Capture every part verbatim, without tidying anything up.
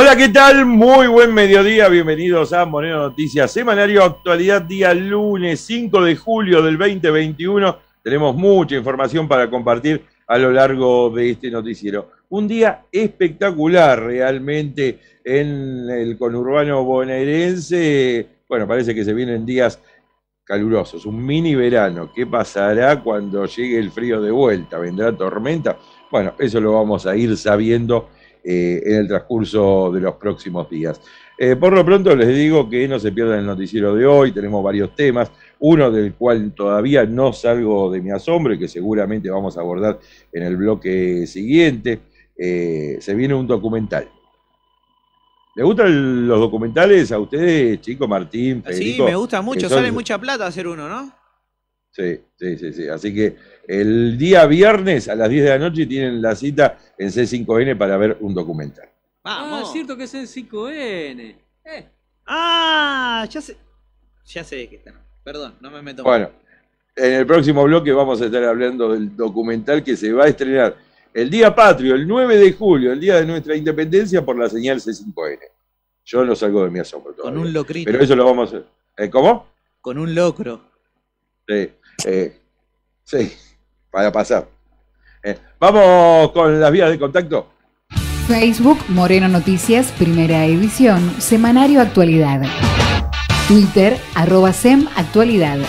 Hola, ¿qué tal? Muy buen mediodía, bienvenidos a Moreno Noticias, semanario actualidad, día lunes cinco de julio del veinte veintiuno. Tenemos mucha información para compartir a lo largo de este noticiero. Un día espectacular realmente en el conurbano bonaerense. Bueno, parece que se vienen días calurosos, un mini verano. ¿Qué pasará cuando llegue el frío de vuelta? ¿Vendrá tormenta? Bueno, eso lo vamos a ir sabiendo Eh, en el transcurso de los próximos días. Eh, por lo pronto les digo que no se pierdan el noticiero de hoy, tenemos varios temas, uno del cual todavía no salgo de mi asombro y que seguramente vamos a abordar en el bloque siguiente. Eh, se viene un documental. ¿Les gustan los documentales a ustedes, Chico, Martín, Federico? Sí, me gusta mucho, son... sale mucha plata hacer uno, ¿no? Sí, sí, sí, sí. Así que el día viernes a las diez de la noche tienen la cita en C cinco N para ver un documental. Vamos. Ah, es cierto que es C cinco N. Eh. Ah, ya sé. Ya sé de qué está. Perdón, no me meto. Bueno, en el próximo bloque vamos a estar hablando del documental que se va a estrenar el día patrio, el nueve de julio, el día de nuestra independencia, por la señal C cinco N. Yo no salgo de mi asombro todavía. Con un locrito. Pero eso lo vamos a... ¿Eh, ¿Cómo? Con un locro. Sí, eh, sí, para pasar. Eh, vamos con las vías de contacto. Facebook Moreno Noticias, primera edición, semanario actualidad. Twitter, arroba sem actualidad.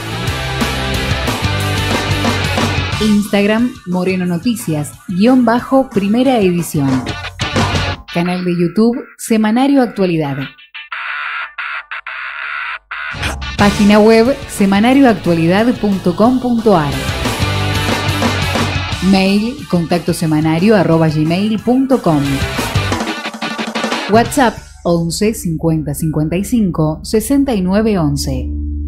Instagram, Moreno Noticias, guión bajo, primera edición. Canal de YouTube, semanario actualidad. Página web semanarioactualidad punto com punto ar. Mail contacto semanario arroba gmail punto com. WhatsApp once cincuenta cincuenta y cinco sesenta y nueve once.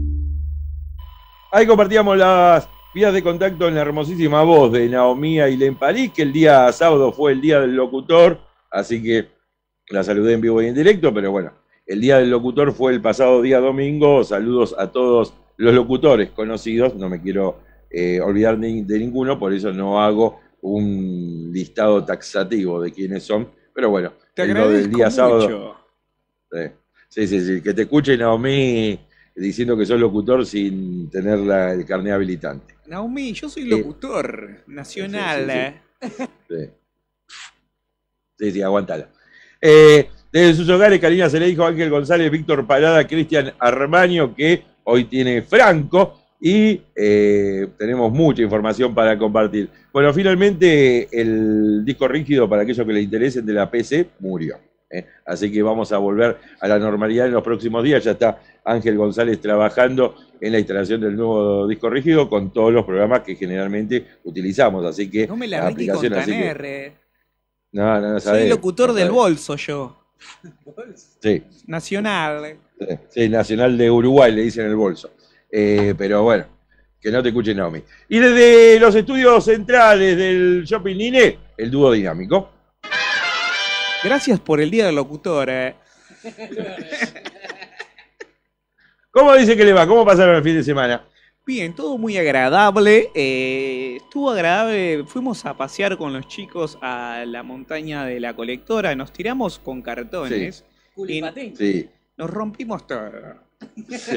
Ahí compartíamos las vías de contacto en la hermosísima voz de Naomi Ailén París, que el día sábado fue el día del locutor, así que la saludé en vivo y en directo, pero bueno. El día del locutor fue el pasado día domingo. Saludos a todos los locutores conocidos. No me quiero eh, olvidar de, de ninguno, por eso no hago un listado taxativo de quiénes son. Pero bueno, te el agradezco del día mucho. sábado. Eh, sí, sí, sí. Que te escuche Naomi diciendo que sos locutor sin tener la, el carnet habilitante. Naomi, yo soy locutor eh, nacional. Sí, sí, sí. Sí, sí, sí, aguántala. Eh. Desde sus hogares, Karina se le dijo a Ángel González, Víctor Parada, Cristian Armaño, que hoy tiene Franco, y eh, tenemos mucha información para compartir. Bueno, finalmente el disco rígido, para aquellos que les interesen, de la P C, murió. ¿eh? Así que vamos a volver a la normalidad en los próximos días. Ya está Ángel González trabajando en la instalación del nuevo disco rígido con todos los programas que generalmente utilizamos. Así que no me la, la aplicación, así que... No, no, no sabés. Soy locutor no del sabés. bolso yo. Sí. Nacional. Sí, sí, Nacional de Uruguay, le dicen el bolso. Eh, pero bueno, que no te escuche Naomi. Y desde los estudios centrales del Shopping Nine, el dúo dinámico. Gracias por el día del locutor. Eh. ¿Cómo dice que le va? ¿Cómo pasaron el fin de semana? Bien, todo muy agradable. Eh, estuvo agradable. Fuimos a pasear con los chicos a la montaña de la colectora. Nos tiramos con cartones. Sí. Y sí. Nos rompimos todo. Sí.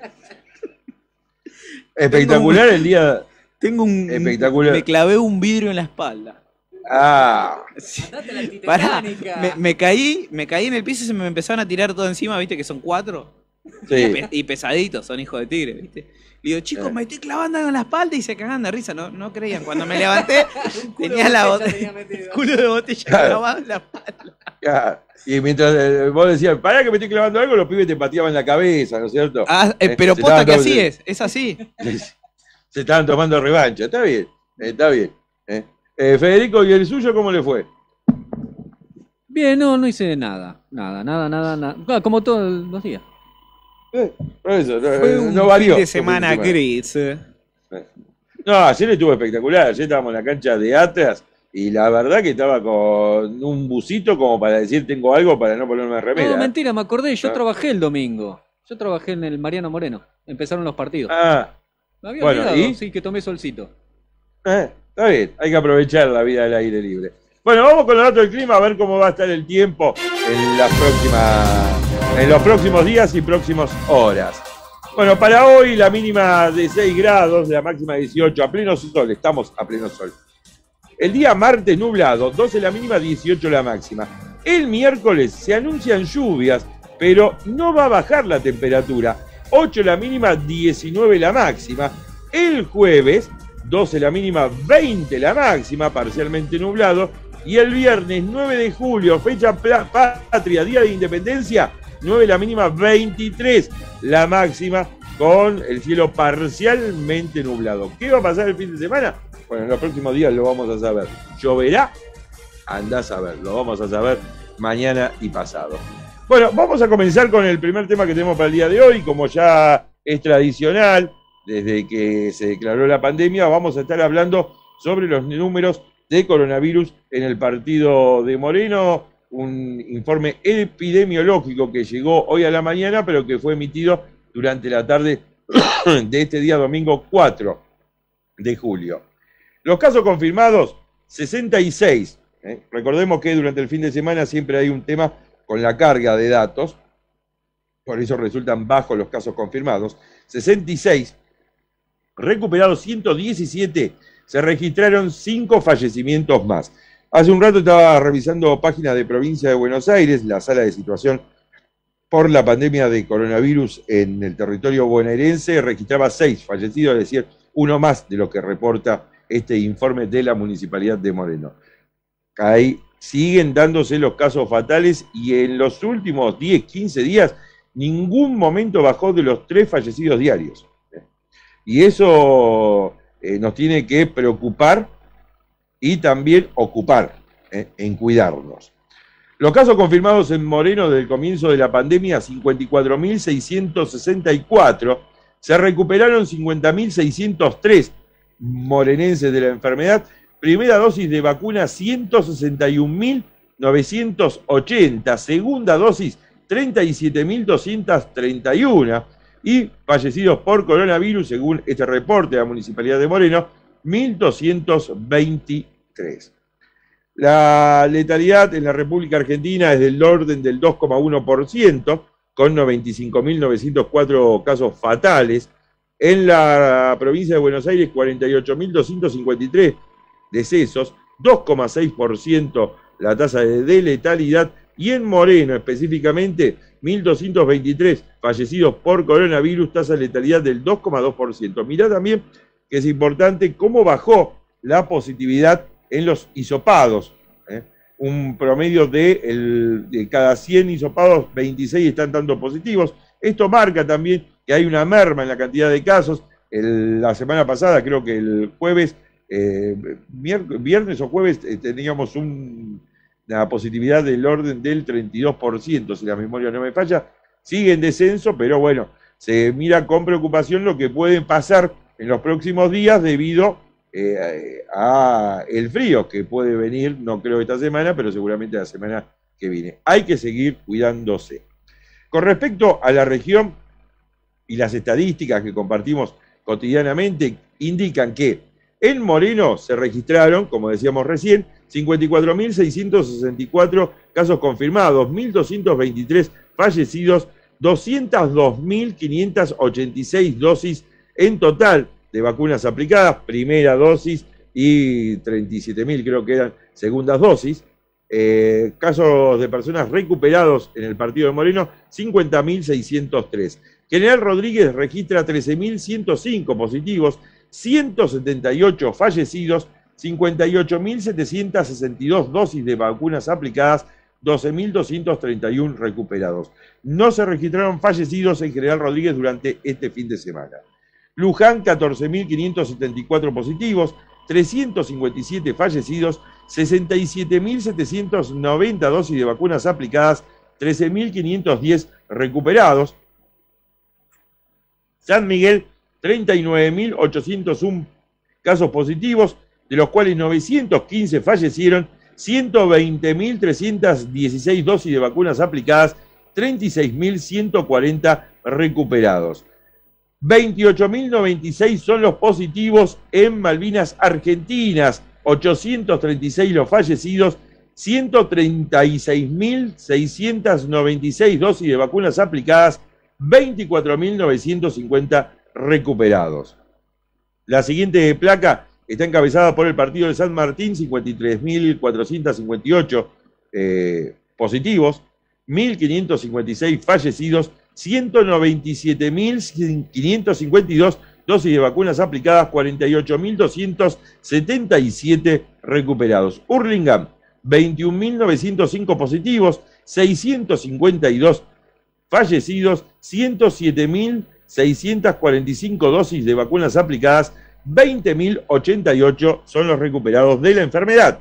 Espectacular un, el día. Tengo un. Espectacular. Me clavé un vidrio en la espalda. Ah. Sí. Pará, me, me caí, me caí en el piso y se me empezaron a tirar todo encima, ¿viste? Que son cuatro. Sí. Y pesaditos, son hijos de tigre, ¿viste? Y digo, chicos, me estoy clavando en la espalda y se cagan de risa. No, no creían. Cuando me levanté, tenía la botella. Culo de botella clavado en la espalda. Claro. Y mientras eh, vos decías, pará que me estoy clavando algo, los pibes te pateaban la cabeza, ¿no es cierto? Ah, eh, pero se posta que todo, así es, es así. Se estaban tomando revancha. Está bien, está bien. ¿eh? Eh, Federico, ¿y el suyo cómo le fue? Bien, no, no hice nada. Nada, nada, nada, nada. Como todos los días. Eh, por eso, no, Fue un no varió. fin de semana gris. Eh. No, ayer estuvo espectacular. Ayer estábamos en la cancha de Atlas y la verdad que estaba con un busito como para decir tengo algo para no ponerme remera. No, mentira, me acordé. Yo ¿Ah? trabajé el domingo. Yo trabajé en el Mariano Moreno. Empezaron los partidos. Ah, me había bueno, olvidado, ¿y? sí, que tomé solcito. Eh, está bien, hay que aprovechar la vida al aire libre. Bueno, vamos con los datos del clima a ver cómo va a estar el tiempo en, las próximas, en los próximos días y próximas horas. Bueno, para hoy la mínima de seis grados, la máxima de dieciocho, a pleno sol, estamos a pleno sol. El día martes nublado, doce la mínima, dieciocho la máxima. El miércoles se anuncian lluvias, pero no va a bajar la temperatura. ocho la mínima, diecinueve la máxima. El jueves, doce la mínima, veinte la máxima, parcialmente nublado. Y el viernes nueve de julio, fecha patria, Día de Independencia, nueve la mínima, veintitrés la máxima, con el cielo parcialmente nublado. ¿Qué va a pasar el fin de semana? Bueno, en los próximos días lo vamos a saber. ¿Lloverá? Andás a ver, lo vamos a saber mañana y pasado. Bueno, vamos a comenzar con el primer tema que tenemos para el día de hoy. Como ya es tradicional, desde que se declaró la pandemia, vamos a estar hablando sobre los números de coronavirus en el partido de Moreno, un informe epidemiológico que llegó hoy a la mañana, pero que fue emitido durante la tarde de este día domingo cuatro de julio. Los casos confirmados, sesenta y seis. ¿eh? Recordemos que durante el fin de semana siempre hay un tema con la carga de datos, por eso resultan bajos los casos confirmados. sesenta y seis, recuperados ciento diecisiete, se registraron cinco fallecimientos más. Hace un rato estaba revisando páginas de Provincia de Buenos Aires, la sala de situación por la pandemia de coronavirus en el territorio bonaerense, registraba seis fallecidos, es decir, uno más de lo que reporta este informe de la Municipalidad de Moreno. Ahí siguen dándose los casos fatales y en los últimos diez, quince días ningún momento bajó de los tres fallecidos diarios. Y eso eh, nos tiene que preocupar y también ocupar eh, en cuidarnos. Los casos confirmados en Moreno desde el comienzo de la pandemia, cincuenta y cuatro mil seiscientos sesenta y cuatro, se recuperaron cincuenta mil seiscientos tres morenenses de la enfermedad, primera dosis de vacuna ciento sesenta y un mil novecientos ochenta, segunda dosis treinta y siete mil doscientos treinta y uno y fallecidos por coronavirus, según este reporte de la Municipalidad de Moreno, mil doscientos veintitrés. La letalidad en la República Argentina es del orden del dos coma uno por ciento, con noventa y cinco mil novecientos cuatro casos fatales. En la provincia de Buenos Aires, cuarenta y ocho mil doscientos cincuenta y tres decesos, dos coma seis por ciento la tasa de letalidad, y en Moreno específicamente, mil doscientos veintitrés fallecidos por coronavirus, tasa de letalidad del dos coma dos por ciento. Mirá también que es importante cómo bajó la positividad en los hisopados. ¿eh? Un promedio de, el, de cada cien hisopados, veintiséis están dando positivos. Esto marca también que hay una merma en la cantidad de casos. El, la semana pasada, creo que el jueves, eh, viernes o jueves, eh, teníamos un, una positividad del orden del treinta y dos por ciento, si la memoria no me falla. Sigue en descenso, pero bueno, se mira con preocupación lo que puede pasar en los próximos días debido eh, a el frío que puede venir, no creo esta semana, pero seguramente la semana que viene. Hay que seguir cuidándose. Con respecto a la región y las estadísticas que compartimos cotidianamente, indican que en Moreno se registraron, como decíamos recién, cincuenta y cuatro mil seiscientos sesenta y cuatro casos confirmados, mil doscientos veintitrés fallecidos, doscientas dos mil quinientas ochenta y seis dosis en total de vacunas aplicadas, primera dosis, y treinta y siete mil creo que eran segundas dosis. Eh, casos de personas recuperados en el partido de Moreno, cincuenta mil seiscientos tres. General Rodríguez registra trece mil ciento cinco positivos, ciento setenta y ocho fallecidos, cincuenta y ocho mil setecientos sesenta y dos dosis de vacunas aplicadas, doce mil doscientos treinta y uno recuperados. No se registraron fallecidos en General Rodríguez durante este fin de semana. Luján, catorce mil quinientos setenta y cuatro positivos, trescientos cincuenta y siete fallecidos, sesenta y siete mil setecientos noventa dosis de vacunas aplicadas, trece mil quinientos diez recuperados. San Miguel, treinta y nueve mil ochocientos uno casos positivos, de los cuales novecientos quince fallecieron, ciento veinte mil trescientas dieciséis dosis de vacunas aplicadas, treinta y seis mil ciento cuarenta recuperados. veintiocho mil noventa y seis son los positivos en Malvinas Argentinas, ochocientos treinta y seis los fallecidos, ciento treinta y seis mil seiscientas noventa y seis dosis de vacunas aplicadas, veinticuatro mil novecientos cincuenta recuperados. La siguiente placa está encabezada por el partido de San Martín, cincuenta y tres mil cuatrocientos cincuenta y ocho eh, positivos, mil quinientos cincuenta y seis fallecidos, ciento noventa y siete mil quinientos cincuenta y dos dosis de vacunas aplicadas, cuarenta y ocho mil doscientos setenta y siete recuperados. Hurlingham, veintiún mil novecientos cinco positivos, seiscientos cincuenta y dos fallecidos, ciento siete mil seiscientos cuarenta y cinco dosis de vacunas aplicadas, veinte mil ochenta y ocho son los recuperados de la enfermedad.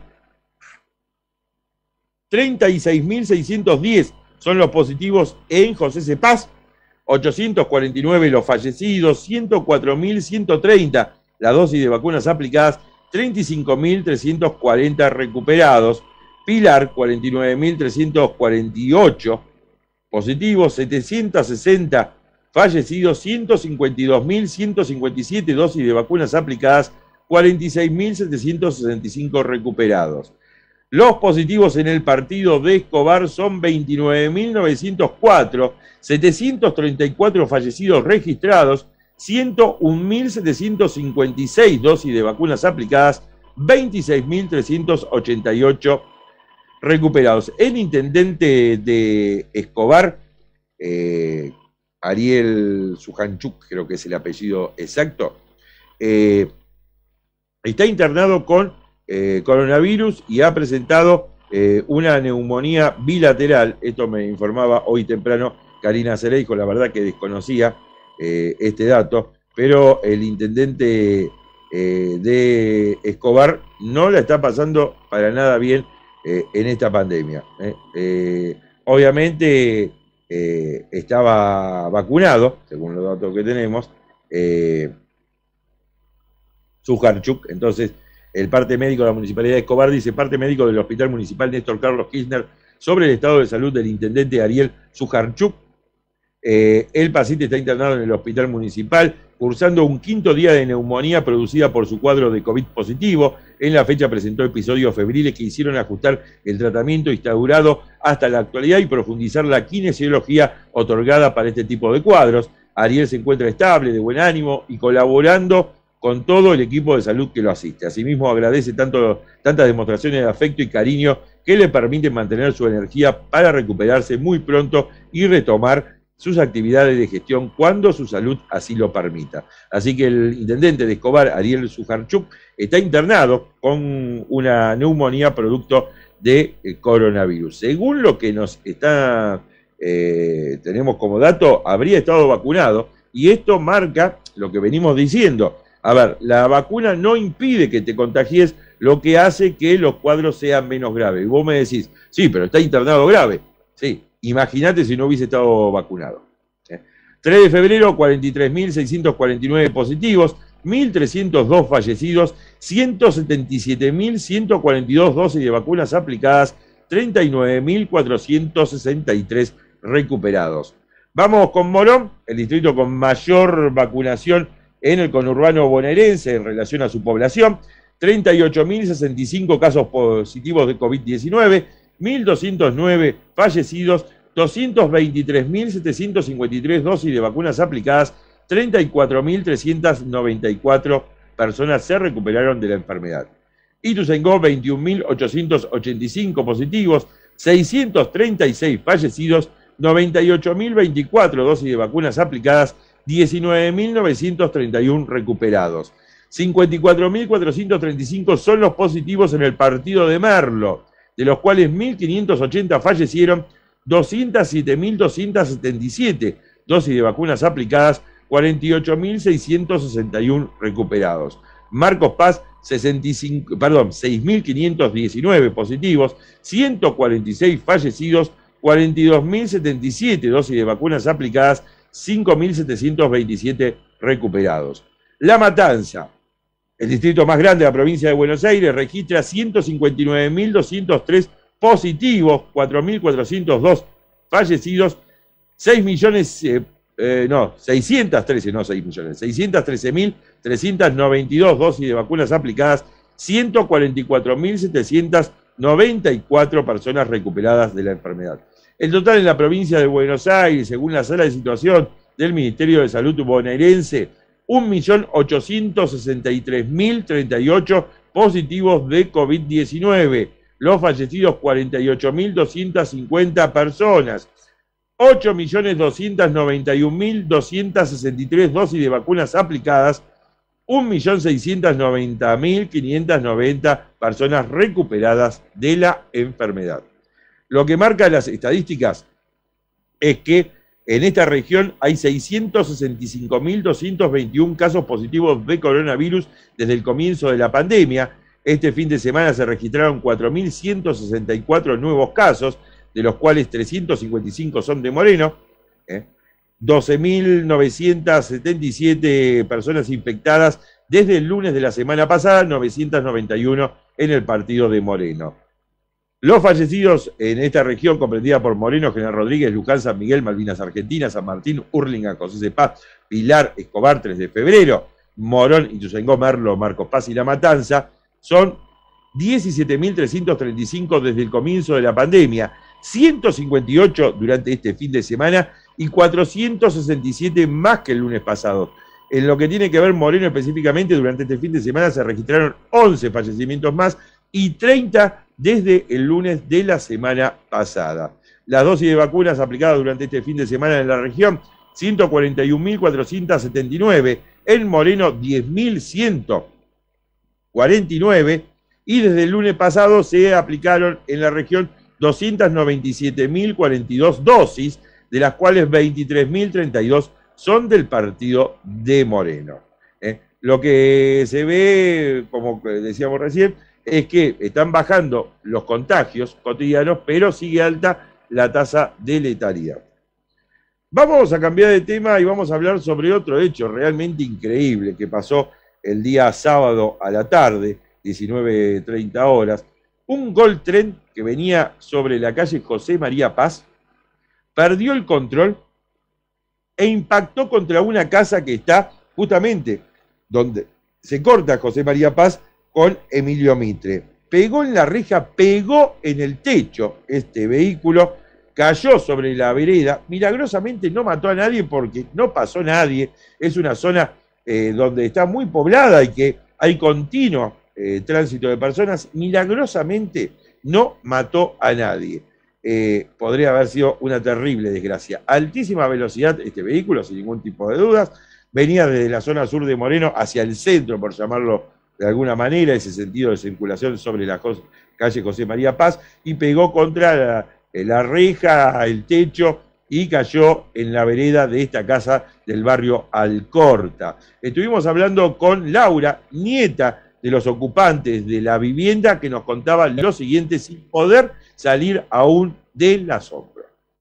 treinta y seis mil seiscientos diez son los positivos en José Cepaz, ochocientos cuarenta y nueve los fallecidos, ciento cuatro mil ciento treinta la dosis de vacunas aplicadas, treinta y cinco mil trescientos cuarenta recuperados. Pilar, cuarenta y nueve mil trescientos cuarenta y ocho positivos, setecientos sesenta fallecidos, ciento cincuenta y dos mil ciento cincuenta y siete dosis de vacunas aplicadas, cuarenta y seis mil setecientos sesenta y cinco recuperados. Los positivos en el partido de Escobar son veintinueve mil novecientos cuatro, setecientos treinta y cuatro fallecidos registrados, ciento un mil setecientos cincuenta y seis dosis de vacunas aplicadas, veintiséis mil trescientos ochenta y ocho recuperados. El intendente de Escobar, eh, Ariel Sujanchuk, creo que es el apellido exacto, eh, está internado con Eh, coronavirus y ha presentado eh, una neumonía bilateral. Esto me informaba hoy temprano Karina Cereijo, la verdad que desconocía eh, este dato, pero el intendente eh, de Escobar no la está pasando para nada bien eh, en esta pandemia. Eh. Eh, obviamente eh, estaba vacunado, según los datos que tenemos, eh, Sujanchuk, entonces el parte médico de la Municipalidad de Escobar dice: parte médico del Hospital Municipal Néstor Carlos Kirchner sobre el estado de salud del intendente Ariel Sujanchuk. Eh, el paciente está internado en el Hospital Municipal, cursando un quinto día de neumonía producida por su cuadro de COVID positivo. En la fecha presentó episodios febriles que hicieron ajustar el tratamiento instaurado hasta la actualidad y profundizar la kinesiología otorgada para este tipo de cuadros. Ariel se encuentra estable, de buen ánimo y colaborando con todo el equipo de salud que lo asiste. Asimismo, agradece tanto, tantas demostraciones de afecto y cariño que le permiten mantener su energía para recuperarse muy pronto y retomar sus actividades de gestión cuando su salud así lo permita. Así que el intendente de Escobar, Ariel Sujanchuk, está internado con una neumonía producto de coronavirus. Según lo que nos está, eh, tenemos como dato, habría estado vacunado, y esto marca lo que venimos diciendo. A ver, la vacuna no impide que te contagies, lo que hace que los cuadros sean menos graves. Y vos me decís: sí, pero está internado grave. Sí, imagínate si no hubiese estado vacunado. ¿Eh? tres de febrero, cuarenta y tres mil seiscientos cuarenta y nueve positivos, mil trescientos dos fallecidos, ciento setenta y siete mil ciento cuarenta y dos dosis de vacunas aplicadas, treinta y nueve mil cuatrocientos sesenta y tres recuperados. Vamos con Morón, el distrito con mayor vacunación en el conurbano bonaerense en relación a su población. treinta y ocho mil sesenta y cinco casos positivos de COVID diecinueve, mil doscientos nueve fallecidos, doscientos veintitrés mil setecientos cincuenta y tres dosis de vacunas aplicadas, treinta y cuatro mil trescientos noventa y cuatro personas se recuperaron de la enfermedad. Ituzaingó, veintiún mil ochocientos ochenta y cinco positivos, seiscientos treinta y seis fallecidos, noventa y ocho mil veinticuatro dosis de vacunas aplicadas, diecinueve mil novecientos treinta y uno recuperados. cincuenta y cuatro mil cuatrocientos treinta y cinco son los positivos en el partido de Merlo, de los cuales mil quinientos ochenta fallecieron, doscientos siete mil doscientos setenta y siete dosis de vacunas aplicadas, cuarenta y ocho mil seiscientos sesenta y uno recuperados. Marcos Paz, sesenta y cinco, perdón, seis mil quinientos diecinueve positivos, ciento cuarenta y seis fallecidos, cuarenta y dos mil setenta y siete dosis de vacunas aplicadas, cinco mil setecientos veintisiete recuperados. La Matanza, el distrito más grande de la provincia de Buenos Aires, registra ciento cincuenta y nueve mil doscientos tres positivos, cuatro mil cuatrocientos dos fallecidos, seis millones, eh, eh, no, seiscientos trece, no seis millones, seiscientos trece mil trescientos noventa y dos dosis de vacunas aplicadas, ciento cuarenta y cuatro mil setecientas noventa y cuatro personas recuperadas de la enfermedad. El total en la provincia de Buenos Aires, según la sala de situación del Ministerio de Salud bonaerense, un millón ochocientos sesenta y tres mil treinta y ocho positivos de COVID diecinueve. Los fallecidos, cuarenta y ocho mil doscientas cincuenta personas. ocho millones doscientos noventa y un mil doscientas sesenta y tres dosis de vacunas aplicadas. un millón seiscientos noventa mil quinientas noventa personas recuperadas de la enfermedad. Lo que marca las estadísticas es que en esta región hay seiscientos sesenta y cinco mil doscientos veintiuno casos positivos de coronavirus desde el comienzo de la pandemia. Este fin de semana se registraron cuatro mil ciento sesenta y cuatro nuevos casos, de los cuales trescientos cincuenta y cinco son de Moreno, ¿eh? doce mil novecientas setenta y siete personas infectadas desde el lunes de la semana pasada, novecientos noventa y uno en el partido de Moreno. Los fallecidos en esta región, comprendida por Moreno, General Rodríguez, Luján, San Miguel, Malvinas Argentina, San Martín, Hurlingham, José de Paz, Pilar, Escobar, tres de febrero, Morón, Ituzaingó, Merlo, Marcos Paz y La Matanza, son diecisiete mil trescientos treinta y cinco desde el comienzo de la pandemia, ciento cincuenta y ocho durante este fin de semana y cuatrocientos sesenta y siete más que el lunes pasado. En lo que tiene que ver Moreno específicamente, durante este fin de semana se registraron once fallecimientos más y treinta desde el lunes de la semana pasada. Las dosis de vacunas aplicadas durante este fin de semana en la región, ciento cuarenta y un mil cuatrocientos setenta y nueve, en Moreno diez mil ciento cuarenta y nueve, y desde el lunes pasado se aplicaron en la región doscientos noventa y siete mil cuarenta y dos dosis, de las cuales veintitrés mil treinta y dos son del partido de Moreno. ¿Eh? Lo que se ve, como decíamos recién, es que están bajando los contagios cotidianos, pero sigue alta la tasa de letalidad. Vamos a cambiar de tema y vamos a hablar sobre otro hecho realmente increíble que pasó el día sábado a la tarde, diecinueve treinta horas. Un Gol Tren que venía sobre la calle José María Paz perdió el control e impactó contra una casa que está justamente donde se corta José María Paz con Emilio Mitre. Pegó en la reja, pegó en el techo este vehículo, cayó sobre la vereda, milagrosamente no mató a nadie porque no pasó nadie, es una zona eh, donde está muy poblada y que hay continuo eh, tránsito de personas, milagrosamente no mató a nadie. Eh, podría haber sido una terrible desgracia. Altísima velocidad este vehículo, sin ningún tipo de dudas, venía desde la zona sur de Moreno hacia el centro, por llamarlo de alguna manera, ese sentido de circulación sobre la calle José María Paz, y pegó contra la, la reja, el techo, y cayó en la vereda de esta casa del barrio Alcorta. Estuvimos hablando con Laura, nieta de los ocupantes de la vivienda, que nos contaba lo siguiente sin poder salir aún del asombro.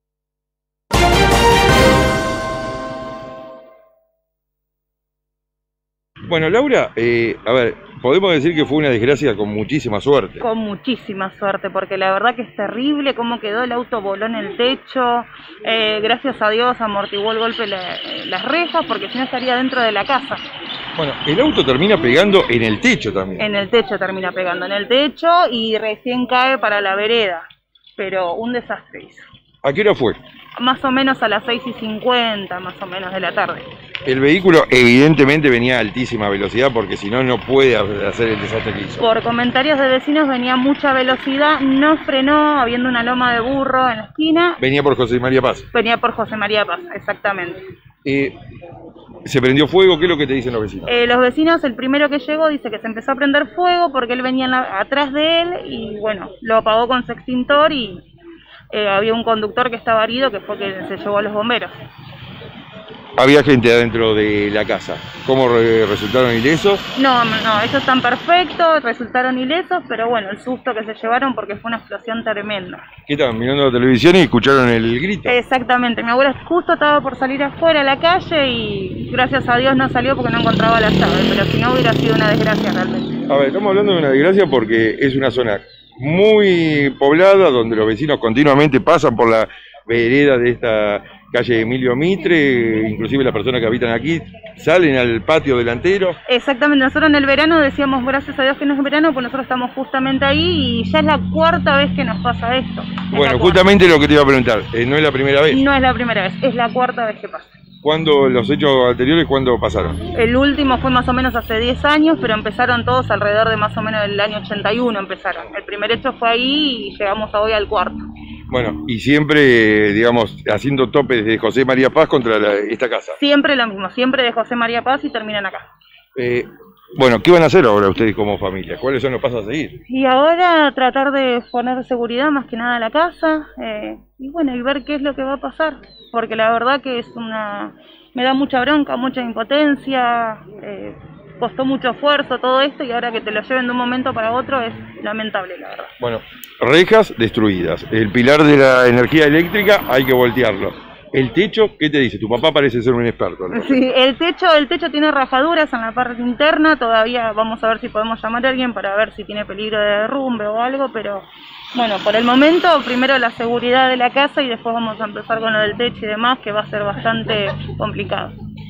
Bueno, Laura, eh, a ver, podemos decir que fue una desgracia con muchísima suerte. Con muchísima suerte, porque la verdad que es terrible cómo quedó el auto, voló en el techo. Eh, gracias a Dios amortiguó el golpe la, las rejas, porque si no estaría dentro de la casa. Bueno, el auto termina pegando en el techo también. En el techo termina pegando, en el techo, y recién cae para la vereda. Pero un desastre hizo. ¿A qué hora fue? Más o menos a las seis y cincuenta, más o menos de la tarde. El vehículo evidentemente venía a altísima velocidad, porque si no, no puede hacer el desastre que hizo. Por comentarios de vecinos venía a mucha velocidad, no frenó, habiendo una loma de burro en la esquina. Venía por José María Paz. Venía por José María Paz, exactamente. Eh, ¿Se prendió fuego? ¿Qué es lo que te dicen los vecinos? Eh, los vecinos, el primero que llegó dice que se empezó a prender fuego porque él venía en la, atrás de él y bueno, lo apagó con su extintor y eh, había un conductor que estaba herido que fue que se llevó a los bomberos. Había gente adentro de la casa. ¿Cómo re resultaron ilesos? No, no, ellos están perfectos, resultaron ilesos, pero bueno, el susto que se llevaron porque fue una explosión tremenda. ¿Qué estaban mirando la televisión y escucharon el grito? Exactamente, mi abuela justo estaba por salir afuera a la calle y gracias a Dios no salió porque no encontraba la llave, pero si no hubiera sido una desgracia realmente. A ver, estamos hablando de una desgracia porque es una zona muy poblada donde los vecinos continuamente pasan por la vereda de esta calle Emilio Mitre, inclusive las personas que habitan aquí salen al patio delantero. Exactamente, nosotros en el verano decíamos gracias a Dios que no es verano, pues nosotros estamos justamente ahí y ya es la cuarta vez que nos pasa esto. Bueno, justamente lo que te iba a preguntar, eh, no es la primera vez. No es la primera vez, es la cuarta vez que pasa. ¿Cuándo los hechos anteriores, cuándo pasaron? El último fue más o menos hace diez años, pero empezaron todos alrededor de más o menos el año ochenta y uno empezaron. El primer hecho fue ahí y llegamos a hoy al cuarto. Bueno, y siempre, digamos, haciendo topes de José María Paz contra la, esta casa. Siempre lo mismo, siempre de José María Paz y terminan acá. Eh, bueno, ¿qué van a hacer ahora ustedes como familia? ¿Cuáles son los pasos a seguir? Y ahora tratar de poner seguridad más que nada a la casa, eh, y bueno, y ver qué es lo que va a pasar, porque la verdad que es una... me da mucha bronca, mucha impotencia, eh, costó mucho esfuerzo todo esto y ahora que te lo lleven de un momento para otro es lamentable, la verdad. Bueno, rejas destruidas, el pilar de la energía eléctrica hay que voltearlo. El techo, ¿qué te dice? Tu papá parece ser un experto, ¿no? Sí, el techo, el techo tiene rajaduras en la parte interna, todavía vamos a ver si podemos llamar a alguien para ver si tiene peligro de derrumbe o algo, pero bueno, por el momento primero la seguridad de la casa y después vamos a empezar con lo del techo y demás, que va a ser bastante complicado.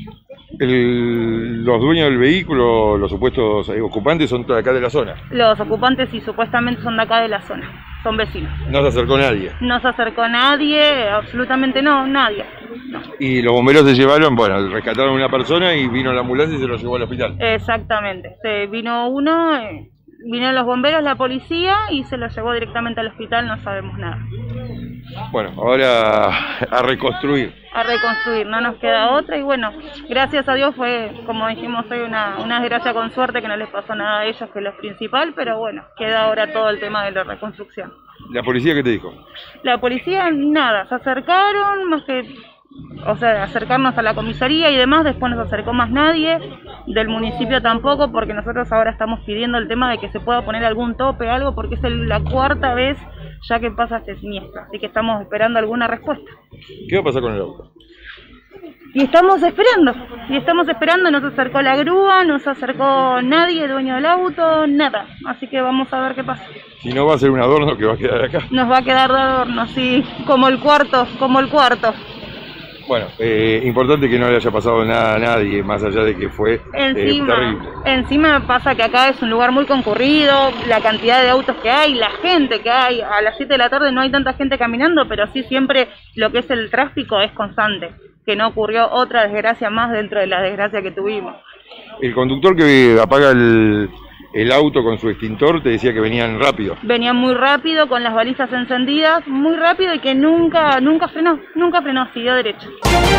El, los dueños del vehículo, los supuestos eh, ocupantes, son de acá de la zona. Los ocupantes sí, supuestamente son de acá de la zona, son vecinos. No se acercó nadie. No se acercó nadie, absolutamente no, nadie. No. Y los bomberos se llevaron, bueno, rescataron a una persona y vino la ambulancia y se lo llevó al hospital. Exactamente, se vino uno, eh, vinieron los bomberos, la policía y se lo llevó directamente al hospital, no sabemos nada. Bueno, ahora a reconstruir. A reconstruir, no nos queda otra y bueno, gracias a Dios fue, como dijimos hoy, una, una desgracia con suerte que no les pasó nada a ellos, que es lo principal, pero bueno, queda ahora todo el tema de la reconstrucción. ¿La policía qué te dijo? La policía, nada, se acercaron, más que, o sea, acercarnos a la comisaría y demás, después no se acercó más nadie, del municipio tampoco, porque nosotros ahora estamos pidiendo el tema de que se pueda poner algún tope, algo, porque es el, la cuarta vez ya que pasa este siniestro, así que estamos esperando alguna respuesta. ¿Qué va a pasar con el auto? Y estamos esperando, y estamos esperando, no se acercó la grúa, no se acercó nadie, dueño del auto, nada, así que vamos a ver qué pasa. Si no va a ser un adorno que va a quedar acá. Nos va a quedar de adorno, sí, como el cuarto, como el cuarto. Bueno, eh, importante que no le haya pasado nada a nadie, más allá de que fue encima, eh, terrible. Encima pasa que acá es un lugar muy concurrido, la cantidad de autos que hay, la gente que hay, a las siete de la tarde no hay tanta gente caminando, pero sí siempre lo que es el tráfico es constante, que no ocurrió otra desgracia más dentro de la desgracia que tuvimos. El conductor que apaga el... el auto con su extintor te decía que venían rápido. Venían muy rápido, con las balizas encendidas, muy rápido y que nunca, nunca frenó, nunca frenó, siguió derecho.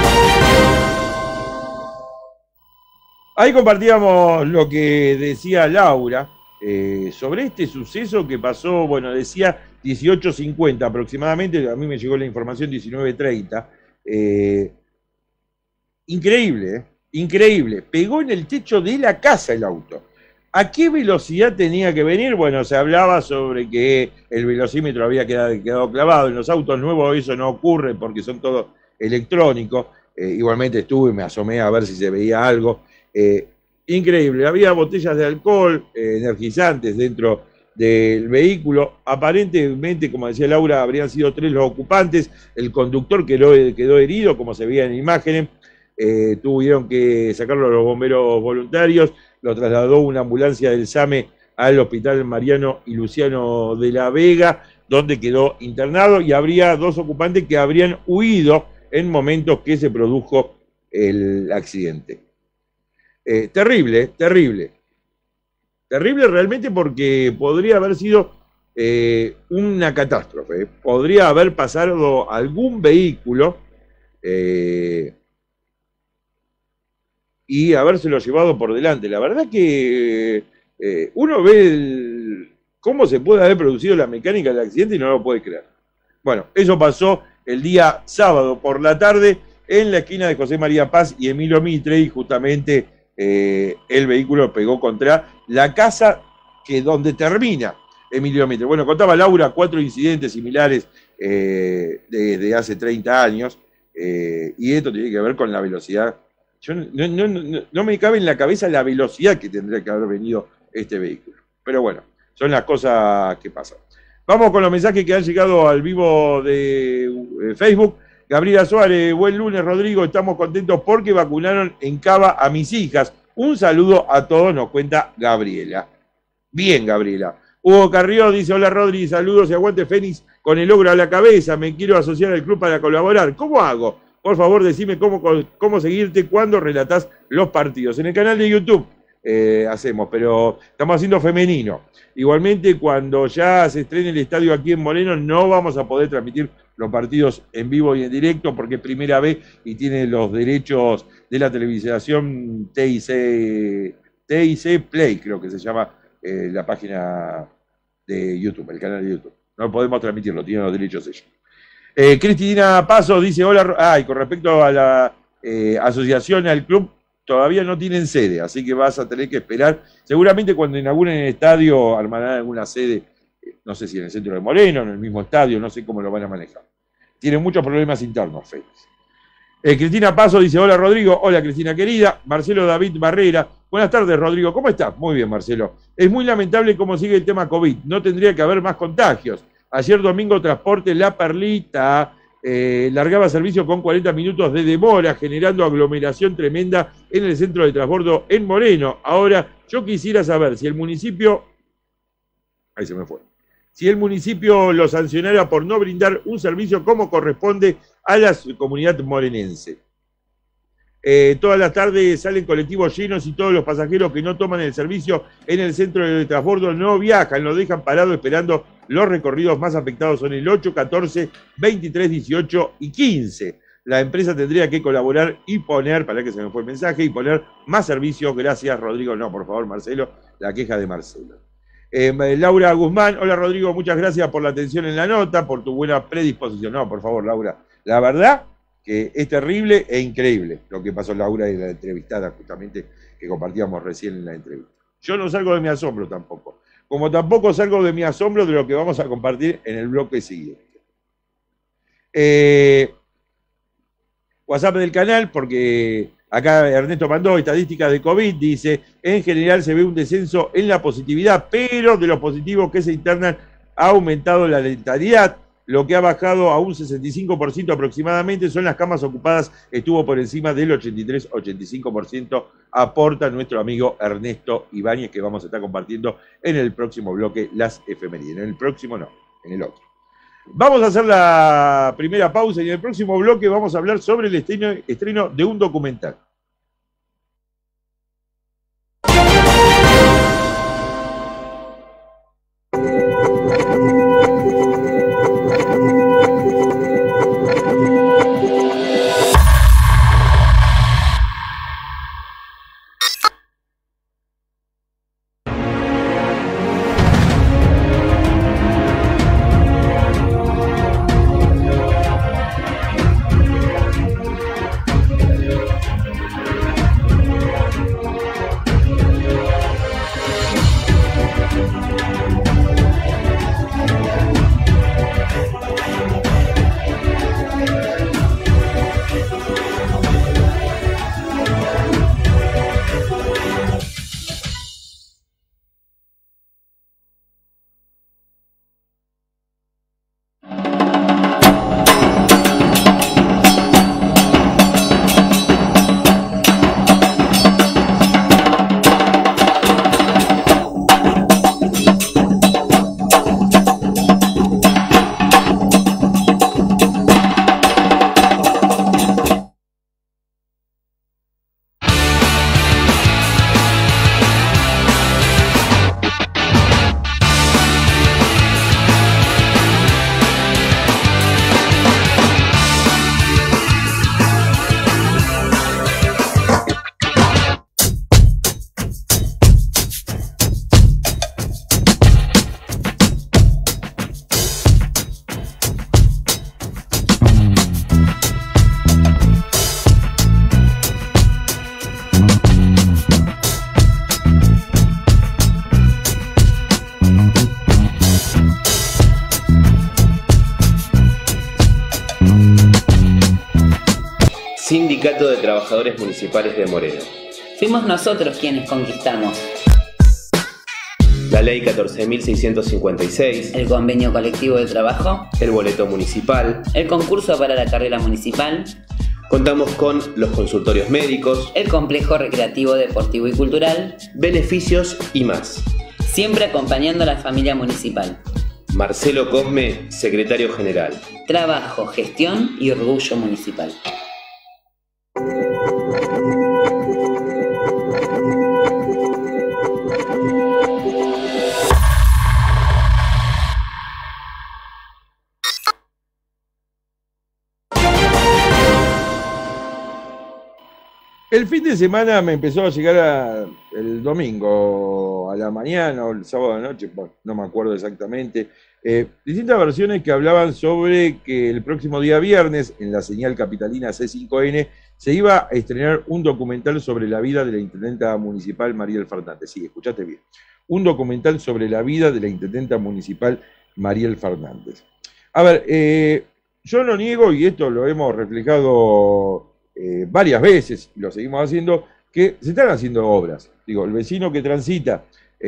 Ahí compartíamos lo que decía Laura eh, sobre este suceso que pasó, bueno, decía dieciocho cincuenta aproximadamente, a mí me llegó la información diecinueve treinta. Eh, increíble, ¿eh? Increíble. Pegó en el techo de la casa el auto. ¿A qué velocidad tenía que venir? Bueno, se hablaba sobre que el velocímetro había quedado, quedado clavado. En los autos nuevos eso no ocurre porque son todos electrónicos. Eh, igualmente estuve, me asomé a ver si se veía algo. Eh, increíble, había botellas de alcohol, eh, energizantes dentro del vehículo. Aparentemente, como decía Laura, habrían sido tres los ocupantes. El conductor quedó, quedó herido, como se veía en imágenes. Eh, tuvieron que sacarlo a los bomberos voluntarios. Lo trasladó una ambulancia del SAME al Hospital Mariano y Luciano de la Vega, donde quedó internado, y habría dos ocupantes que habrían huido en momentos que se produjo el accidente. Eh, terrible, terrible. Terrible realmente porque podría haber sido eh, una catástrofe. Podría haber pasado algún vehículo eh, y habérselo llevado por delante. La verdad que eh, uno ve el, cómo se puede haber producido la mecánica del accidente y no lo puede creer. Bueno, eso pasó el día sábado por la tarde en la esquina de José María Paz y Emilio Mitre, y justamente eh, el vehículo pegó contra la casa que donde termina Emilio Mitre. Bueno, contaba Laura cuatro incidentes similares eh, desde hace treinta años, eh, y esto tiene que ver con la velocidad. Yo no, no, no, no me cabe en la cabeza la velocidad que tendría que haber venido este vehículo. Pero bueno, son las cosas que pasan. Vamos con los mensajes que han llegado al vivo de Facebook. Gabriela Suárez, buen lunes, Rodrigo. Estamos contentos porque vacunaron en Cava a mis hijas. Un saludo a todos, nos cuenta Gabriela. Bien, Gabriela. Hugo Carrió dice, hola Rodri, saludos y aguante Fénix con el ogro a la cabeza. Me quiero asociar al club para colaborar. ¿Cómo hago? Por favor, decime cómo, cómo seguirte cuando relatás los partidos. En el canal de YouTube eh, hacemos, pero estamos haciendo femenino. Igualmente, cuando ya se estrene el estadio aquí en Moreno, no vamos a poder transmitir los partidos en vivo y en directo porque es primera vez y tiene los derechos de la televisación T I C, T I C Play, creo que se llama eh, la página de YouTube, el canal de YouTube. No podemos transmitirlo, tienen los derechos ellos. Eh, Cristina Paso dice, hola, ay, con respecto a la eh, asociación al club, todavía no tienen sede, así que vas a tener que esperar. Seguramente cuando inauguren el estadio armarán alguna sede, eh, no sé si en el centro de Moreno, en el mismo estadio, no sé cómo lo van a manejar. Tienen muchos problemas internos, Félix. Eh, Cristina Paso dice, hola Rodrigo, hola Cristina querida. Marcelo David Barrera, buenas tardes Rodrigo, ¿cómo estás? Muy bien Marcelo. Es muy lamentable cómo sigue el tema COVID, no tendría que haber más contagios. Ayer domingo Transporte La Perlita eh, largaba servicio con cuarenta minutos de demora, generando aglomeración tremenda en el centro de transbordo en Moreno. Ahora, yo quisiera saber si el municipio... Ahí se me fue. Si el municipio lo sancionara por no brindar un servicio como corresponde a la comunidad morenense. Eh, todas las tardes salen colectivos llenos y todos los pasajeros que no toman el servicio en el centro de transbordo no viajan, lo dejan parado esperando. Los recorridos más afectados son el ocho, catorce, veintitrés, dieciocho y quince. La empresa tendría que colaborar y poner, para que se me fue el mensaje, y poner más servicios. Gracias, Rodrigo. No, por favor, Marcelo, la queja de Marcelo. Eh, Laura Guzmán, hola Rodrigo, muchas gracias por la atención en la nota, por tu buena predisposición. No, por favor, Laura, la verdad que es terrible e increíble lo que pasó Laura en la entrevistada justamente que compartíamos recién en la entrevista. Yo no salgo de mi asombro tampoco, como tampoco salgo de mi asombro de lo que vamos a compartir en el bloque siguiente. Eh, WhatsApp del canal, porque acá Ernesto mandó estadísticas de COVID, dice, en general se ve un descenso en la positividad, pero de los positivos que se internan ha aumentado la letalidad. Lo que ha bajado a un sesenta y cinco por ciento aproximadamente son las camas ocupadas, estuvo por encima del ochenta y tres a ochenta y cinco por ciento, aporta nuestro amigo Ernesto Ibáñez, que vamos a estar compartiendo en el próximo bloque, las efemérides. En el próximo no, en el otro. Vamos a hacer la primera pausa y en el próximo bloque vamos a hablar sobre el estreno, estreno de un documental. Sindicato de Trabajadores Municipales de Moreno. Fuimos nosotros quienes conquistamos. la ley catorce mil seiscientos cincuenta y seis, el convenio colectivo de trabajo, el boleto municipal, el concurso para la carrera municipal. Contamos con los consultorios médicos, el complejo recreativo, deportivo y cultural, beneficios y más. Siempre acompañando a la familia municipal. Marcelo Cosme, secretario general. Trabajo, gestión y orgullo municipal. El fin de semana me empezó a llegar a, el domingo a la mañana o el sábado a la noche, bueno, no me acuerdo exactamente, eh, distintas versiones que hablaban sobre que el próximo día viernes, en la señal capitalina C cinco N, se iba a estrenar un documental sobre la vida de la intendenta municipal Mariel Fernández. Sí, escuchaste bien. Un documental sobre la vida de la intendenta municipal Mariel Fernández. A ver, eh, yo no niego, y esto lo hemos reflejado Eh, varias veces, y lo seguimos haciendo, que se están haciendo obras. Digo, el vecino que transita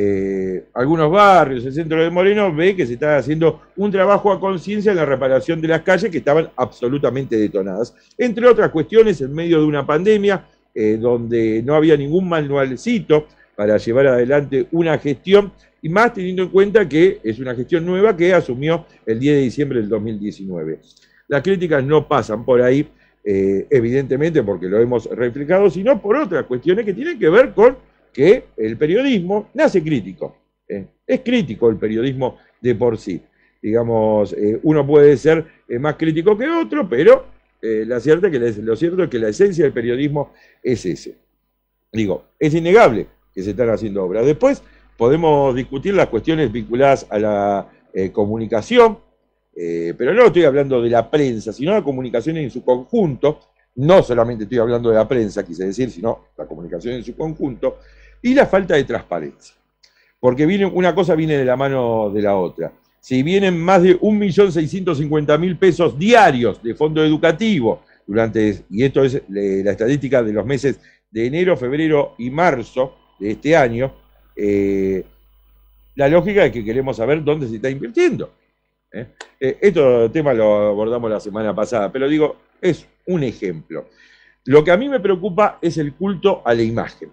eh, algunos barrios, el centro de Moreno, ve que se está haciendo un trabajo a conciencia en la reparación de las calles que estaban absolutamente detonadas. Entre otras cuestiones, en medio de una pandemia, eh, donde no había ningún manualcito para llevar adelante una gestión, y más teniendo en cuenta que es una gestión nueva que asumió el diez de diciembre del dos mil diecinueve. Las críticas no pasan por ahí, Eh, evidentemente porque lo hemos reflejado, sino por otras cuestiones que tienen que ver con que el periodismo nace crítico. Eh, es crítico el periodismo de por sí. Digamos, eh, uno puede ser eh, más crítico que otro, pero eh, la cierta que la, lo cierto es que la esencia del periodismo es ese. Digo, es innegable que se están haciendo obras. Después podemos discutir las cuestiones vinculadas a la eh, comunicación, Eh, pero no estoy hablando de la prensa, sino de la comunicación en su conjunto. No solamente estoy hablando de la prensa, quise decir, sino la comunicación en su conjunto, y la falta de transparencia. Porque viene, una cosa viene de la mano de la otra. Si vienen más de un millón seiscientos cincuenta mil pesos diarios de fondo educativo, durante, y esto es la estadística de los meses de enero, febrero y marzo de este año, eh, la lógica es que queremos saber dónde se está invirtiendo. ¿Eh? Eh, este tema lo abordamos la semana pasada, pero digo, es un ejemplo. Lo que a mí me preocupa es el culto a la imagen.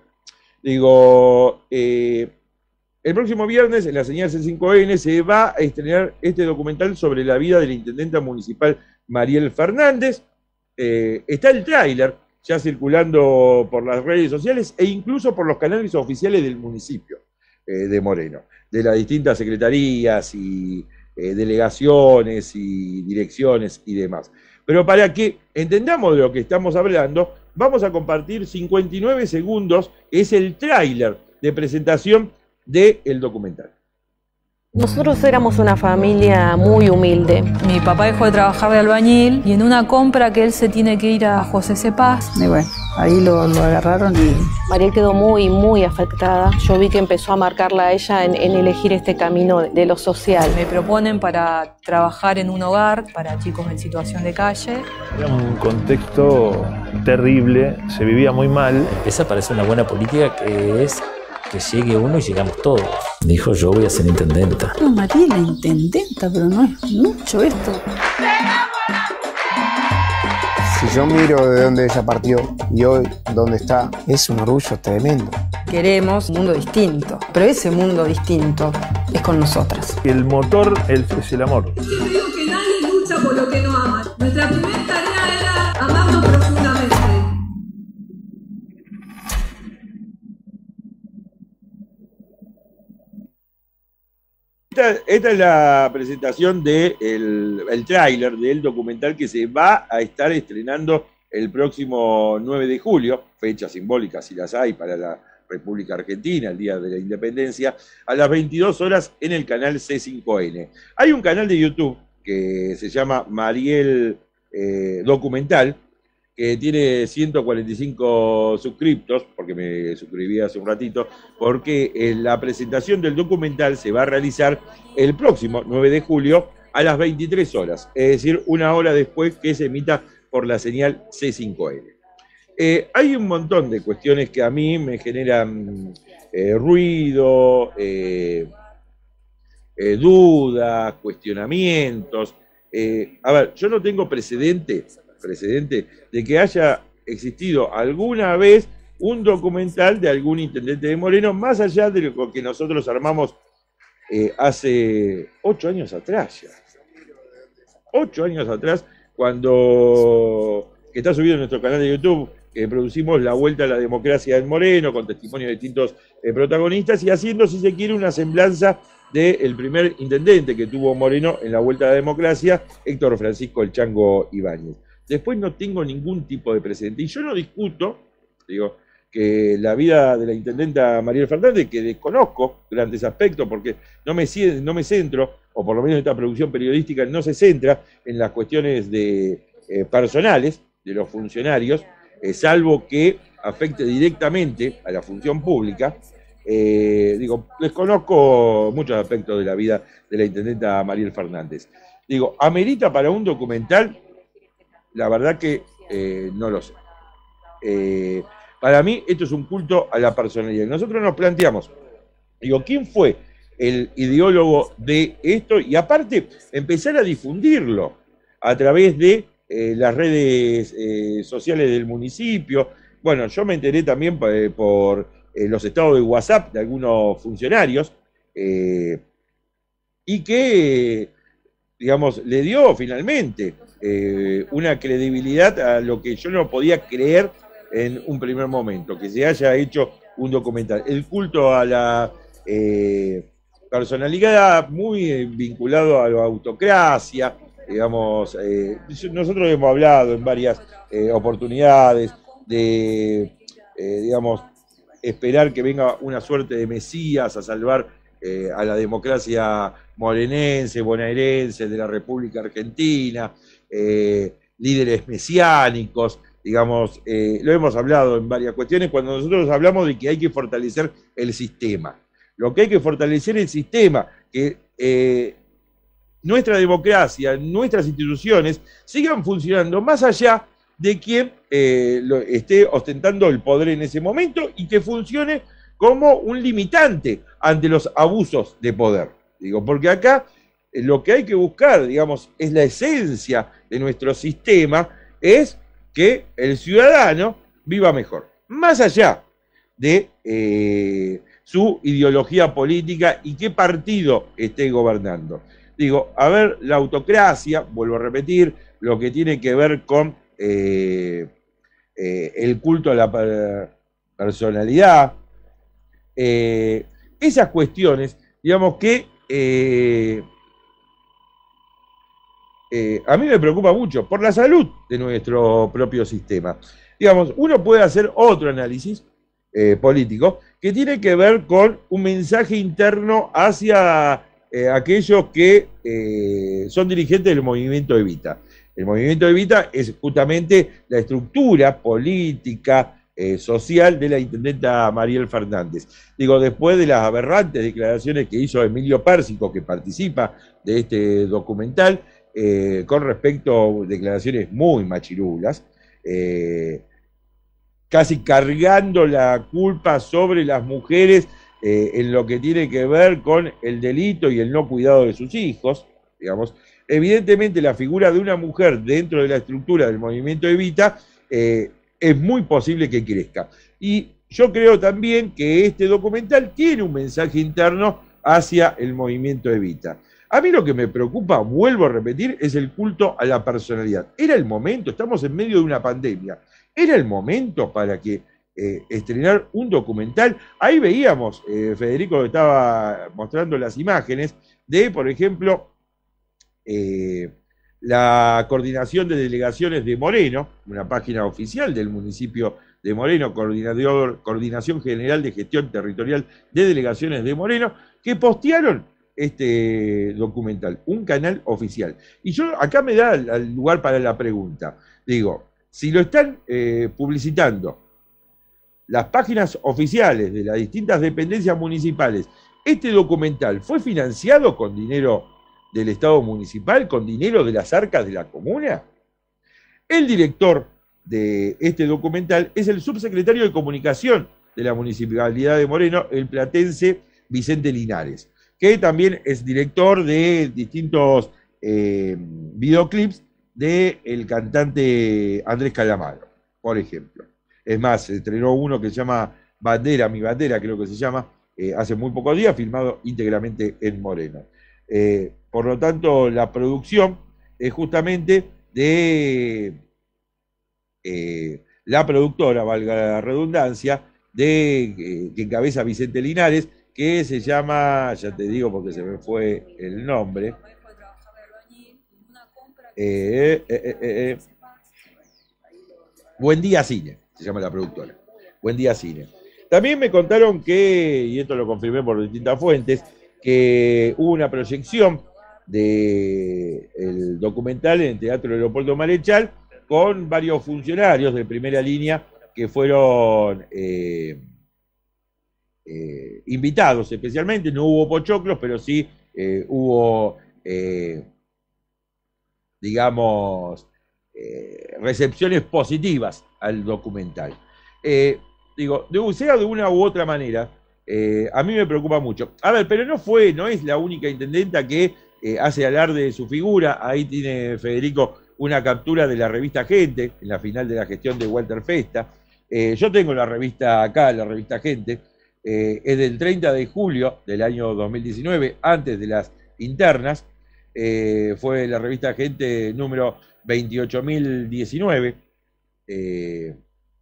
Digo, eh, el próximo viernes en la señal C cinco N se va a estrenar este documental sobre la vida de la intendenta municipal Mariel Fernández. Eh, está el tráiler ya circulando por las redes sociales e incluso por los canales oficiales del municipio eh, de Moreno, de las distintas secretarías y Eh, delegaciones y direcciones y demás. Pero para que entendamos de lo que estamos hablando, vamos a compartir cincuenta y nueve segundos, es el tráiler de presentación del documental. Nosotros éramos una familia muy humilde. Mi papá dejó de trabajar de albañil y en una compra que él se tiene que ir a José Cepaz. Y bueno, ahí lo, lo agarraron y... Mariel quedó muy, muy afectada. Yo vi que empezó a marcarla a ella en, en elegir este camino de, de lo social. Me proponen para trabajar en un hogar para chicos en situación de calle. Era un contexto terrible, se vivía muy mal. Esa parece una buena política que es que llegue uno y llegamos todos. Dijo, yo voy a ser intendenta. No, Mariel, la intendenta, pero no es mucho esto. Si yo miro de dónde ella partió y hoy dónde está, es un orgullo tremendo. Queremos un mundo distinto, pero ese mundo distinto es con nosotras. El motor es el amor. Siempre digo que nadie lucha por lo que no ama. Nuestra primera tarea era amarnos profundamente. Esta, esta es la presentación del de el tráiler del documental que se va a estar estrenando el próximo nueve de julio, fecha simbólica si las hay para la República Argentina, el Día de la Independencia, a las veintidós horas en el canal C cinco N. Hay un canal de YouTube que se llama Mariel eh, Documental, que tiene ciento cuarenta y cinco suscriptos, porque me suscribí hace un ratito, porque eh, la presentación del documental se va a realizar el próximo nueve de julio a las veintitrés horas, es decir, una hora después que se emita por la señal C cinco N. Eh, hay un montón de cuestiones que a mí me generan eh, ruido, eh, eh, dudas, cuestionamientos. Eh, a ver, yo no tengo precedente, precedente de que haya existido alguna vez un documental de algún intendente de Moreno, más allá de lo que nosotros armamos eh, hace ocho años atrás ya. Ocho años atrás, cuando, que está subido en nuestro canal de YouTube, que producimos La Vuelta a la Democracia en Moreno, con testimonios de distintos eh, protagonistas, y haciendo, si se quiere, una semblanza del primer intendente que tuvo Moreno en la Vuelta a la Democracia, Héctor Francisco El Chango Ibáñez. Después no tengo ningún tipo de precedente. Y yo no discuto, digo, que la vida de la intendenta Mariel Fernández, que desconozco grandes aspectos, porque no me, no me centro, o por lo menos esta producción periodística no se centra en las cuestiones de, eh, personales de los funcionarios, eh, salvo que afecte directamente a la función pública. Eh, digo, desconozco muchos aspectos de la vida de la intendenta Mariel Fernández. Digo, ¿amerita para un documental? La verdad que eh, no lo sé. Eh, para mí esto es un culto a la personalidad. Nosotros nos planteamos, digo, ¿quién fue el ideólogo de esto? Y aparte, empezar a difundirlo a través de eh, las redes eh, sociales del municipio. Bueno, yo me enteré también eh, por eh, los estados de WhatsApp de algunos funcionarios, eh, y que, digamos, le dio finalmente eh, una credibilidad a lo que yo no podía creer en un primer momento, que se haya hecho un documental. El culto a la eh, personalidad muy eh, vinculado a la autocracia, digamos, eh, nosotros hemos hablado en varias eh, oportunidades de, eh, digamos, esperar que venga una suerte de Mesías a salvar eh, a la democracia morenense, bonaerense, de la República Argentina, eh, líderes mesiánicos, digamos, eh, lo hemos hablado en varias cuestiones cuando nosotros hablamos de que hay que fortalecer el sistema. Lo que hay que fortalecer el sistema, que eh, nuestra democracia, nuestras instituciones sigan funcionando más allá de quien eh, lo, esté ostentando el poder en ese momento, y que funcione como un limitante ante los abusos de poder. Digo, porque acá eh, lo que hay que buscar, digamos, es la esencia de nuestro sistema, es que el ciudadano viva mejor, más allá de eh, su ideología política y qué partido esté gobernando. Digo, a ver, la autocracia, vuelvo a repetir, lo que tiene que ver con eh, eh, el culto a la personalidad, eh, esas cuestiones, digamos que eh, eh, a mí me preocupa mucho por la salud de nuestro propio sistema. Digamos, uno puede hacer otro análisis eh, político que tiene que ver con un mensaje interno hacia eh, aquellos que eh, son dirigentes del movimiento Evita. El movimiento Evita es justamente la estructura política, eh, social de la intendenta Mariel Fernández. Digo, después de las aberrantes declaraciones que hizo Emilio Pérsico, que participa de este documental, eh, con respecto a declaraciones muy machirulas, eh, casi cargando la culpa sobre las mujeres eh, en lo que tiene que ver con el delito y el no cuidado de sus hijos, digamos. Evidentemente la figura de una mujer dentro de la estructura del movimiento Evita eh, es muy posible que crezca. Y yo creo también que este documental tiene un mensaje interno hacia el movimiento Evita. A mí lo que me preocupa, vuelvo a repetir, es el culto a la personalidad. Era el momento, estamos en medio de una pandemia, era el momento para que eh, estrenar un documental. Ahí veíamos, eh, Federico estaba mostrando las imágenes de, por ejemplo, Eh, la coordinación de delegaciones de Moreno, una página oficial del municipio de Moreno, coordinador, Coordinación General de Gestión Territorial de Delegaciones de Moreno, que postearon este documental, un canal oficial. Y yo, acá me da el lugar para la pregunta. Digo, si lo están eh, publicitando las páginas oficiales de las distintas dependencias municipales, ¿este documental fue financiado con dinero del Estado municipal, con dinero de las arcas de la comuna? El director de este documental es el subsecretario de Comunicación de la Municipalidad de Moreno, el platense Vicente Linares. que también es director de distintos eh, videoclips del cantante Andrés Calamaro, por ejemplo. Es más, se estrenó uno que se llama Bandera, mi bandera, creo que se llama, eh, hace muy pocos días, filmado íntegramente en Moreno. Eh, por lo tanto, la producción es justamente de eh, la productora, valga la redundancia, de eh, que encabeza Vicente Linares, que se llama, ya te digo porque se me fue el nombre, eh, eh, eh, eh, Buen Día Cine, se llama la productora, Buen Día Cine. También me contaron que, y esto lo confirmé por distintas fuentes, que hubo una proyección del documental en el Teatro Leopoldo Marechal con varios funcionarios de primera línea que fueron eh, eh, invitados especialmente. No hubo pochoclos, pero sí eh, hubo, eh, digamos, eh, recepciones positivas al documental. Eh, digo, de, sea de una u otra manera, eh, a mí me preocupa mucho. A ver, pero no fue, no es la única intendenta que eh, hace alarde de su figura. Ahí tiene Federico una captura de la revista Gente, en la final de la gestión de Walter Festa. Eh, yo tengo la revista acá, la revista Gente, eh, es del treinta de julio del año dos mil diecinueve, antes de las internas. Eh, fue la revista Gente número veintiocho mil diecinueve, eh,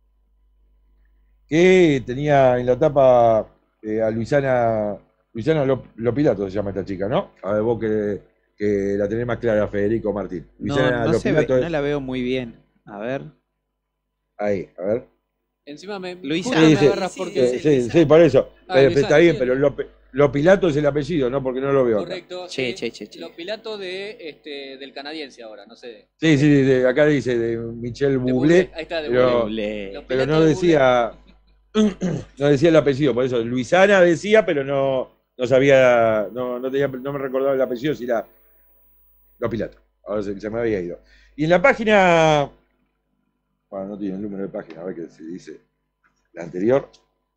que tenía en la tapa eh, a Luisana, Luisana Lopilato se llama esta chica, ¿no? A ver, vos que, que la tenés más clara, Federico Martín. Luisana no, no, se ve, es... no la veo muy bien. A ver. Ahí, a ver. Encima me, Luisana, me sí, agarras sí, porque... sí, sí, sí, por eso. Ah, pero, Luisana, está bien, sí. pero Lope, Lopilato es el apellido, ¿no? Porque no lo veo acá. Correcto. Che, sí. che, che, che. Los pilatos de, este, del canadiense ahora, no sé. Sí, sí, de, acá dice de Michel De Bublé, Ahí está, de pero, Bublé. Los pero pilatos no de decía no decía el apellido, por eso Luisana decía, pero no, no sabía, no, no, tenía, no me recordaba el apellido, si era Lopilato. Ahora se, se me había ido. Y en la página, bueno, no tiene el número de página, a ver qué se dice. La anterior.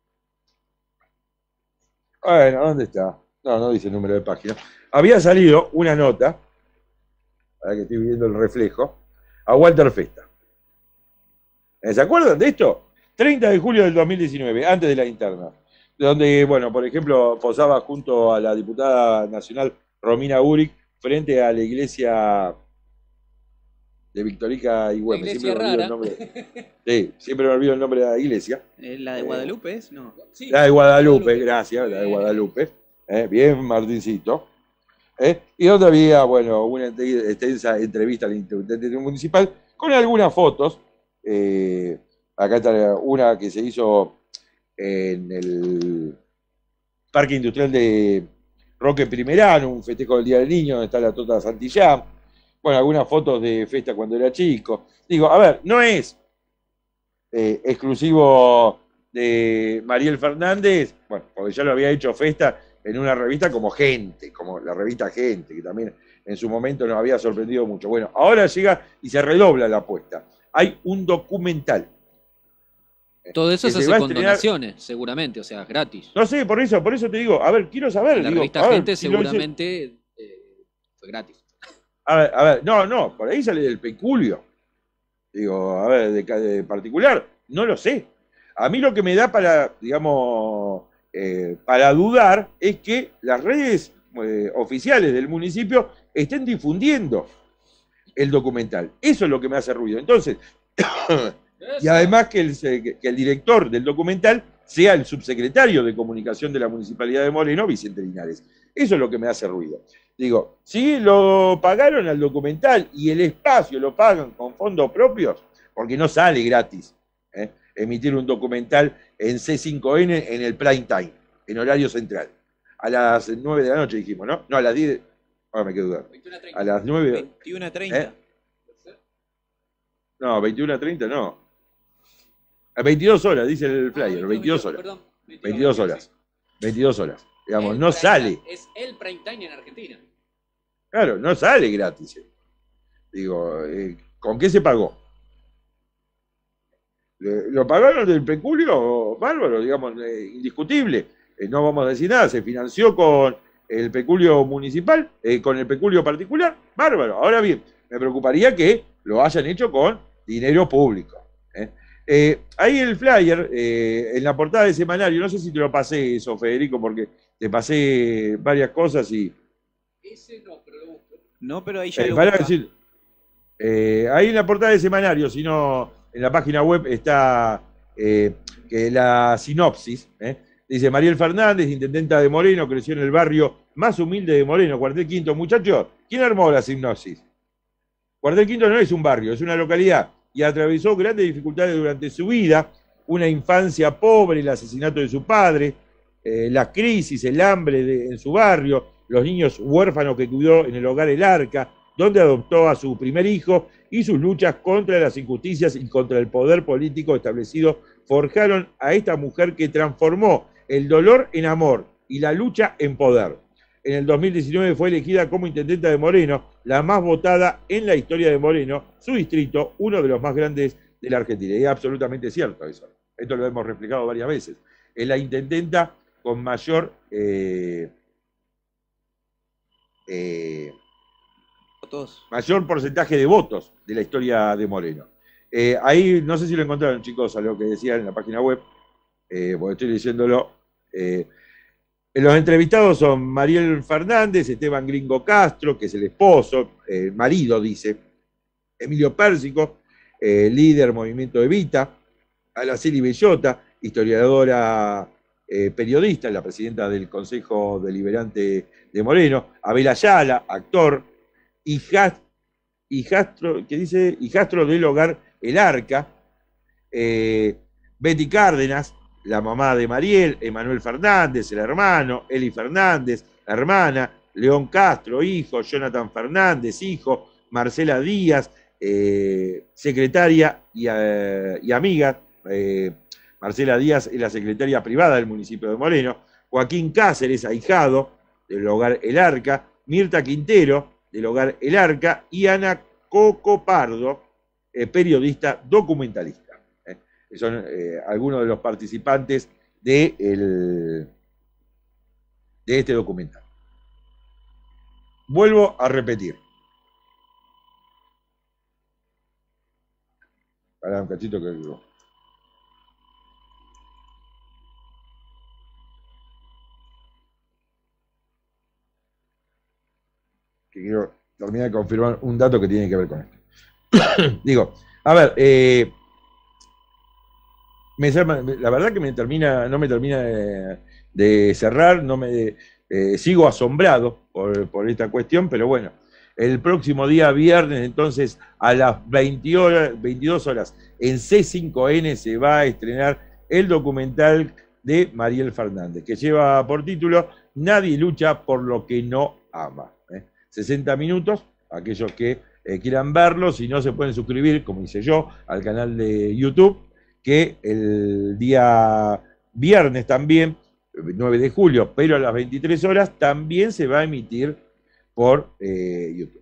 Bueno, ¿dónde está? No, no dice el número de página. Había salido una nota, ahora que estoy viendo el reflejo, a Walter Festa. ¿Se acuerdan de esto? treinta de julio del dos mil diecinueve, antes de la interna. Donde, bueno, por ejemplo, posaba junto a la diputada nacional Romina Uric frente a la iglesia de Victorica y Güemes. Siempre me olvido el nombre. Sí, siempre me olvido el nombre de la iglesia. ¿La de Guadalupe es? No. Sí, la de Guadalupe, Guadalupe. Gracias, la de Guadalupe. Eh, bien, Martincito. Eh, y donde había, bueno, una extensa entrevista al intendente municipal con algunas fotos. Eh, acá está una que se hizo en el Parque Industrial de Roque Primerano, un festejo del Día del Niño, donde está la Tota Santillán. Bueno, algunas fotos de Festa cuando era chico. Digo, a ver, no es eh, exclusivo de Mariel Fernández, bueno, porque ya lo había hecho Festa en una revista como Gente, como la revista Gente, que también en su momento nos había sorprendido mucho. Bueno, ahora llega y se redobla la apuesta. Hay un documental. Todo eso que se se hace va a con estrenar- donaciones, seguramente, o sea, gratis. No sé, por eso, por eso te digo, a ver, quiero saber. La digo, revista a ver, Gente si lo hice- seguramente eh, fue gratis. A ver, a ver, no, no, por ahí sale del peculio. Digo, a ver, de, ca- de particular, no lo sé. A mí lo que me da para, digamos, eh, para dudar es que las redes eh, oficiales del municipio estén difundiendo el documental. Eso es lo que me hace ruido. Entonces, y además que el, que el director del documental sea el subsecretario de Comunicación de la Municipalidad de Moreno, Vicente Linares. Eso es lo que me hace ruido. Digo, si lo pagaron al documental y el espacio lo pagan con fondos propios, porque no sale gratis, ¿eh? emitir un documental en C cinco N en el prime time, en horario central. A las nueve de la noche dijimos, ¿no? No, a las diez. Ahora me quedo dudando. A las nueve. veintiuno a treinta. ¿Eh? No, veintiuno a treinta no. A veintidós horas, dice el flyer, veintidós horas. Perdón, veintidós horas. veintidós horas. Digamos, no sale. Es el prime time en Argentina. Claro, no sale gratis. eh. Digo, eh, ¿con qué se pagó? Le- ¿Lo pagaron del peculio? Bárbaro, digamos, eh, indiscutible. Eh, no vamos a decir nada, se financió con el peculio municipal, eh, con el peculio particular, bárbaro. Ahora bien, me preocuparía que lo hayan hecho con dinero público. ¿eh? Eh, ahí el flyer, eh, en la portada del semanario, no sé si te lo pasé eso, Federico, porque te pasé varias cosas y... Ese no, pero lo busco. No, pero ahí ya Eh, lo para busca. decir, eh, ahí en la portada del semanario, si no, en la página web está eh, que la sinopsis, ¿eh? Dice: Mariel Fernández, intendenta de Moreno, creció en el barrio más humilde de Moreno, Cuartel Quinto. Muchachos, ¿quién armó la sinopsis? Cuartel Quinto no es un barrio, es una localidad, y atravesó grandes dificultades durante su vida, una infancia pobre, el asesinato de su padre, eh, la crisis, el hambre de, en su barrio, los niños huérfanos que cuidó en el hogar El Arca, donde adoptó a su primer hijo, y sus luchas contra las injusticias y contra el poder político establecido forjaron a esta mujer que transformó el dolor en amor y la lucha en poder. En el dos mil diecinueve fue elegida como intendenta de Moreno, la más votada en la historia de Moreno, su distrito, uno de los más grandes de la Argentina. Y es absolutamente cierto eso. Esto lo hemos replicado varias veces. Es la intendenta con mayor... Eh, eh, Votos. mayor porcentaje de votos de la historia de Moreno. Eh, ahí, no sé si lo encontraron, chicos, a lo que decían en la página web, eh, porque estoy diciéndolo. Eh, los entrevistados son Mariel Fernández, Esteban Gringo Castro, que es el esposo, el marido, dice, Emilio Pérsico, eh, líder Movimiento Evita, Araceli Bellota, historiadora, eh, periodista, la presidenta del Consejo Deliberante de Moreno, Abel Ayala, actor, hijastro, hijastro, ¿qué dice? Hijastro del hogar El Arca, eh, Betty Cárdenas, la mamá de Mariel, Emanuel Fernández, el hermano, Eli Fernández, la hermana, León Castro, hijo, Jonathan Fernández, hijo, Marcela Díaz, eh, secretaria y, eh, y amiga, eh, Marcela Díaz es la secretaria privada del municipio de Moreno, Joaquín Cáceres, ahijado del hogar El Arca, Mirta Quintero, del hogar El Arca, y Ana Coco Pardo, eh, periodista documentalista. Eh. Son eh, algunos de los participantes de, el, de este documental. Vuelvo a repetir. Para un cachito que... que quiero terminar de confirmar un dato que tiene que ver con esto. Digo, a ver, eh, me, la verdad que me termina, no me termina de, de cerrar, no me eh, sigo asombrado por, por esta cuestión, pero bueno, el próximo día viernes, entonces, a las veinte horas, veintidós horas, en C cinco N se va a estrenar el documental de Mariel Fernández, que lleva por título Nadie lucha por lo que no ama. ¿eh? sesenta minutos, aquellos que eh, quieran verlo, si no se pueden suscribir, como hice yo, al canal de YouTube, que el día viernes también, nueve de julio, pero a las veintitrés horas, también se va a emitir por eh, YouTube.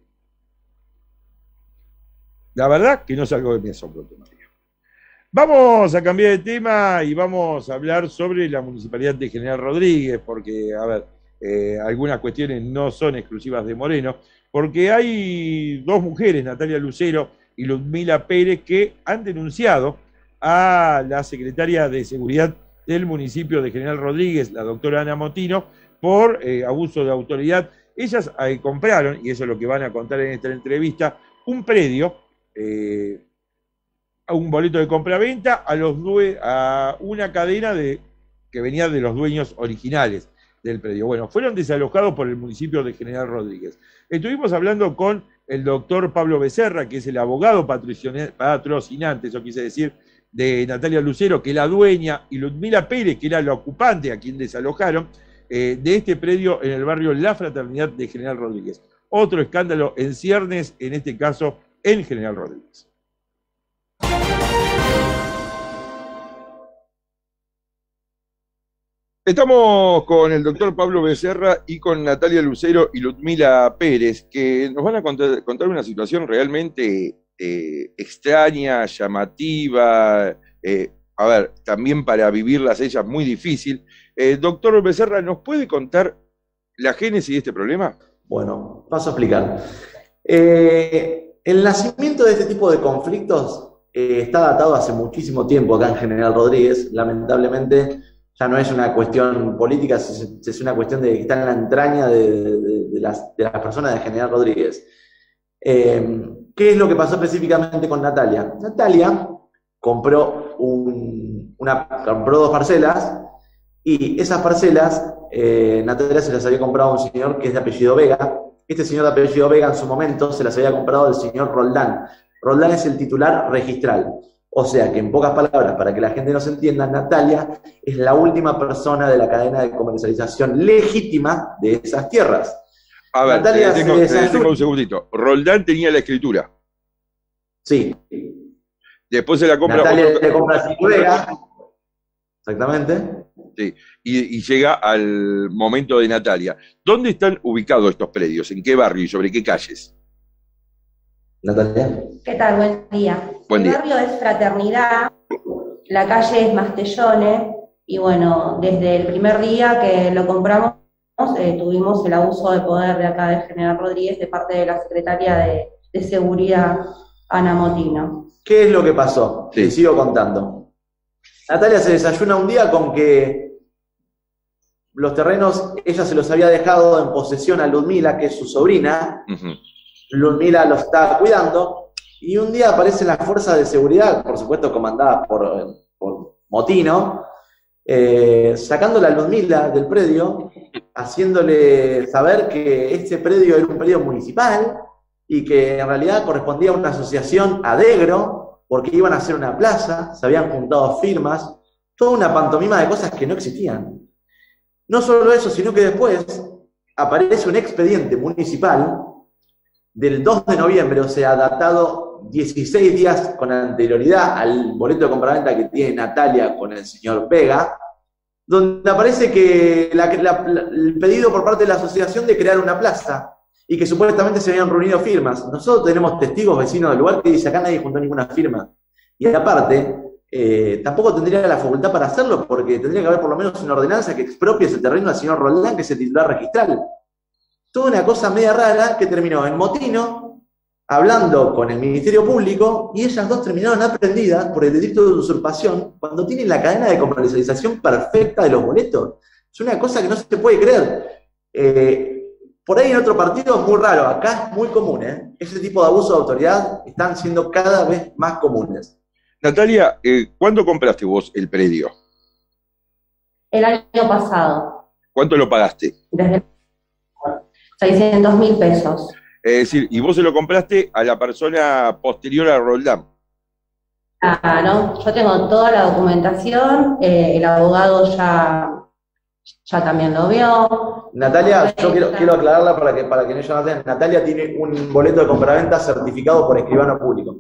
La verdad que no es algo de mi asombro todavía. Vamos a cambiar de tema y vamos a hablar sobre la Municipalidad de General Rodríguez, porque, a ver, eh, algunas cuestiones no son exclusivas de Moreno, porque hay dos mujeres, Natalia Lucero y Ludmila Pérez, que han denunciado a la secretaria de Seguridad del municipio de General Rodríguez, la doctora Ana Motino, por eh, abuso de autoridad. Ellas eh, compraron, y eso es lo que van a contar en esta entrevista, un predio, eh, a un boleto de compra-venta a, los due a una cadena de, que venía de los dueños originales del predio. Bueno, fueron desalojados por el municipio de General Rodríguez. Estuvimos hablando con el doctor Pablo Becerra, que es el abogado patrocinante, eso quise decir, de Natalia Lucero, que es la dueña, y Ludmila Pérez, que era la ocupante a quien desalojaron, eh, de este predio en el barrio La Fraternidad de General Rodríguez. Otro escándalo en ciernes, en este caso en General Rodríguez. Estamos con el doctor Pablo Becerra y con Natalia Lucero y Ludmila Pérez, que nos van a contar, contar una situación realmente eh, extraña, llamativa, eh, a ver, también para vivirlas ellas muy difícil. Eh, doctor Becerra, ¿nos puede contar la génesis de este problema? Bueno, paso a explicar. Eh, el nacimiento de este tipo de conflictos eh, está datado hace muchísimo tiempo acá en General Rodríguez. Lamentablemente ya no es una cuestión política, es, es una cuestión de que está en la entraña de, de, de, las, de las personas de General Rodríguez. Eh, ¿Qué es lo que pasó específicamente con Natalia? Natalia compró, un, una, compró dos parcelas y esas parcelas eh, Natalia se las había comprado a un señor que es de apellido Vega. Este señor de apellido Vega en su momento se las había comprado el señor Roldán. Roldán es el titular registral. O sea que en pocas palabras, para que la gente nos entienda, Natalia es la última persona de la cadena de comercialización legítima de esas tierras. A ver, Natalia tengo, se desayuna... tengo un segundito. Roldán tenía la escritura. Sí. Después se la compra... Natalia otro... le compra a Vega. Exactamente. Sí. Y, y llega al momento de Natalia. ¿Dónde están ubicados estos predios? ¿En qué barrio y sobre qué calles? Natalia. ¿Qué tal? Buen día. Buen el día. barrio es Fraternidad, la calle es Mastellone, y bueno, desde el primer día que lo compramos, eh, tuvimos el abuso de poder de acá de General Rodríguez de parte de la Secretaria de, de Seguridad, Ana Motino. ¿Qué es lo que pasó? Sí. Les sigo contando. Natalia se desayuna un día con que los terrenos, ella se los había dejado en posesión a Ludmila, que es su sobrina. Uh-huh. Ludmila los estaba cuidando, y un día aparecen las fuerzas de seguridad, por supuesto comandadas por, por Motino, eh, sacándola a Ludmila del predio, haciéndole saber que este predio era un predio municipal, y que en realidad correspondía a una asociación Adegro, porque iban a hacer una plaza, se habían juntado firmas, toda una pantomima de cosas que no existían. No solo eso, sino que después aparece un expediente municipal del dos de noviembre, o sea, datado dieciséis días con anterioridad al boleto de compraventa que tiene Natalia con el señor Vega, donde aparece que la, la, la, el pedido por parte de la asociación de crear una plaza, y que supuestamente se habían reunido firmas. Nosotros tenemos testigos vecinos del lugar que dicen acá nadie juntó ninguna firma. Y aparte, eh, tampoco tendría la facultad para hacerlo, porque tendría que haber por lo menos una ordenanza que expropie ese terreno al señor Roldán, que es el titular registral. Toda una cosa media rara que terminó en Motino, hablando con el Ministerio Público, y ellas dos terminaron aprendidas por el delito de usurpación, cuando tienen la cadena de comercialización perfecta de los boletos. Es una cosa que no se puede creer. Eh, Por ahí en otro partido es muy raro, acá es muy común, ¿eh? Ese tipo de abuso de autoridad están siendo cada vez más comunes. Natalia, eh, ¿cuándo compraste vos el predio? El año pasado. ¿Cuánto lo pagaste? Desde seiscientos mil pesos. Es decir, y vos se lo compraste a la persona posterior a Roldán. Ah, no, yo tengo toda la documentación, eh, el abogado ya... ya también lo vio. Natalia, yo quiero, quiero aclararla para que, para que no ella no tenga. Natalia tiene un boleto de compraventa certificado por escribano público.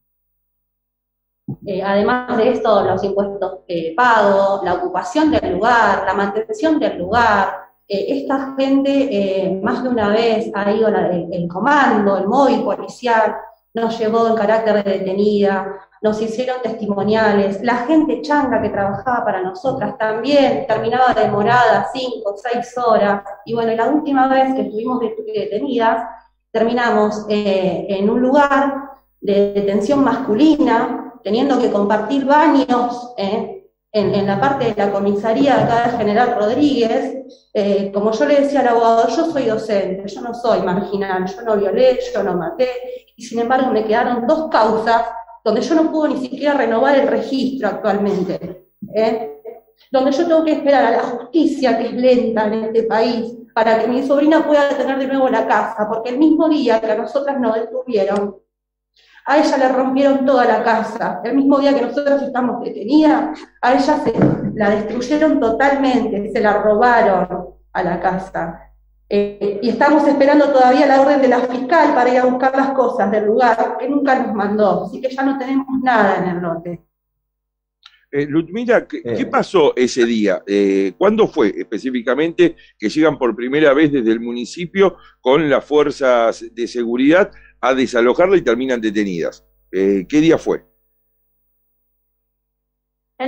Eh, además de esto, los impuestos eh, pagos, la ocupación del lugar, la mantención del lugar. Eh, esta gente eh, más de una vez ha ido la, el, el comando, el móvil policial, nos llevó en carácter de detenida, nos hicieron testimoniales, la gente changa que trabajaba para nosotras también terminaba demorada cinco, seis horas, y bueno, la última vez que estuvimos detenidas, terminamos eh, en un lugar de detención masculina, teniendo que compartir baños eh, en, en la parte de la comisaría de acá de General Rodríguez. Eh, como yo le decía al abogado, yo soy docente, yo no soy marginal, yo no violé, yo no maté, y sin embargo me quedaron dos causas donde yo no puedo ni siquiera renovar el registro actualmente, ¿eh? Donde yo tengo que esperar a la justicia, que es lenta en este país, para que mi sobrina pueda tener de nuevo la casa, porque el mismo día que a nosotras nos detuvieron, a ella le rompieron toda la casa. El mismo día que nosotros estamos detenidas, a ella se la destruyeron totalmente, se la robaron a la casa. Eh, y estamos esperando todavía la orden de la fiscal para ir a buscar las cosas del lugar, que nunca nos mandó, así que ya no tenemos nada en el lote. Eh, Ludmila, ¿qué, ¿qué pasó ese día? Eh, ¿Cuándo fue específicamente que llegan por primera vez desde el municipio con las fuerzas de seguridad a desalojarla y terminan detenidas? Eh, ¿Qué día fue? En este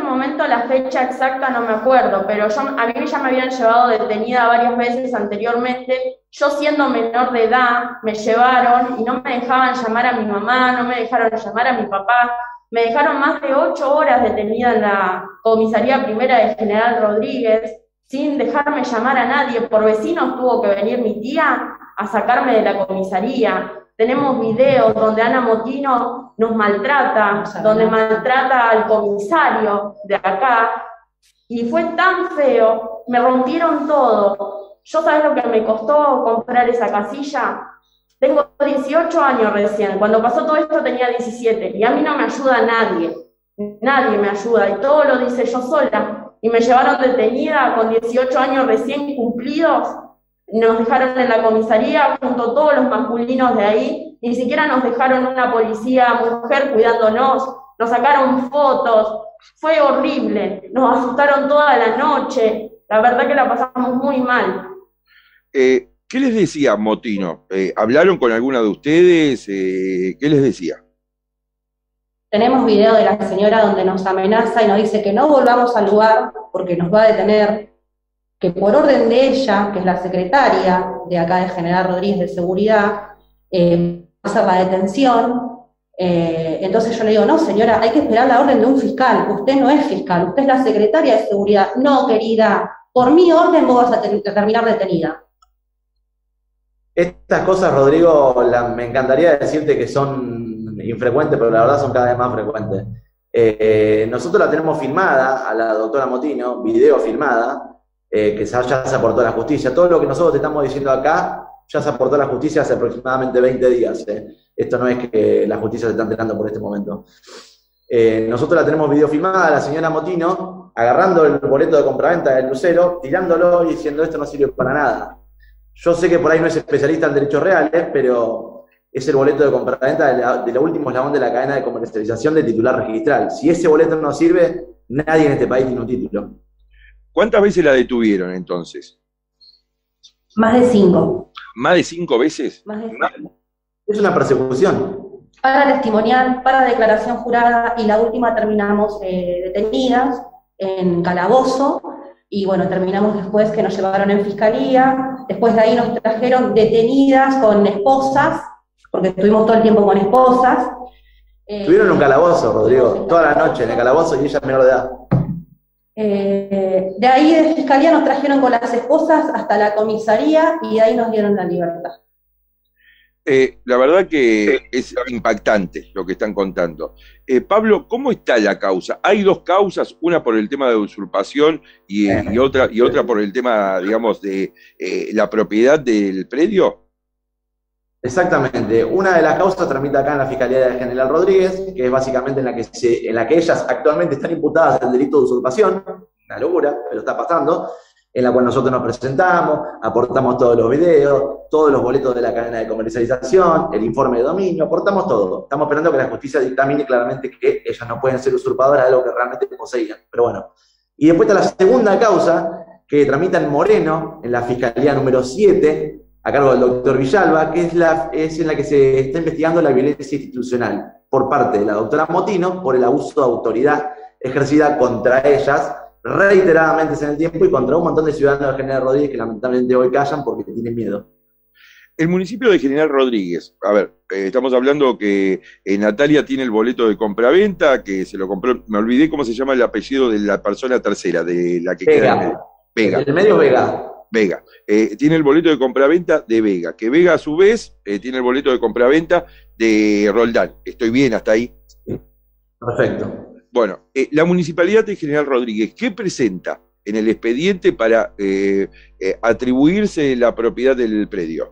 momento la fecha exacta no me acuerdo, pero yo, a mí ya me habían llevado detenida varias veces anteriormente. Yo siendo menor de edad, me llevaron y no me dejaban llamar a mi mamá, no me dejaron llamar a mi papá. Me dejaron más de ocho horas detenida en la comisaría primera de General Rodríguez, sin dejarme llamar a nadie. Por vecinos tuvo que venir mi tía a sacarme de la comisaría. Tenemos videos donde Ana Motino nos maltrata, donde maltrata al comisario de acá, y fue tan feo, me rompieron todo. ¿Yo sabés lo que me costó comprar esa casilla? Tengo dieciocho años recién, cuando pasó todo esto tenía diecisiete, y a mí no me ayuda nadie, nadie me ayuda, y todo lo hice yo sola, y me llevaron detenida con dieciocho años recién cumplidos. Nos dejaron en la comisaría junto a todos los masculinos de ahí, ni siquiera nos dejaron una policía mujer cuidándonos, nos sacaron fotos, fue horrible, nos asustaron toda la noche, la verdad que la pasamos muy mal. Eh, ¿Qué les decía Motino? Eh, ¿Hablaron con alguna de ustedes? Eh, ¿Qué les decía? Tenemos video de la señora donde nos amenaza y nos dice que no volvamos al lugar porque nos va a detener, que por orden de ella, que es la secretaria de acá de General Rodríguez de Seguridad, eh, va a hacer la detención. Eh, entonces yo le digo, no señora, hay que esperar la orden de un fiscal, usted no es fiscal, usted es la secretaria de Seguridad. No, querida, por mi orden vos vas a te terminar detenida. Estas cosas, Rodrigo, la, me encantaría decirte que son infrecuentes, pero la verdad son cada vez más frecuentes. Eh, nosotros la tenemos filmada, a la doctora Motino, video filmada, Eh, que ya se aportó a la justicia. Todo lo que nosotros te estamos diciendo acá ya se aportó a la justicia hace aproximadamente veinte días. ¿eh? Esto no es que la justicia se está enterando por este momento. Eh, nosotros la tenemos video filmada, la señora Motino, agarrando el boleto de compraventa del Lucero, tirándolo y diciendo esto no sirve para nada. Yo sé que por ahí no es especialista en derechos reales, pero es el boleto de compraventa de, la, de lo último eslabón de la cadena de comercialización del titular registral. Si ese boleto no sirve, nadie en este país tiene un título. ¿Cuántas veces la detuvieron entonces? Más de cinco. ¿Más de cinco veces? Más de cinco. Es una persecución. Para testimonial, para declaración jurada, y la última terminamos eh, detenidas en calabozo, y bueno, terminamos después que nos llevaron en fiscalía. Después de ahí nos trajeron detenidas con esposas, porque estuvimos todo el tiempo con esposas. Eh, Estuvieron en un calabozo, Rodrigo, toda la noche en el calabozo, y ella es menor de edad. Eh, de ahí de fiscalía nos trajeron con las esposas hasta la comisaría y de ahí nos dieron la libertad. Eh, la verdad que es impactante lo que están contando. Eh, Pablo, ¿cómo está la causa? Hay dos causas, una por el tema de usurpación y, y, otra, y otra por el tema, digamos, de eh, la propiedad del predio. Exactamente. Una de las causas tramita acá en la Fiscalía de General Rodríguez, que es básicamente en la que, se, en la que ellas actualmente están imputadas del delito de usurpación, una locura, pero está pasando, en la cual nosotros nos presentamos, aportamos todos los videos, todos los boletos de la cadena de comercialización, el informe de dominio, aportamos todo. Estamos esperando que la justicia dictamine claramente que ellas no pueden ser usurpadoras de algo que realmente poseían. Pero bueno. Y después está la segunda causa, que tramita en Moreno, en la Fiscalía número siete, a cargo del doctor Villalba, que es, la, es en la que se está investigando la violencia institucional por parte de la doctora Motino por el abuso de autoridad ejercida contra ellas reiteradamente en el tiempo y contra un montón de ciudadanos de General Rodríguez que lamentablemente hoy callan porque tienen miedo. El municipio de General Rodríguez, a ver, eh, estamos hablando que eh, Natalia tiene el boleto de compraventa, que se lo compró, me olvidé cómo se llama el apellido de la persona tercera, de la que Vega. queda en medio. Vega. El medio Vega. Vega. Eh, tiene el boleto de compraventa de Vega, que Vega a su vez eh, tiene el boleto de compraventa de Roldán. ¿Estoy bien hasta ahí? Perfecto. Bueno, eh, la Municipalidad de General Rodríguez, ¿qué presenta en el expediente para eh, eh, atribuirse la propiedad del predio?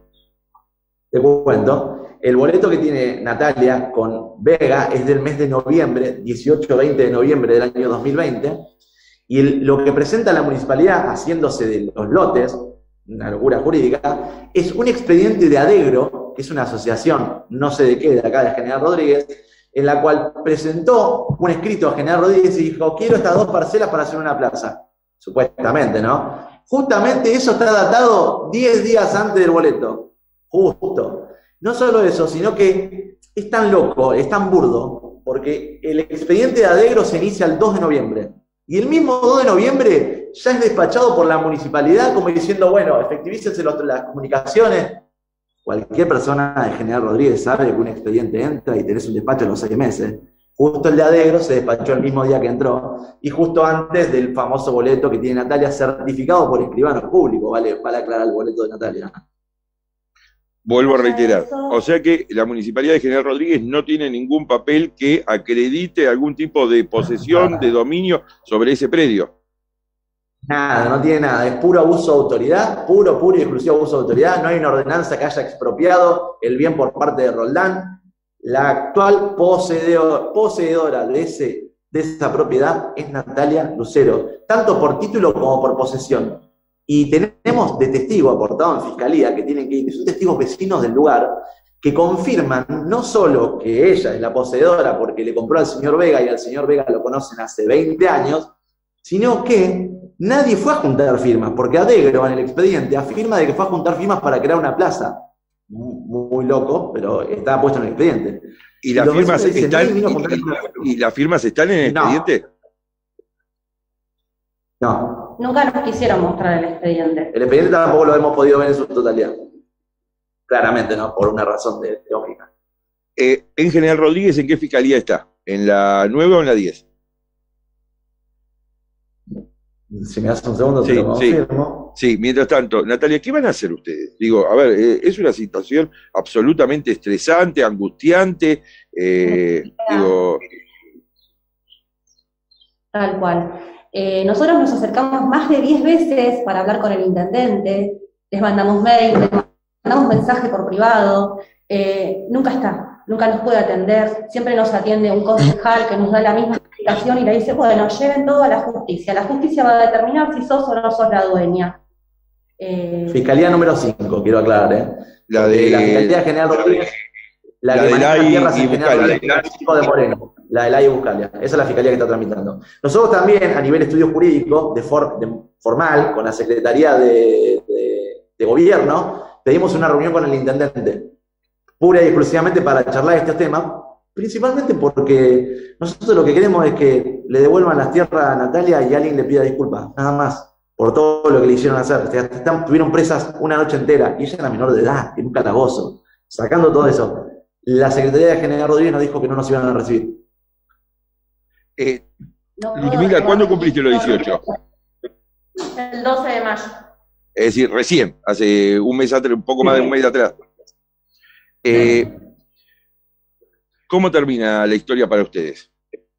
Te cuento. El boleto que tiene Natalia con Vega es del mes de noviembre, dieciocho veinte de noviembre del año dos mil veinte, y el, lo que presenta la municipalidad, haciéndose de los lotes, una locura jurídica, es un expediente de Adegro, que es una asociación, no sé de qué, de acá de General Rodríguez, en la cual presentó un escrito a General Rodríguez y dijo, quiero estas dos parcelas para hacer una plaza, supuestamente, ¿no? Justamente eso está datado diez días antes del boleto, justo. No solo eso, sino que es tan loco, es tan burdo, porque el expediente de Adegro se inicia el dos de noviembre, Y el mismo dos de noviembre ya es despachado por la municipalidad como diciendo, bueno, efectivícense los, las comunicaciones. Cualquier persona de General Rodríguez sabe que un expediente entra y tenés un despacho en los seis meses. Justo el de Adegro se despachó el mismo día que entró, y justo antes del famoso boleto que tiene Natalia certificado por escribano público, vale, vale aclarar el boleto de Natalia. Vuelvo a reiterar, o sea que la Municipalidad de General Rodríguez no tiene ningún papel que acredite algún tipo de posesión, de dominio sobre ese predio. Nada, no tiene nada, es puro abuso de autoridad, puro, puro y exclusivo abuso de autoridad, no hay una ordenanza que haya expropiado el bien por parte de Roldán. La actual poseedor, poseedora de, ese, de esa propiedad es Natalia Lucero, tanto por título como por posesión. Y tenemos de testigo aportado en Fiscalía, que tienen que ir, son testigos vecinos del lugar, que confirman no solo que ella es la poseedora porque le compró al señor Vega y al señor Vega lo conocen hace veinte años, sino que nadie fue a juntar firmas, porque Adegro en el expediente afirma de que fue a juntar firmas para crear una plaza. Muy, muy loco, pero estaba puesto en el expediente. ¿Y las firmas están, y, y las firmas están en el no. expediente? No. Nunca nos quisieron mostrar el expediente. El expediente tampoco lo hemos podido ver en su totalidad. Claramente, ¿no? Por una razón de lógica. Eh, en General Rodríguez, ¿en qué fiscalía está? ¿En la nueve o en la diez? Si me das un segundo, sí, te lo confirmo. Sí, sí, mientras tanto, Natalia, ¿qué van a hacer ustedes? Digo, a ver, eh, es una situación absolutamente estresante, angustiante, eh, digo... Tal cual. Eh, nosotros nos acercamos más de diez veces para hablar con el intendente, les mandamos mail, les mandamos mensaje por privado, eh, nunca está, nunca nos puede atender, siempre nos atiende un concejal que nos da la misma explicación y le dice, bueno, lleven todo a la justicia, la justicia va a determinar si sos o no sos la dueña. Eh, Fiscalía número cinco, quiero aclarar, ¿eh? La de la Fiscalía General Rodríguez, la, la que maneja tierras en General Rodríguez, de Moreno, la de la y Buscalia, esa es la Fiscalía que está tramitando. Nosotros también, a nivel estudio jurídico, de, for, de formal, con la Secretaría de, de, de Gobierno, pedimos una reunión con el intendente, pura y exclusivamente para charlar estos temas, principalmente porque nosotros lo que queremos es que le devuelvan las tierras a Natalia y alguien le pida disculpas, nada más, por todo lo que le hicieron hacer. O sea, están, tuvieron presas una noche entera, y ella era menor de edad, en un calabozo. Sacando todo eso, la Secretaría de General Rodríguez nos dijo que no nos iban a recibir. Eh, Ludmila, ¿cuándo cumpliste los dieciocho? El doce de mayo. Es decir, recién, hace un mes atrás, un poco más de un mes atrás. Eh, ¿Cómo termina la historia para ustedes?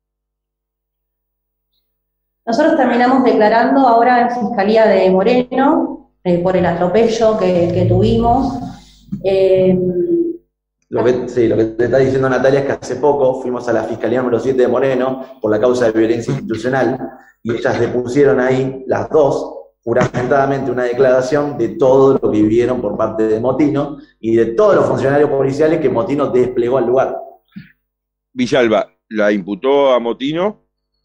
Nosotros terminamos declarando ahora en Fiscalía de Moreno, eh, por el atropello que, que tuvimos. Eh, Lo que, sí, lo que te está diciendo Natalia es que hace poco fuimos a la Fiscalía número siete de Moreno por la causa de violencia institucional y ellas depusieron ahí, las dos, juramentadamente una declaración de todo lo que vivieron por parte de Motino y de todos los funcionarios policiales que Motino desplegó al lugar. Villalba, ¿la imputó a Motino?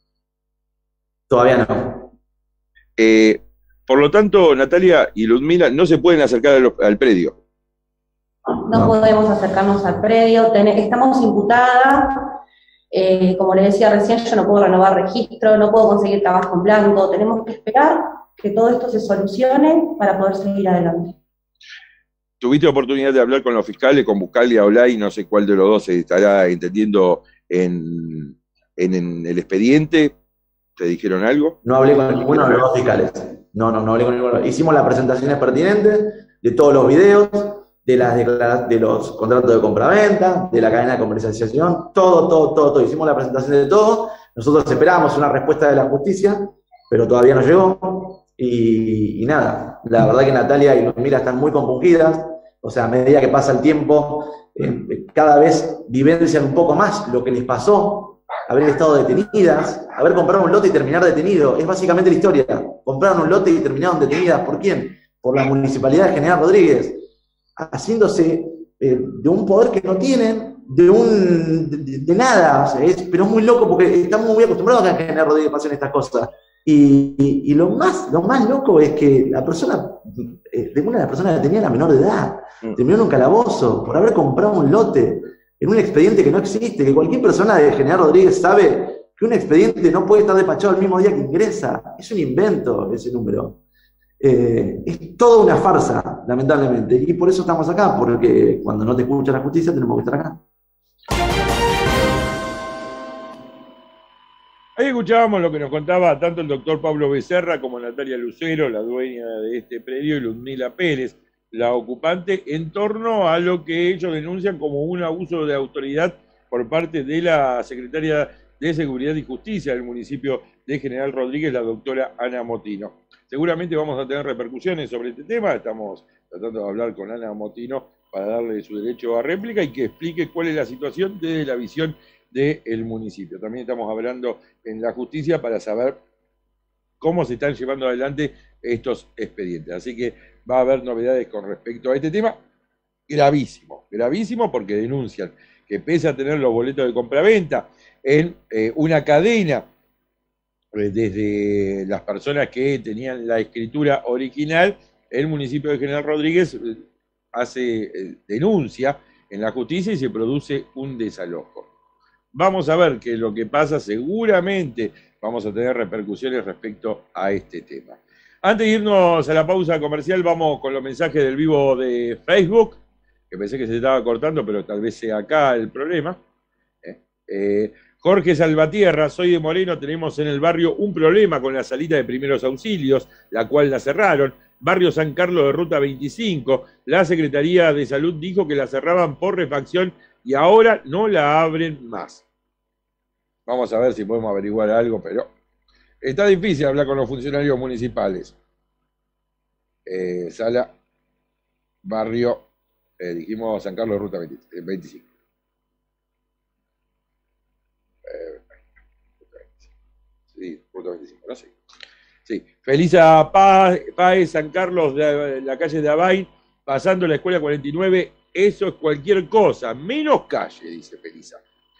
Todavía no. Eh, por lo tanto, Natalia y Ludmila no se pueden acercar al, al predio. No, no podemos acercarnos al predio, ten, estamos imputadas, eh, como le decía recién, yo no puedo renovar registro, no puedo conseguir trabajo en blanco, tenemos que esperar que todo esto se solucione para poder seguir adelante. ¿Tuviste oportunidad de hablar con los fiscales, con Buscalia, Olay, no sé cuál de los dos se estará entendiendo en, en, en el expediente? ¿Te dijeron algo? No hablé con ninguno de los dos fiscales, no, no, no hablé con ninguno. Hicimos las presentaciones pertinentes de todos los videos, de, las de los contratos de compraventa, de la cadena de comercialización, todo, todo, todo, todo. Hicimos la presentación de todo, nosotros esperábamos una respuesta de la justicia, pero todavía no llegó, y, y nada, la verdad que Natalia y Ludmila están muy compungidas, o sea, a medida que pasa el tiempo, eh, cada vez vivencian un poco más lo que les pasó, haber estado detenidas, haber comprado un lote y terminar detenido, es básicamente la historia, compraron un lote y terminaron detenidas, ¿por quién? Por la Municipalidad de General Rodríguez, haciéndose eh, de un poder que no tienen, de un de, de nada, o sea, es, pero es muy loco porque estamos muy acostumbrados a que en General Rodríguez pasen estas cosas. Y, y, y lo más lo más loco es que la persona, eh, de una de las personas que tenía la menor de edad, mm. terminó en un calabozo por haber comprado un lote en un expediente que no existe, que cualquier persona de General Rodríguez sabe que un expediente no puede estar despachado el mismo día que ingresa. Es un invento ese número. Eh, es toda una farsa, lamentablemente. Y por eso estamos acá, porque cuando no te escucha la justicia tenemos que estar acá. Ahí escuchábamos lo que nos contaba tanto el doctor Pablo Becerra como Natalia Lucero, la dueña de este predio, y Ludmila Pérez, la ocupante, en torno a lo que ellos denuncian como un abuso de autoridad por parte de la secretaria de Seguridad y Justicia del municipio de General Rodríguez, la doctora Ana Motino. Seguramente vamos a tener repercusiones sobre este tema, estamos tratando de hablar con Ana Motino para darle su derecho a réplica y que explique cuál es la situación desde la visión del municipio. También estamos hablando en la justicia para saber cómo se están llevando adelante estos expedientes. Así que va a haber novedades con respecto a este tema. Gravísimo, gravísimo porque denuncian que pese a tener los boletos de compraventa en eh, una cadena eh, desde las personas que tenían la escritura original, el municipio de General Rodríguez eh, hace eh, denuncia en la justicia y se produce un desalojo. Vamos a ver qué es lo que pasa, seguramente vamos a tener repercusiones respecto a este tema. Antes de irnos a la pausa comercial, vamos con los mensajes del vivo de Facebook, que pensé que se estaba cortando, pero tal vez sea acá el problema. Eh, eh, Jorge Salvatierra, soy de Moreno, tenemos en el barrio un problema con la salita de primeros auxilios, la cual la cerraron. Barrio San Carlos de Ruta veinticinco, la Secretaría de Salud dijo que la cerraban por refacción y ahora no la abren más. Vamos a ver si podemos averiguar algo, pero está difícil hablar con los funcionarios municipales. Eh, sala, barrio, eh, dijimos San Carlos de Ruta veinticinco. Eh, sí, Ruta veinticinco, no sé. Sí, Felisa Páez, San Carlos, de la calle de Abain, pasando la escuela cuarenta y nueve, eso es cualquier cosa, menos calle, dice Felisa.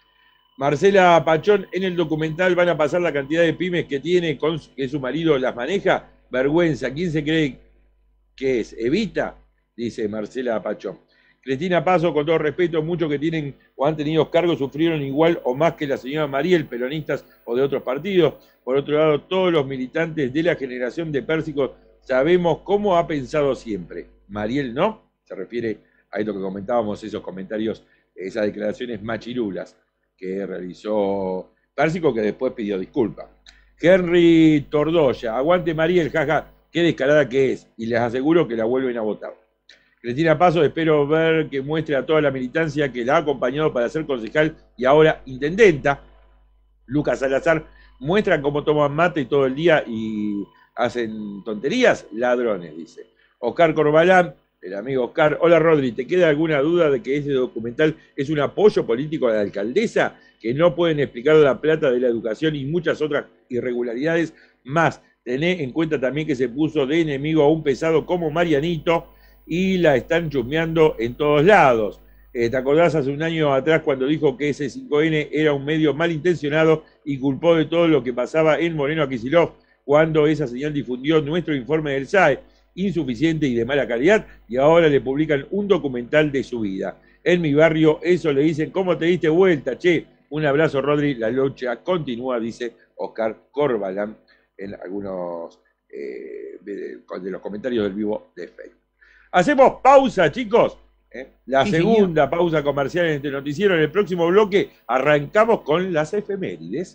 Marcela Pachón, en el documental van a pasar la cantidad de pymes que tiene, con que su marido las maneja. Vergüenza, ¿quién se cree que es? ¿Evita? Dice Marcela Pachón. Cristina Paso, con todo respeto, muchos que tienen o han tenido cargos sufrieron igual o más que la señora Mariel, peronistas o de otros partidos. Por otro lado, todos los militantes de la generación de Pérsicos sabemos cómo ha pensado siempre. Mariel no, se refiere a esto que comentábamos, esos comentarios, esas declaraciones machirulas que realizó Pérsico, que después pidió disculpas. Henry Tordoya, aguante Mariel, jaja, qué descarada que es, y les aseguro que la vuelven a votar. Cristina Paso, espero ver que muestre a toda la militancia que la ha acompañado para ser concejal y ahora intendenta. Lucas Salazar, muestran cómo toman mate todo el día y hacen tonterías, ladrones, dice. Oscar Corbalán, el amigo Oscar, hola Rodri, ¿te queda alguna duda de que ese documental es un apoyo político a la alcaldesa? Que no pueden explicar la plata de la educación y muchas otras irregularidades más. Tené en cuenta también que se puso de enemigo a un pesado como Marianito y la están chusmeando en todos lados. Eh, ¿Te acordás hace un año atrás cuando dijo que ese cinco ene era un medio malintencionado y culpó de todo lo que pasaba en Moreno Kicillof cuando esa señal difundió nuestro informe del S A E, insuficiente y de mala calidad, y ahora le publican un documental de su vida? En mi barrio eso le dicen, ¿cómo te diste vuelta, che? Un abrazo, Rodri, la lucha continúa, dice Oscar Corbalán en algunos eh, de, de los comentarios del vivo de Facebook. Hacemos pausa, chicos. ¿Eh? La sí, segunda señor. pausa comercial en este noticiero. En el próximo bloque arrancamos con las efemérides.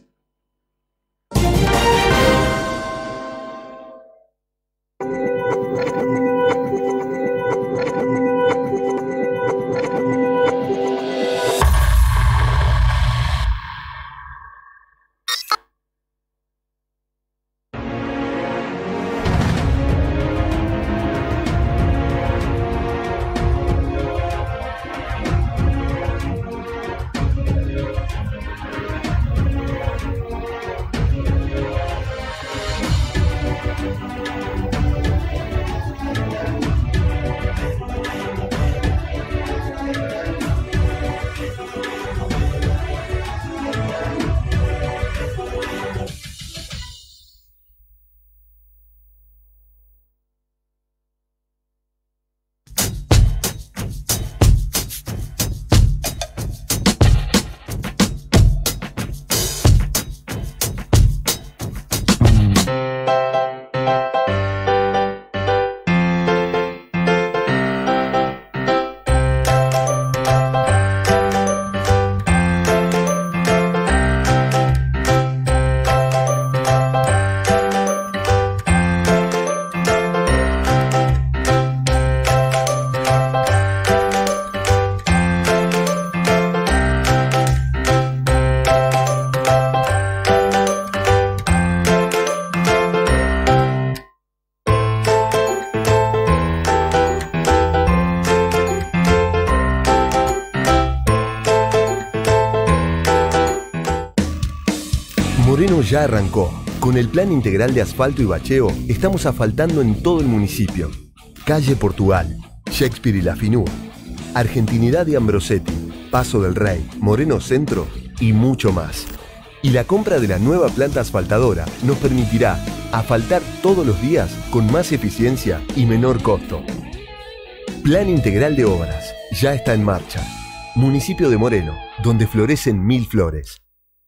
Moreno ya arrancó. Con el Plan Integral de Asfalto y Bacheo, estamos asfaltando en todo el municipio. Calle Portugal, Shakespeare y La Finú, Argentinidad y Ambrosetti, Paso del Rey, Moreno Centro y mucho más. Y la compra de la nueva planta asfaltadora nos permitirá asfaltar todos los días con más eficiencia y menor costo. Plan Integral de Obras ya está en marcha. Municipio de Moreno, donde florecen mil flores.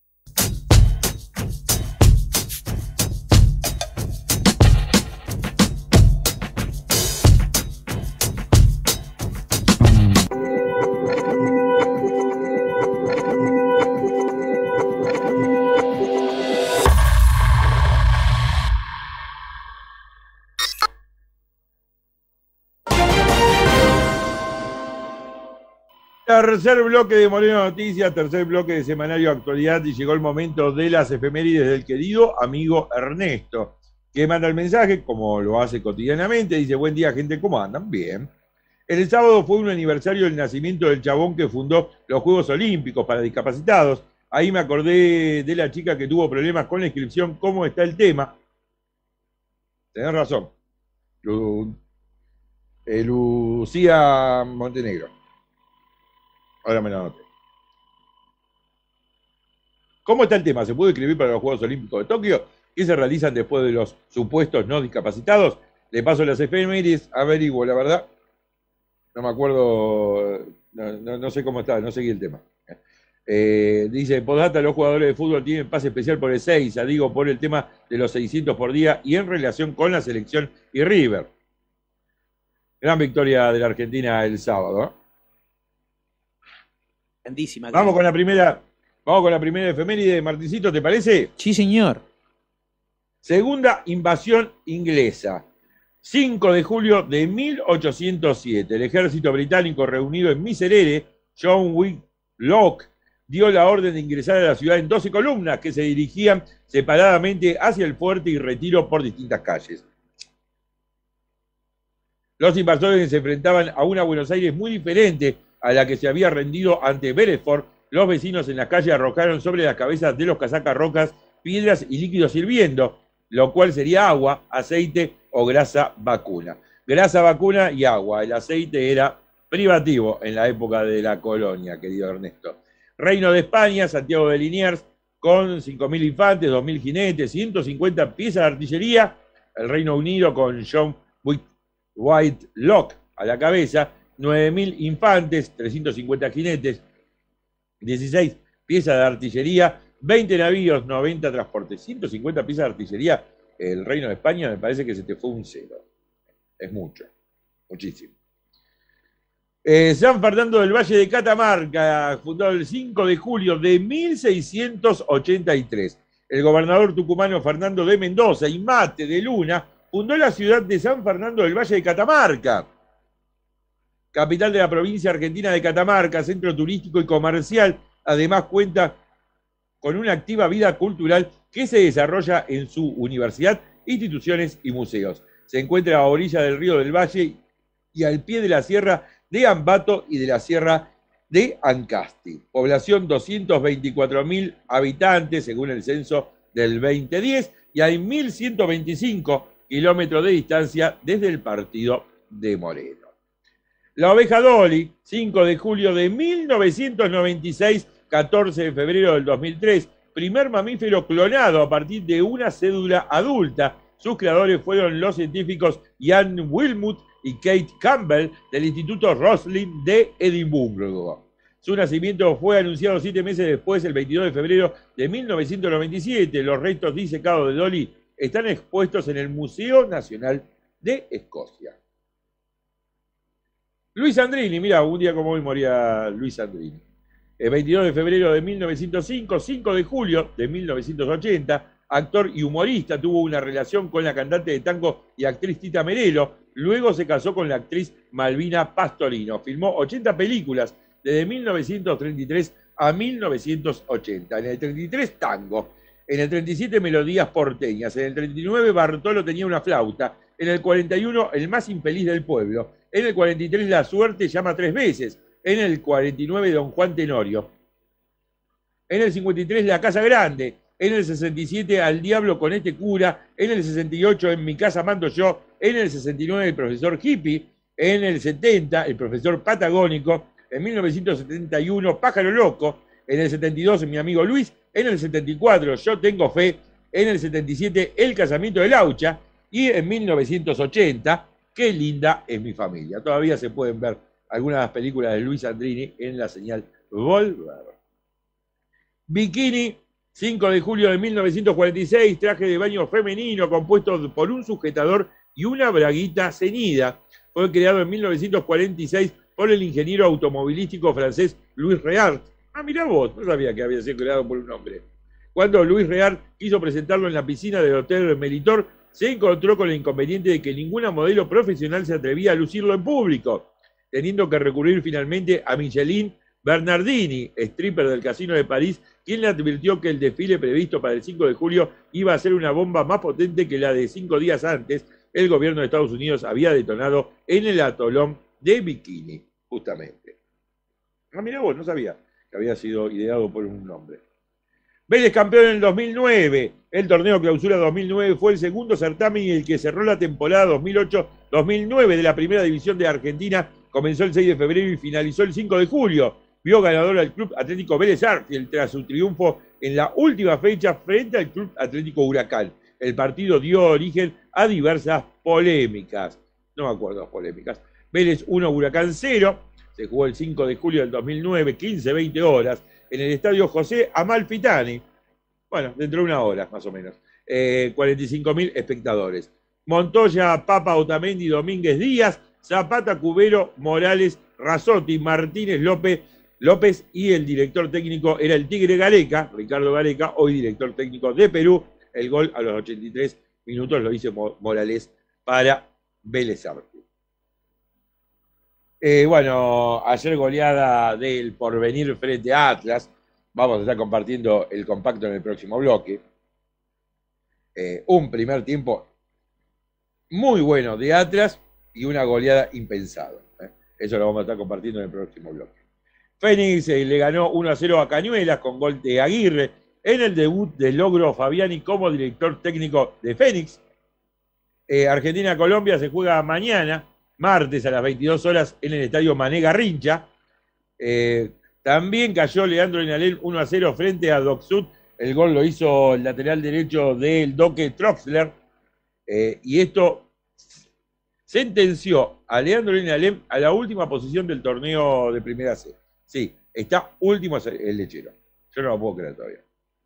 Tercer bloque de Moreno Noticias, tercer bloque de Semanario Actualidad, y llegó el momento de las efemérides del querido amigo Ernesto, que manda el mensaje, como lo hace cotidianamente, dice: buen día gente, ¿cómo andan? Bien. El sábado fue un aniversario del nacimiento del chabón que fundó los Juegos Olímpicos para discapacitados. Ahí me acordé de la chica que tuvo problemas con la inscripción. ¿Cómo está el tema? Tenés razón. Lu... Eh, Lucía Montenegro. Ahora me lo anoté. ¿Cómo está el tema? ¿Se puede escribir para los Juegos Olímpicos de Tokio? ¿Qué se realizan después de los supuestos no discapacitados? Le paso las efemérides, averiguo, la verdad. No me acuerdo, no, no, no sé cómo está, no seguí el tema. Eh, dice, postdata, los jugadores de fútbol tienen pase especial por el seis, digo, por el tema de los seiscientos por día y en relación con la selección y River. Gran victoria de la Argentina el sábado, ¿eh? Grandísima. Vamos con la primera, vamos con la primera efeméride, Martincito, ¿te parece? Sí, señor. Segunda invasión inglesa. cinco de julio de mil ochocientos siete. El ejército británico reunido en Miserere, John Whitlock, dio la orden de ingresar a la ciudad en doce columnas que se dirigían separadamente hacia el fuerte y retiro por distintas calles. Los invasores se enfrentaban a una Buenos Aires muy diferente a la que se había rendido ante Beresford. Los vecinos en la calle arrojaron sobre las cabezas de los casacas piedras y líquidos hirviendo, lo cual sería agua, aceite o grasa vacuna. Grasa vacuna y agua. El aceite era privativo en la época de la colonia, querido Ernesto. Reino de España, Santiago de Liniers, con cinco mil infantes, dos mil jinetes, ciento cincuenta piezas de artillería. El Reino Unido con John Whitlock a la cabeza, nueve mil infantes, trescientos cincuenta jinetes, dieciséis piezas de artillería, veinte navíos, noventa transportes, ciento cincuenta piezas de artillería. El Reino de España me parece que se te fue un cero. Es mucho, muchísimo. Eh, San Fernando del Valle de Catamarca, fundado el cinco de julio de mil seiscientos ochenta y tres. El gobernador tucumano Fernando de Mendoza y Mate de Luna fundó la ciudad de San Fernando del Valle de Catamarca, capital de la provincia argentina de Catamarca, centro turístico y comercial. Además cuenta con una activa vida cultural que se desarrolla en su universidad, instituciones y museos. Se encuentra a orilla del río del Valle y al pie de la sierra de Ambato y de la sierra de Ancasti. Población doscientos veinticuatro mil habitantes según el censo del veinte diez y hay mil ciento veinticinco kilómetros de distancia desde el partido de Moreno. La oveja Dolly, cinco de julio de mil novecientos noventa y seis, catorce de febrero del dos mil tres, primer mamífero clonado a partir de una cédula adulta. Sus creadores fueron los científicos Ian Wilmut y Kate Campbell del Instituto Roslin de Edimburgo. Su nacimiento fue anunciado siete meses después, el veintidós de febrero de mil novecientos noventa y siete. Los restos disecados de Dolly están expuestos en el Museo Nacional de Escocia. Luis Andrini, mira, un día como hoy moría Luis Andrini. El veintidós de febrero de mil novecientos cinco, cinco de julio de mil novecientos ochenta, actor y humorista, tuvo una relación con la cantante de tango y actriz Tita Merelo. Luego se casó con la actriz Malvina Pastorino. Filmó ochenta películas desde mil novecientos treinta y tres a mil novecientos ochenta. En el treinta y tres, tango. En el treinta y siete, melodías porteñas. En el treinta y nueve, Bartolo tenía una flauta. En el cuarenta y uno, El más infeliz del pueblo. En el cuarenta y tres, La suerte llama tres veces. En el cuarenta y nueve, Don Juan Tenorio. En el cincuenta y tres, La casa grande. en el sesenta y siete Al diablo con este cura, en el sesenta y ocho En mi casa mando yo, en el sesenta y nueve El profesor hippie, en el setenta El profesor patagónico, en mil novecientos setenta y uno Pájaro loco, en el setenta y dos Mi amigo Luis, en el setenta y cuatro Yo tengo fe, en el setenta y siete El casamiento de Laucha, y en mil novecientos ochenta Qué linda es mi familia. Todavía se pueden ver algunas películas de Luis Andrini en la señal Volver. Bikini, cinco de julio de mil novecientos cuarenta y seis, traje de baño femenino compuesto por un sujetador y una braguita ceñida. Fue creado en mil novecientos cuarenta y seis por el ingeniero automovilístico francés Louis Réard. Ah, mirá vos, no sabía que había sido creado por un hombre. Cuando Louis Réard quiso presentarlo en la piscina del Hotel Meritor, se encontró con el inconveniente de que ninguna modelo profesional se atrevía a lucirlo en público, teniendo que recurrir finalmente a Micheline Bernardini, stripper del Casino de París, quien le advirtió que el desfile previsto para el cinco de julio iba a ser una bomba más potente que la de cinco días antes el gobierno de Estados Unidos había detonado en el atolón de Bikini, justamente. Ah, mirá vos, no sabía que había sido ideado por un hombre. Vélez campeón en el dos mil nueve. El torneo Clausura dos mil nueve fue el segundo certamen y el que cerró la temporada dos mil ocho dos mil nueve de la Primera División de Argentina. Comenzó el seis de febrero y finalizó el cinco de julio. Vio ganador al Club Atlético Vélez Sarsfield tras su triunfo en la última fecha frente al Club Atlético Huracán. El partido dio origen a diversas polémicas. No me acuerdo las polémicas. Vélez uno, Huracán cero. Se jugó el cinco de julio del dos mil nueve, quince a veinte horas. En el estadio José Amalfitani, bueno, dentro de una hora más o menos, eh, cuarenta y cinco mil espectadores. Montoya, Papa, Otamendi, Domínguez, Díaz, Zapata, Cubero, Morales, Razotti, Martínez, López, López y el director técnico era el Tigre Gareca, Ricardo Gareca, hoy director técnico de Perú. El gol a los ochenta y tres minutos lo hizo Morales para Vélez Sarsfield. Eh, bueno, ayer goleada del Porvenir frente a Atlas. Vamos a estar compartiendo el compacto en el próximo bloque. Eh, un primer tiempo muy bueno de Atlas y una goleada impensada. ¿eh? Eso lo vamos a estar compartiendo en el próximo bloque. Fénix eh, le ganó uno a cero a Cañuelas con gol de Aguirre en el debut de Logro Fabiani como director técnico de Fénix. Eh, Argentina-Colombia se juega mañana, martes a las veintidós horas en el estadio Mané Garrincha. Eh, también cayó Leandro Inalén uno a cero frente a Docsud. El gol lo hizo el lateral derecho del Doque Troxler. Eh, y esto sentenció a Leandro Inalén a la última posición del torneo de Primera C. Sí, está último el lechero. Yo no lo puedo creer todavía.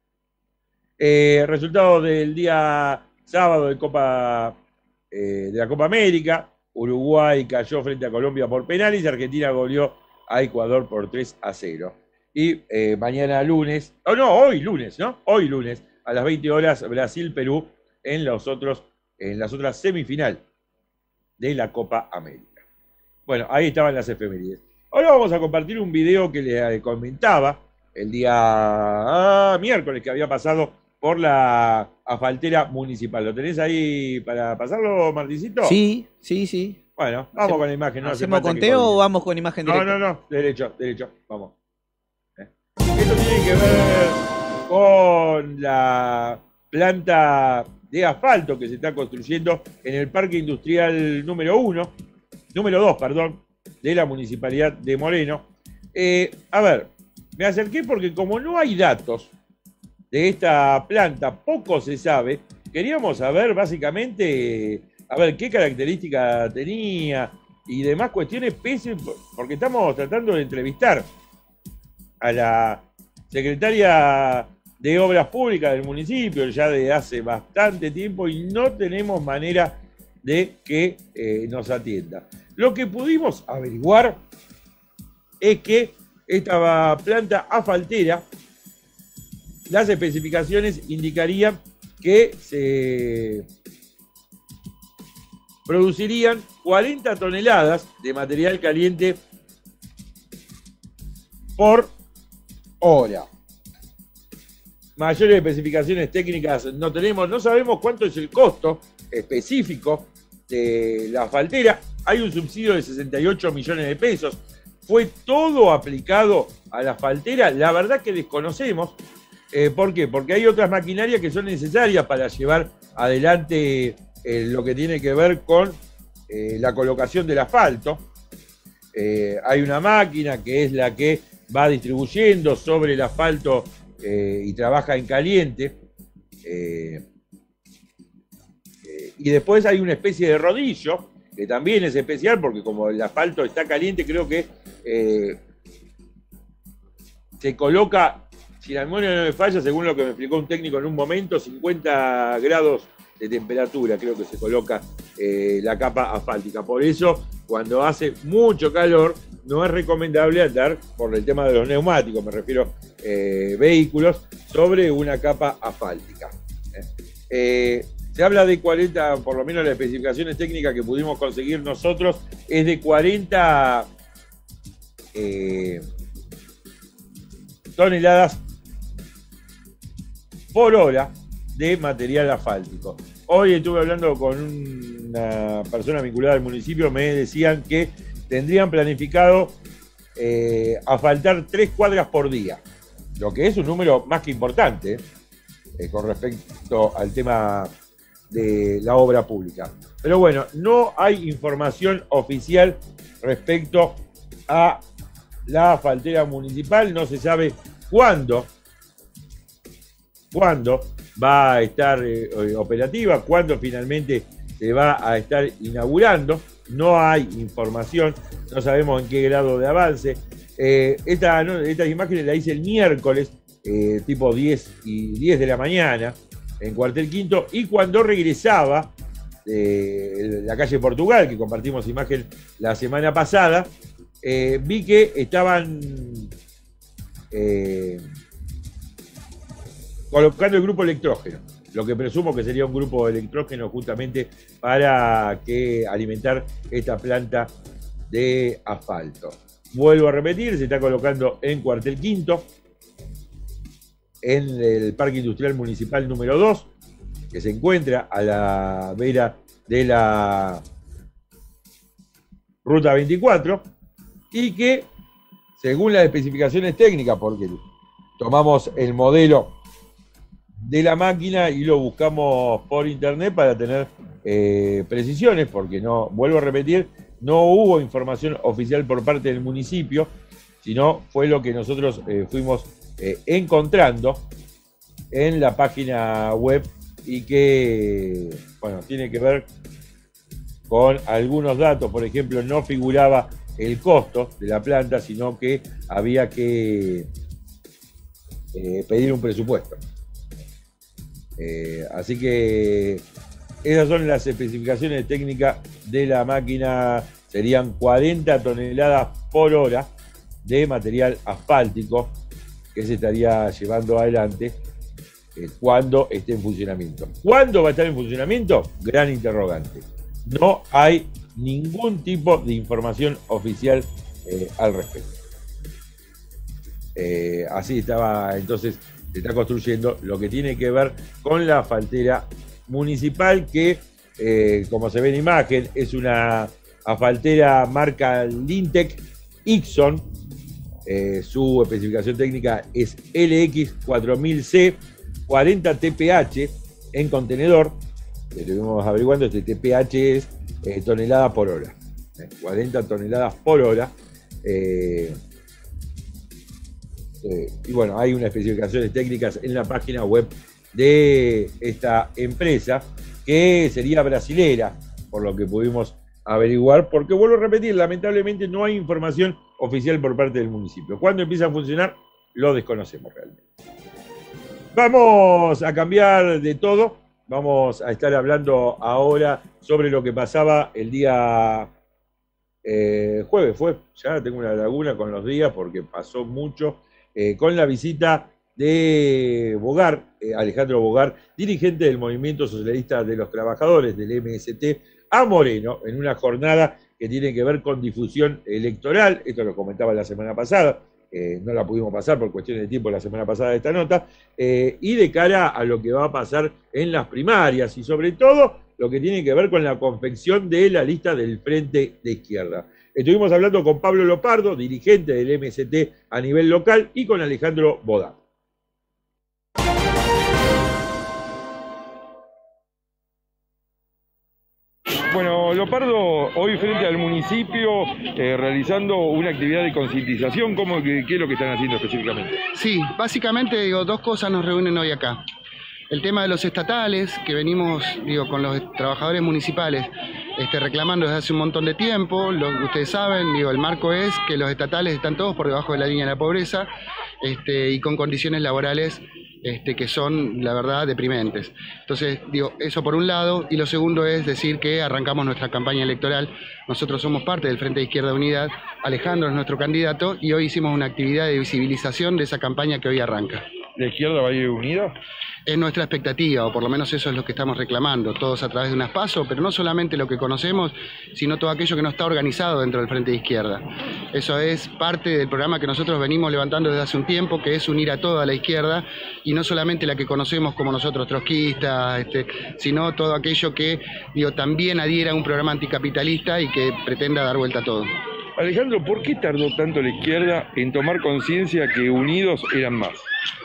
Eh, resultado del día sábado de, Copa, eh, de la Copa América. Uruguay cayó frente a Colombia por penales y Argentina goleó a Ecuador por tres a cero. Y eh, mañana lunes, o oh no, hoy lunes, ¿no? Hoy lunes, a las veinte horas, Brasil-Perú en, los otros, en las otras semifinales de la Copa América. Bueno, ahí estaban las efemérides. Ahora vamos a compartir un video que les comentaba el día ah, miércoles que había pasado por la asfaltera municipal. ¿Lo tenés ahí para pasarlo, Martincito? Sí, sí, sí. Bueno, vamos con la imagen. No ¿Hacemos conteo o vamos con imagen directa? No, no, no, derecho, derecho, vamos. ¿Eh? Esto tiene que ver con la planta de asfalto que se está construyendo en el Parque Industrial número uno, número dos, perdón, de la Municipalidad de Moreno. Eh, a ver, me acerqué porque como no hay datos de esta planta, poco se sabe. Queríamos saber básicamente, a ver qué característica tenía y demás cuestiones, pese, porque estamos tratando de entrevistar a la secretaria de Obras Públicas del municipio ya de hace bastante tiempo y no tenemos manera de que eh, nos atienda. Lo que pudimos averiguar es que esta planta asfaltera, las especificaciones indicarían que se producirían cuarenta toneladas de material caliente por hora. Mayores especificaciones técnicas no tenemos, no sabemos cuánto es el costo específico de la asfaltera. Hay un subsidio de sesenta y ocho millones de pesos. ¿Fue todo aplicado a la asfaltera? La verdad que desconocemos. Eh, ¿Por qué? Porque hay otras maquinarias que son necesarias para llevar adelante eh, lo que tiene que ver con eh, la colocación del asfalto. Eh, hay una máquina que es la que va distribuyendo sobre el asfalto eh, y trabaja en caliente. Eh, eh, y después hay una especie de rodillo, que también es especial porque como el asfalto está caliente, creo que eh, se coloca, si la memoria no me falla, según lo que me explicó un técnico en un momento, cincuenta grados de temperatura, creo que se coloca eh, la capa asfáltica. Por eso, cuando hace mucho calor, no es recomendable andar, por el tema de los neumáticos, me refiero eh, vehículos, sobre una capa asfáltica. Eh, eh, se habla de cuarenta, por lo menos las especificaciones técnicas que pudimos conseguir nosotros, es de cuarenta eh, toneladas por hora de material asfáltico. Hoy estuve hablando con una persona vinculada al municipio, me decían que tendrían planificado eh, asfaltar tres cuadras por día, lo que es un número más que importante eh, con respecto al tema de la obra pública. Pero bueno, no hay información oficial respecto a la asfaltera municipal, no se sabe cuándo, cuándo va a estar eh, operativa, cuándo finalmente se va a estar inaugurando. No hay información, no sabemos en qué grado de avance. Eh, esta, no, estas imágenes las hice el miércoles, eh, tipo diez y diez de la mañana, en Cuartel Quinto, y cuando regresaba de la calle Portugal, que compartimos imagen la semana pasada, eh, vi que estaban eh, colocando el grupo electrógeno, lo que presumo que sería un grupo electrógeno justamente para que alimentar esta planta de asfalto. Vuelvo a repetir, se está colocando en Cuartel Quinto, en el Parque Industrial Municipal número dos, que se encuentra a la vera de la Ruta veinticuatro, y que, según las especificaciones técnicas, porque tomamos el modelo de la máquina y lo buscamos por internet para tener eh, precisiones, porque no, vuelvo a repetir, no hubo información oficial por parte del municipio, sino fue lo que nosotros eh, fuimos eh, encontrando en la página web y que, bueno, tiene que ver con algunos datos. Por ejemplo, no figuraba el costo de la planta, sino que había que eh, pedir un presupuesto. Eh, así que esas son las especificaciones técnicas de la máquina. Serían cuarenta toneladas por hora de material asfáltico que se estaría llevando adelante eh, cuando esté en funcionamiento. ¿Cuándo va a estar en funcionamiento? Gran interrogante. No hay ningún tipo de información oficial eh, al respecto. Eh, así estaba entonces. Se está construyendo lo que tiene que ver con la asfaltera municipal, que, eh, como se ve en imagen, es una asfaltera marca Lintec Ixon. Eh, su especificación técnica es L X cuatro mil C, cuarenta T P H en contenedor. Estuvimos averiguando, este T P H es eh, tonelada por hora. Eh, cuarenta toneladas por hora. Eh, Eh, y bueno, hay unas especificaciones técnicas en la página web de esta empresa, que sería brasilera, por lo que pudimos averiguar, porque vuelvo a repetir, lamentablemente no hay información oficial por parte del municipio. ¿Cuándo empieza a funcionar? Lo desconocemos realmente. Vamos a cambiar de todo, vamos a estar hablando ahora sobre lo que pasaba el día eh, jueves, fue, ya tengo una laguna con los días porque pasó mucho. Eh, con la visita de Bogar, eh, Alejandro Bogar, dirigente del Movimiento Socialista de los Trabajadores, del M S T, a Moreno, en una jornada que tiene que ver con difusión electoral. Esto lo comentaba la semana pasada, eh, no la pudimos pasar por cuestiones de tiempo la semana pasada de esta nota, eh, y de cara a lo que va a pasar en las primarias, y sobre todo lo que tiene que ver con la confección de la lista del Frente de Izquierda. Estuvimos hablando con Pablo Lopardo, dirigente del M S T a nivel local, y con Alejandro Bogar. Pablo Pardo, hoy frente al municipio eh, realizando una actividad de concientización, ¿cómo, qué, ¿qué es lo que están haciendo específicamente? Sí, básicamente digo, dos cosas nos reúnen hoy acá. El tema de los estatales, que venimos digo, con los trabajadores municipales este, reclamando desde hace un montón de tiempo. Lo, ustedes saben, digo, el marco es que los estatales están todos por debajo de la línea de la pobreza este, y con condiciones laborales Este, que son, la verdad, deprimentes. Entonces, digo, eso por un lado, y lo segundo es decir que arrancamos nuestra campaña electoral. Nosotros somos parte del Frente de Izquierda Unidad, Alejandro es nuestro candidato, y hoy hicimos una actividad de visibilización de esa campaña que hoy arranca. ¿La izquierda va a ir unida? Es nuestra expectativa, o por lo menos eso es lo que estamos reclamando, todos a través de unas PASO, pero no solamente lo que conocemos, sino todo aquello que no está organizado dentro del Frente de Izquierda. Eso es parte del programa que nosotros venimos levantando desde hace un tiempo, que es unir a toda la izquierda, y no solamente la que conocemos como nosotros trotskistas, este, sino todo aquello que digo, también adhiera a un programa anticapitalista y que pretenda dar vuelta a todo. Alejandro, ¿por qué tardó tanto la izquierda en tomar conciencia que unidos eran más?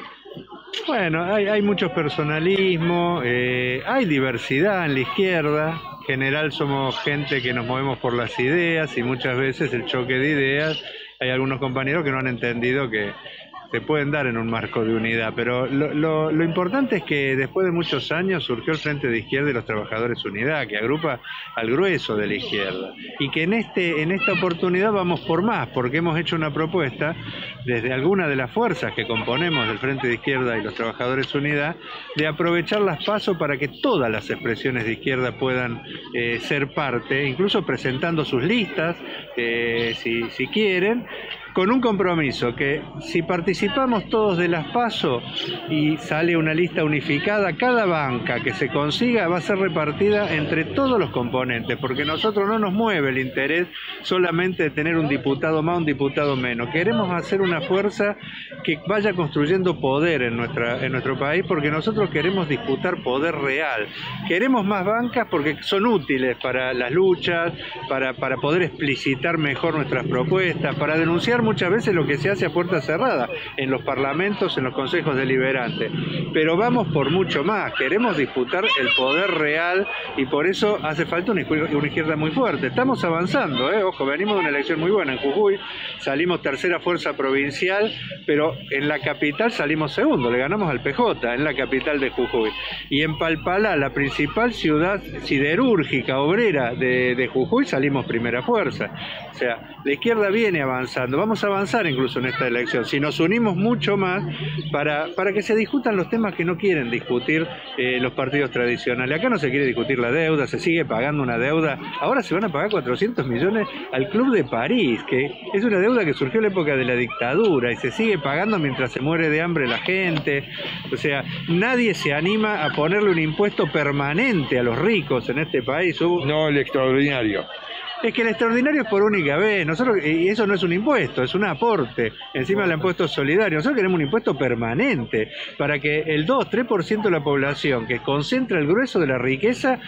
Bueno, hay, hay mucho personalismo, eh, hay diversidad en la izquierda. En general somos gente que nos movemos por las ideas y muchas veces el choque de ideas, hay algunos compañeros que no han entendido que se pueden dar en un marco de unidad, pero lo, lo, lo importante es que después de muchos años surgió el Frente de Izquierda y los Trabajadores Unidad, que agrupa al grueso de la izquierda, y que en este en esta oportunidad vamos por más, porque hemos hecho una propuesta desde alguna de las fuerzas que componemos del Frente de Izquierda y los Trabajadores Unidad, de aprovechar las PASO para que todas las expresiones de izquierda puedan eh, ser parte, incluso presentando sus listas, eh, si, si quieren, con un compromiso, que si participamos todos de las PASO y sale una lista unificada, cada banca que se consiga va a ser repartida entre todos los componentes, porque nosotros no nos mueve el interés solamente de tener un diputado más, un diputado menos. Queremos hacer una fuerza que vaya construyendo poder en, nuestra, en nuestro país, porque nosotros queremos disputar poder real. Queremos más bancas porque son útiles para las luchas, para, para poder explicitar mejor nuestras propuestas, para denunciar muchas veces lo que se hace a puerta cerrada en los parlamentos, en los consejos deliberantes, pero vamos por mucho más. Queremos disputar el poder real y por eso hace falta una izquierda, una izquierda muy fuerte. Estamos avanzando, ¿eh? Ojo, venimos de una elección muy buena en Jujuy, salimos tercera fuerza provincial, pero en la capital salimos segundo, le ganamos al P J en la capital de Jujuy, y en Palpalá, la principal ciudad siderúrgica obrera de, de Jujuy, salimos primera fuerza. O sea, la izquierda viene avanzando, vamos a avanzar incluso en esta elección, si nos unimos mucho más para, para que se discutan los temas que no quieren discutir eh, los partidos tradicionales. Acá no se quiere discutir la deuda, se sigue pagando una deuda, ahora se van a pagar cuatrocientos millones al Club de París, que es una deuda que surgió en la época de la dictadura y se sigue pagando mientras se muere de hambre la gente. O sea, nadie se anima a ponerle un impuesto permanente a los ricos en este país. No, el extraordinario. Es que el extraordinario es por única vez, nosotros, y eso no es un impuesto, es un aporte, encima del impuesto solidario. Nosotros queremos un impuesto permanente, para que el dos, tres por ciento de la población que concentra el grueso de la riqueza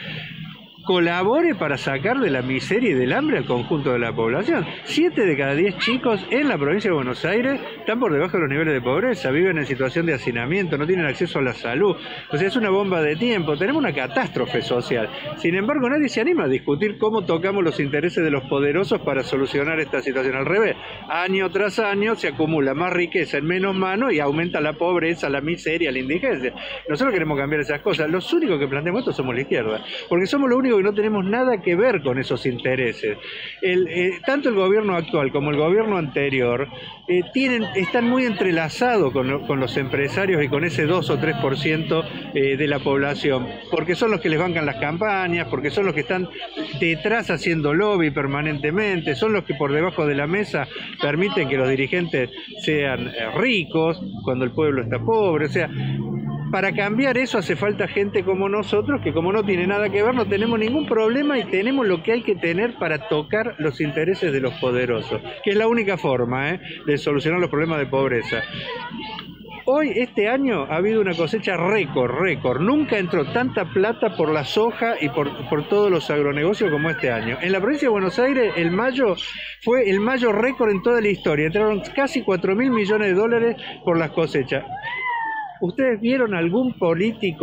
colabore para sacar de la miseria y del hambre al conjunto de la población. Siete de cada diez chicos en la provincia de Buenos Aires están por debajo de los niveles de pobreza, viven en situación de hacinamiento, no tienen acceso a la salud. O sea, es una bomba de tiempo, tenemos una catástrofe social. Sin embargo, nadie se anima a discutir cómo tocamos los intereses de los poderosos para solucionar esta situación. Al revés, año tras año se acumula más riqueza en menos manos y aumenta la pobreza, la miseria, la indigencia. Nosotros queremos cambiar esas cosas. Los únicos que planteamos esto somos la izquierda, porque somos los únicos que no tenemos nada que ver con esos intereses. El, eh, tanto el gobierno actual como el gobierno anterior eh, tienen, están muy entrelazados con, lo, con los empresarios y con ese dos o tres por ciento eh, de la población, porque son los que les bancan las campañas, porque son los que están detrás haciendo lobby permanentemente, son los que por debajo de la mesa permiten que los dirigentes sean eh, ricos cuando el pueblo está pobre. O sea, para cambiar eso hace falta gente como nosotros, que como no tiene nada que ver, no tenemos ningún problema y tenemos lo que hay que tener para tocar los intereses de los poderosos, que es la única forma ¿eh? de solucionar los problemas de pobreza. Hoy, este año, ha habido una cosecha récord, récord. Nunca entró tanta plata por la soja y por, por todos los agronegocios como este año. En la provincia de Buenos Aires, el mayo fue el mayo récord en toda la historia. Entraron casi cuatro mil millones de dólares por las cosechas. ¿Ustedes vieron algún político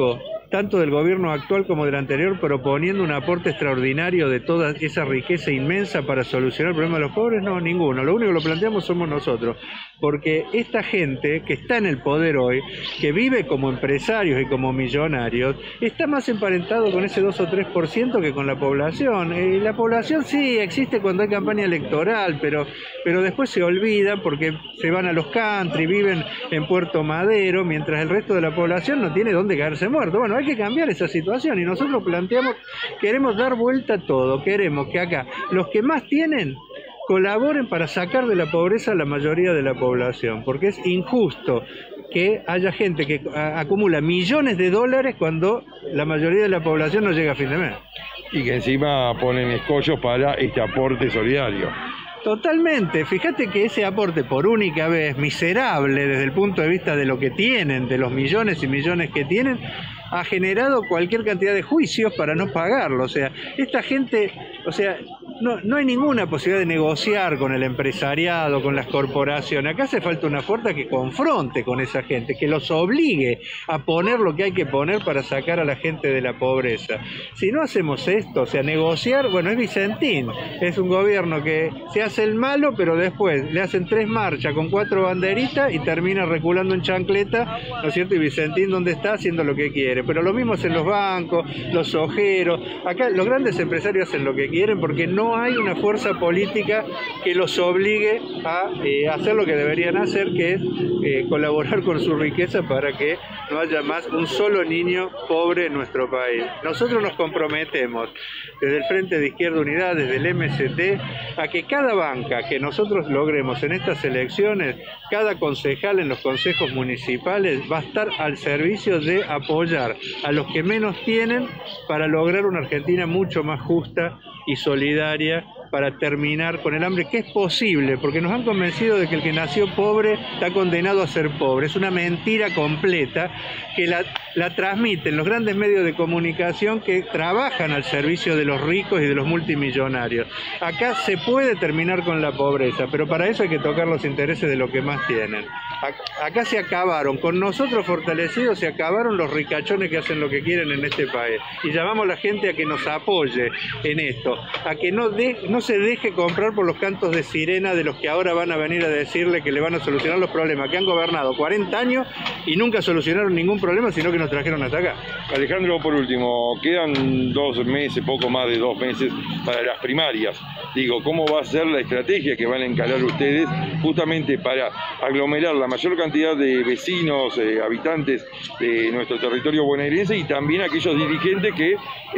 tanto del gobierno actual como del anterior, proponiendo un aporte extraordinario de toda esa riqueza inmensa para solucionar el problema de los pobres? No, ninguno. Lo único que lo planteamos somos nosotros, porque esta gente que está en el poder hoy, que vive como empresarios y como millonarios, está más emparentado con ese dos o tres por ciento que con la población. Eh, la población sí existe cuando hay campaña electoral, pero, pero después se olvidan porque se van a los country, viven en Puerto Madero, mientras el resto de la población no tiene dónde caerse muerto. Bueno, hay que cambiar esa situación y nosotros planteamos, queremos dar vuelta a todo, queremos que acá los que más tienen colaboren para sacar de la pobreza a la mayoría de la población, porque es injusto que haya gente que acumula millones de dólares cuando la mayoría de la población no llega a fin de mes. Y que encima ponen escollos para este aporte solidario. Totalmente, fíjate que ese aporte por única vez, miserable desde el punto de vista de lo que tienen, de los millones y millones que tienen, ha generado cualquier cantidad de juicios para no pagarlo. O sea, esta gente, o sea, no, no hay ninguna posibilidad de negociar con el empresariado, con las corporaciones. Acá hace falta una fuerza que confronte con esa gente, que los obligue a poner lo que hay que poner para sacar a la gente de la pobreza. Si no hacemos esto, o sea, negociar, bueno, es Vicentín, es un gobierno que se hace el malo, pero después le hacen tres marchas con cuatro banderitas y termina reculando en chancleta, ¿no es cierto? Y Vicentín, ¿dónde está? Haciendo lo que quiere. Pero lo mismo hacen los bancos, los ojeros. Acá los grandes empresarios hacen lo que quieren porque no hay una fuerza política que los obligue a eh, hacer lo que deberían hacer, que es eh, colaborar con su riqueza para que no haya más un solo niño pobre en nuestro país. Nosotros nos comprometemos desde el Frente de Izquierda Unidad, desde el M S T, a que cada banca que nosotros logremos en estas elecciones, cada concejal en los consejos municipales va a estar al servicio de apoyar a los que menos tienen para lograr una Argentina mucho más justa y solidaria, para terminar con el hambre, que es posible, porque nos han convencido de que el que nació pobre está condenado a ser pobre. Es una mentira completa que la, la transmiten los grandes medios de comunicación que trabajan al servicio de los ricos y de los multimillonarios. Acá se puede terminar con la pobreza, pero para eso hay que tocar los intereses de los que más tienen. Acá se acabaron, con nosotros fortalecidos se acabaron los ricachones que hacen lo que quieren en este país. Y llamamos a la gente a que nos apoye en esto, a que no, de, no se deje comprar por los cantos de sirena de los que ahora van a venir a decirle que le van a solucionar los problemas, que han gobernado cuarenta años y nunca solucionaron ningún problema, sino que nos trajeron hasta acá. Alejandro, por último, quedan dos meses, poco más de dos meses para las primarias. Digo, ¿cómo va a ser la estrategia que van a encarar ustedes justamente para aglomerar la mayor cantidad de vecinos, eh, habitantes de nuestro territorio bonaerense y también aquellos dirigentes que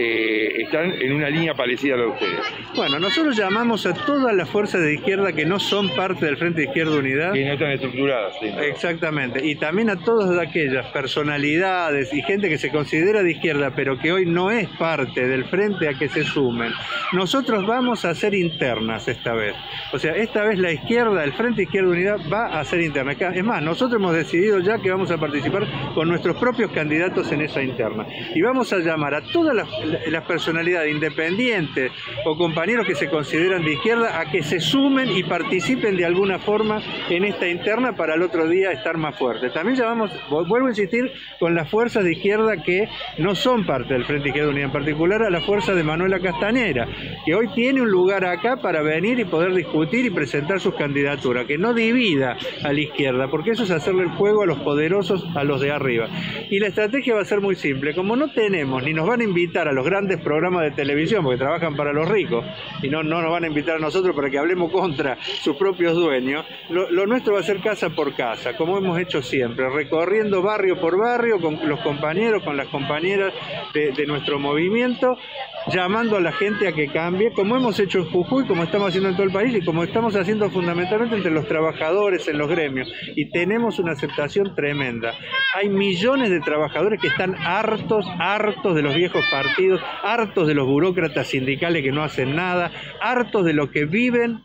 eh, están en una línea parecida a la de ustedes? Bueno, nosotros llamamos a todas las fuerzas de izquierda que no son parte del Frente de Izquierda Unidad. Que no están estructuradas. Sí, ¿no? Exactamente. Y también a todas aquellas personalidades y gente que se considera de izquierda, pero que hoy no es parte del Frente, a que se sumen. Nosotros vamos a hacer internas esta vez. O sea, esta vez la izquierda, el Frente de Izquierda Unidad va a ser interna. Es más, nosotros hemos decidido ya que vamos a participar con nuestros propios candidatos en esa interna. Y vamos a llamar a todas las, las personalidades independientes o compañeros que se consideran de izquierda a que se sumen y participen de alguna forma en esta interna para el otro día estar más fuertes. También llamamos, vuelvo a insistir, con las fuerzas de izquierda que no son parte del Frente de Izquierda Unida, en particular a la fuerza de Manuela Castañera, que hoy tiene un lugar acá para venir y poder discutir y presentar sus candidaturas, que no divida a la izquierda, porque eso es hacerle el juego a los poderosos, a los de arriba. Y la estrategia va a ser muy simple. Como no tenemos, ni nos van a invitar a los grandes programas de televisión, porque trabajan para los ricos, y no, no nos van a invitar a nosotros para que hablemos contra sus propios dueños, lo, lo nuestro va a ser casa por casa, como hemos hecho siempre, recorriendo barrio por barrio, con los compañeros, con las compañeras de, de nuestro movimiento, llamando a la gente a que cambie, como hemos hecho en Jujuy, como estamos haciendo en todo el país y como estamos haciendo fundamentalmente entre los trabajadores, en los gremios, y tenemos una aceptación tremenda. Hay millones de trabajadores que están hartos, hartos de los viejos partidos, hartos de los burócratas sindicales que no hacen nada, hartos de lo que viven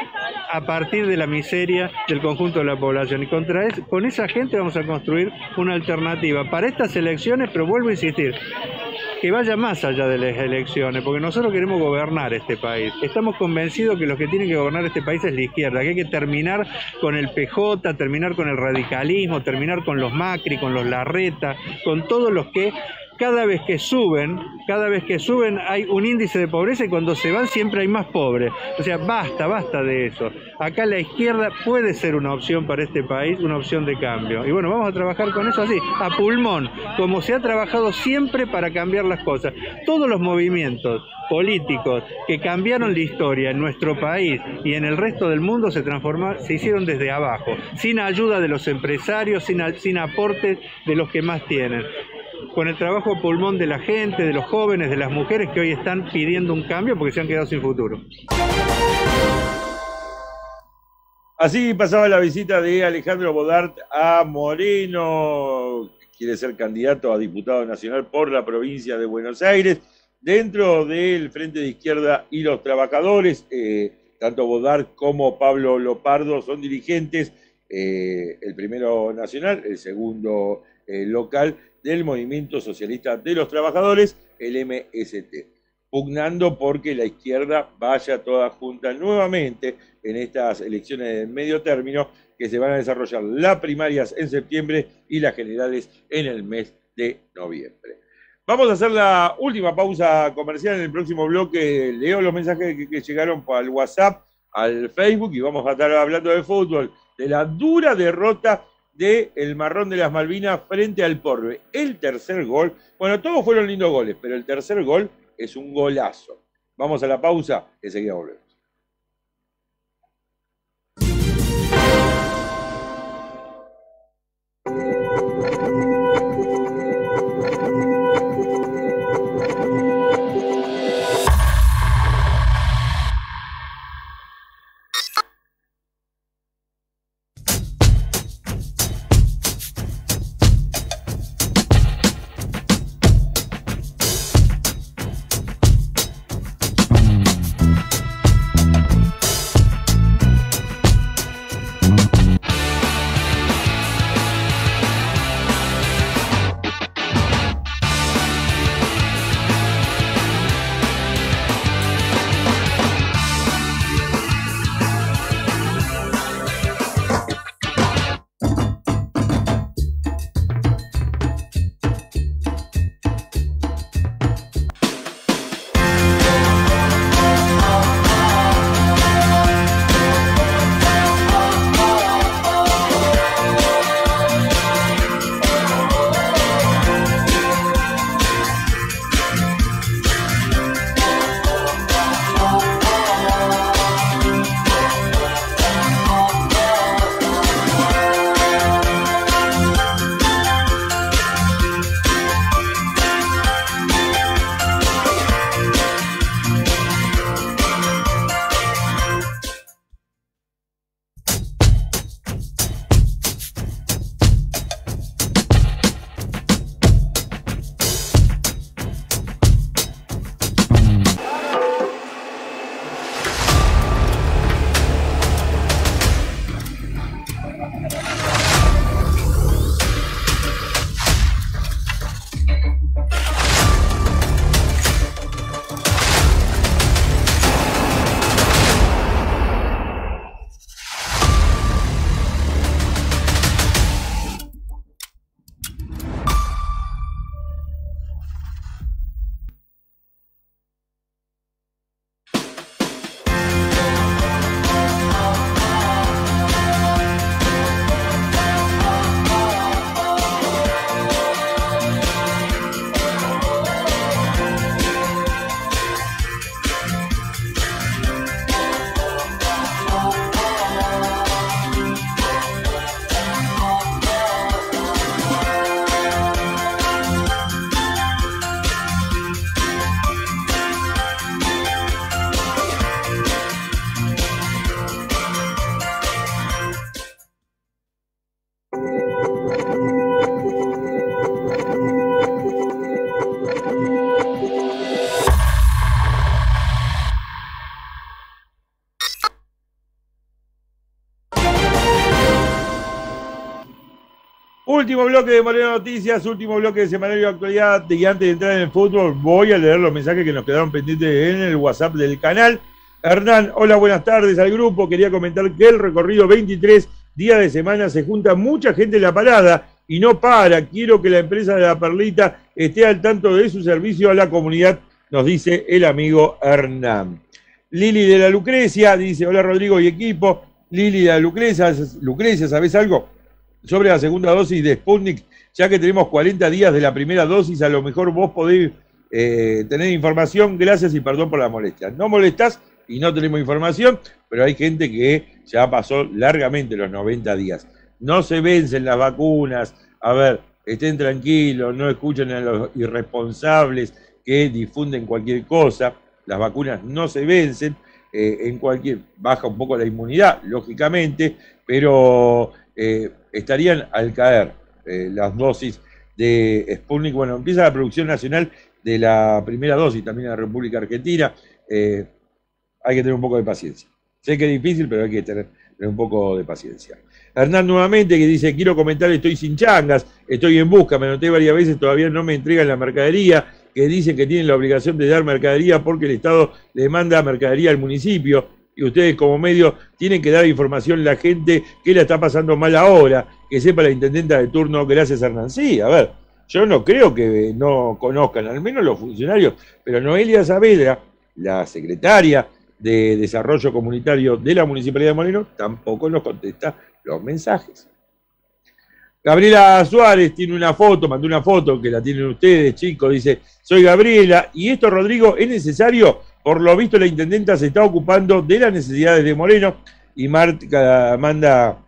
a partir de la miseria del conjunto de la población. Y contra es, con esa gente vamos a construir una alternativa para estas elecciones, pero vuelvo a insistir, que vaya más allá de las elecciones, porque nosotros queremos gobernar este país. Estamos convencidos que los que tienen que gobernar este país es la izquierda, que hay que terminar con el P J, terminar con el radicalismo, terminar con los Macri, con los Larreta, con todos los que cada vez que suben, cada vez que suben hay un índice de pobreza y cuando se van siempre hay más pobres. O sea, basta, basta de eso. Acá la izquierda puede ser una opción para este país, una opción de cambio. Y bueno, vamos a trabajar con eso así, a pulmón, como se ha trabajado siempre para cambiar las cosas. Todos los movimientos políticos que cambiaron la historia en nuestro país y en el resto del mundo se transformaron, se hicieron desde abajo, sin ayuda de los empresarios, sin, sin aportes de los que más tienen. Con el trabajo a pulmón de la gente, de los jóvenes, de las mujeres que hoy están pidiendo un cambio porque se han quedado sin futuro. Así pasaba la visita de Alejandro Bodart a Moreno, que quiere ser candidato a diputado nacional por la provincia de Buenos Aires, dentro del Frente de Izquierda y los Trabajadores. Eh, tanto Bodart como Pablo Lopardo son dirigentes, eh, el primero nacional, el segundo eh, local, del Movimiento Socialista de los Trabajadores, el M S T, pugnando porque la izquierda vaya toda junta nuevamente en estas elecciones de medio término que se van a desarrollar las primarias en septiembre y las generales en el mes de noviembre. Vamos a hacer la última pausa comercial. En el próximo bloque leo los mensajes que, que llegaron al WhatsApp, al Facebook, y vamos a estar hablando de fútbol, de la dura derrota de el Marrón de las Malvinas frente al Porbe. El tercer gol, bueno, todos fueron lindos goles, pero el tercer gol es un golazo. Vamos a la pausa, enseguida volvemos. Último bloque de Moreno Noticias, último bloque de Semanario de Actualidad. Y antes de entrar en el fútbol, voy a leer los mensajes que nos quedaron pendientes en el WhatsApp del canal. Hernán, hola, buenas tardes al grupo. Quería comentar que el recorrido veintitrés, día de semana, se junta mucha gente en la parada y no para. Quiero que la empresa de la Perlita esté al tanto de su servicio a la comunidad, nos dice el amigo Hernán. Lili de la Lucrecia dice, hola Rodrigo y equipo. Lili de la Lucrecia, Lucrecia, ¿sabés algo sobre la segunda dosis de Sputnik? Ya que tenemos cuarenta días de la primera dosis, a lo mejor vos podés eh, tener información. Gracias y perdón por la molestia. No molestás y no tenemos información, pero hay gente que ya pasó largamente los noventa días. No se vencen las vacunas. A ver, estén tranquilos, no escuchen a los irresponsables que difunden cualquier cosa. Las vacunas no se vencen. Eh, en cualquier, baja un poco la inmunidad, lógicamente, pero eh, estarían al caer eh, las dosis de Sputnik. Bueno, empieza la producción nacional de la primera dosis también en la República Argentina. Eh, hay que tener un poco de paciencia. Sé que es difícil, pero hay que tener, tener un poco de paciencia. Hernán nuevamente que dice, quiero comentar, estoy sin changas, estoy en busca, me anoté varias veces, todavía no me entregan la mercadería, que dicen que tienen la obligación de dar mercadería porque el Estado le manda mercadería al municipio y ustedes como medio tienen que dar información a la gente que la está pasando mal ahora, que sepa la intendenta de turno. Gracias, Hernán. Sí, a ver, yo no creo que no conozcan, al menos los funcionarios, pero Noelia Saavedra, la secretaria de Desarrollo Comunitario de la Municipalidad de Moreno, tampoco nos contesta los mensajes. Gabriela Suárez tiene una foto, mandó una foto que la tienen ustedes, chicos, dice, soy Gabriela, y esto, Rodrigo, es necesario, por lo visto la intendenta se está ocupando de las necesidades de Moreno, y Marta manda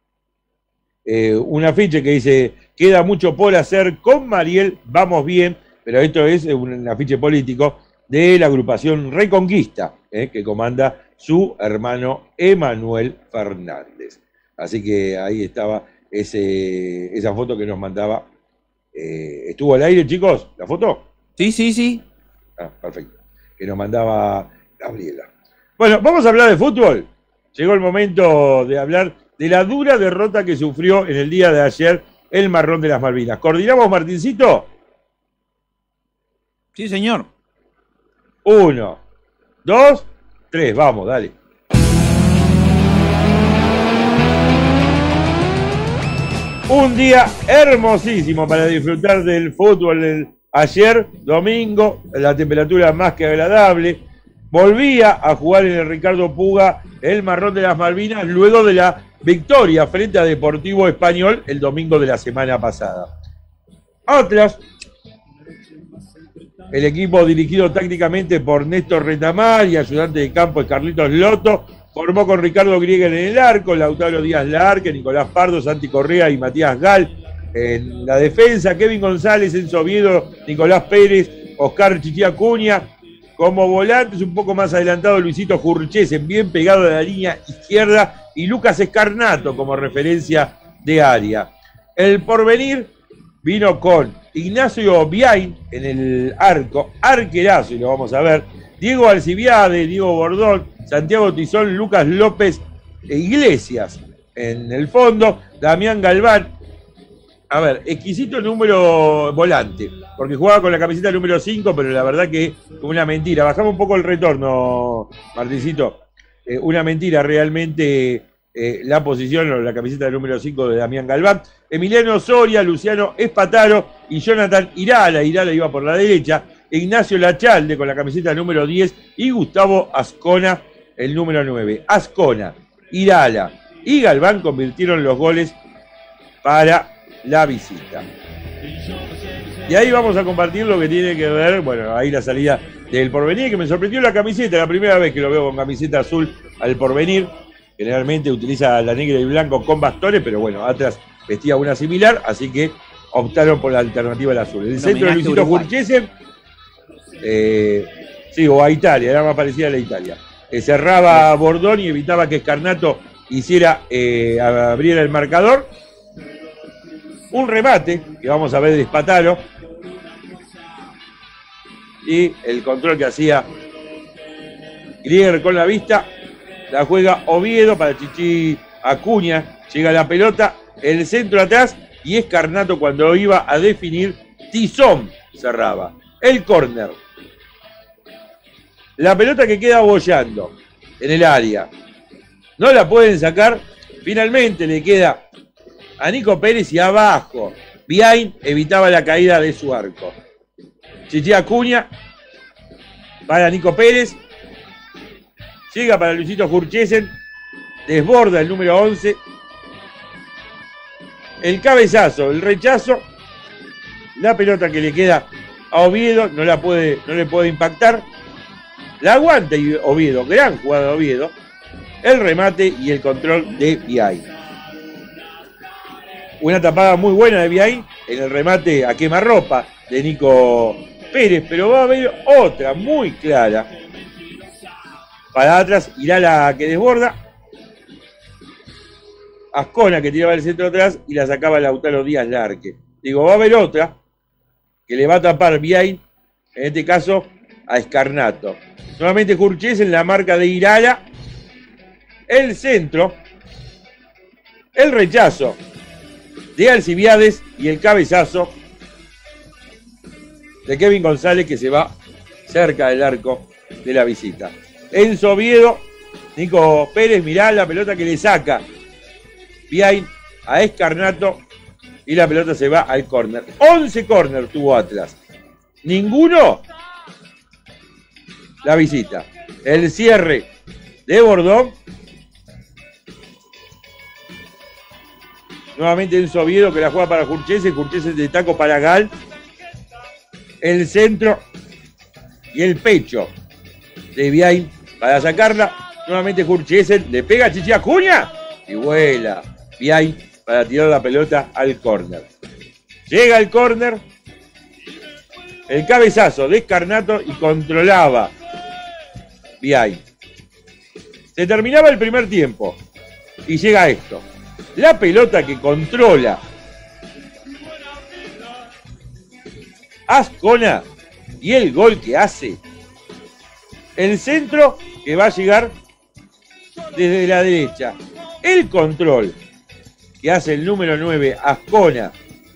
eh, un afiche que dice, queda mucho por hacer con Mariel, vamos bien, pero esto es un afiche político de la agrupación Reconquista, eh, que comanda su hermano Emanuel Fernández. Así que ahí estaba ese, esa foto que nos mandaba. Eh, ¿Estuvo al aire, chicos, la foto? Sí, sí, sí. Ah, perfecto. Que nos mandaba Gabriela. Bueno, vamos a hablar de fútbol. Llegó el momento de hablar de la dura derrota que sufrió en el día de ayer el Marrón de las Malvinas. ¿Coordinamos, Martincito? Sí, señor. Uno, dos, tres, vamos, dale. Un día hermosísimo para disfrutar del fútbol del ayer, domingo, la temperatura más que agradable. Volvía a jugar en el Ricardo Puga el Marrón de las Malvinas luego de la victoria frente a Deportivo Español el domingo de la semana pasada. Atlas, el equipo dirigido tácticamente por Néstor Retamar y ayudante de campo es Carlitos Lotto, formó con Ricardo Grieger en el arco, Lautaro Díaz Larque, Nicolás Pardo, Santi Correa y Matías Gal en la defensa, Kevin González, Enzo Oviedo, Nicolás Pérez, Oscar Chichi Acuña, como volantes un poco más adelantado Luisito Jurchesen, bien pegado a la línea izquierda, y Lucas Escarnato como referencia de área. El Porvenir vino con Ignacio Biain en el arco, arquerazo, y lo vamos a ver, Diego Alcibiade, Diego Bordón, Santiago Tizón, Lucas López e Iglesias en el fondo, Damián Galván. A ver, exquisito número volante, porque jugaba con la camiseta número cinco, pero la verdad que una mentira. Bajamos un poco el retorno, Martincito. Eh, una mentira realmente eh, la posición o la camiseta número cinco de Damián Galván. Emiliano Soria, Luciano Espataro y Jonathan Irala. Irala iba por la derecha. Ignacio Lachalde con la camiseta número diez y Gustavo Ascona, el número nueve. Ascona, Irala y Galván convirtieron los goles para la visita. Y ahí vamos a compartir lo que tiene que ver, bueno, ahí la salida del Porvenir, que me sorprendió la camiseta, la primera vez que lo veo con camiseta azul al Porvenir. Generalmente utiliza la negra y blanco con bastones, pero bueno, atrás vestía una similar, así que optaron por la alternativa del azul. En el centro de Luisito Jurchesen, eh, sí, o a Italia, era más parecida a la Italia. Eh, cerraba Bordón y evitaba que Escarnato hiciera, eh, abriera el marcador. Un remate, que vamos a ver de Espataro. Y el control que hacía Grieger con la vista. La juega Oviedo para Chichi Acuña. Llega la pelota, el centro atrás. Y Escarnato cuando iba a definir, Tizón cerraba. El córner. La pelota que queda boyando en el área. No la pueden sacar. Finalmente le queda a Nico Pérez y abajo. Biain evitaba la caída de su arco. Chichi Acuña para Nico Pérez. Llega para Luisito Jurchesen. Desborda el número once. El cabezazo, el rechazo. La pelota que le queda a Oviedo no, la puede, no le puede impactar. La aguanta Oviedo, gran jugada de Oviedo. El remate y el control de Biain. Una tapada muy buena de Biain en el remate a quemarropa de Nico Pérez, pero va a haber otra muy clara. Para atrás, Irala que desborda. Ascona que tiraba el centro atrás y la sacaba Lautaro Díaz Larque. Digo, va a haber otra que le va a tapar Biain, en este caso a Scarnato. Nuevamente Jurchés en la marca de Irala. El centro. El rechazo de Alcibiades y el cabezazo de Kevin González que se va cerca del arco de la visita. Enzo Oviedo, Nico Pérez, mirá la pelota que le saca Biain a Scarnato y la pelota se va al córner. once córner tuvo Atlas. Ninguno la visita. El cierre de Bordón. Nuevamente Enzo Oviedo que la juega para Jurchesen. Jurchesen de taco para Gal. El centro y el pecho de Biain para sacarla. Nuevamente Jurchesen le pega a Chichi Acuña y vuela Biain para tirar la pelota al córner. Llega al córner. El cabezazo de Scarnato y controlaba Biain. Se terminaba el primer tiempo y llega esto. La pelota que controla Ascona y el gol que hace. El centro que va a llegar desde la derecha. El control que hace el número nueve, Ascona,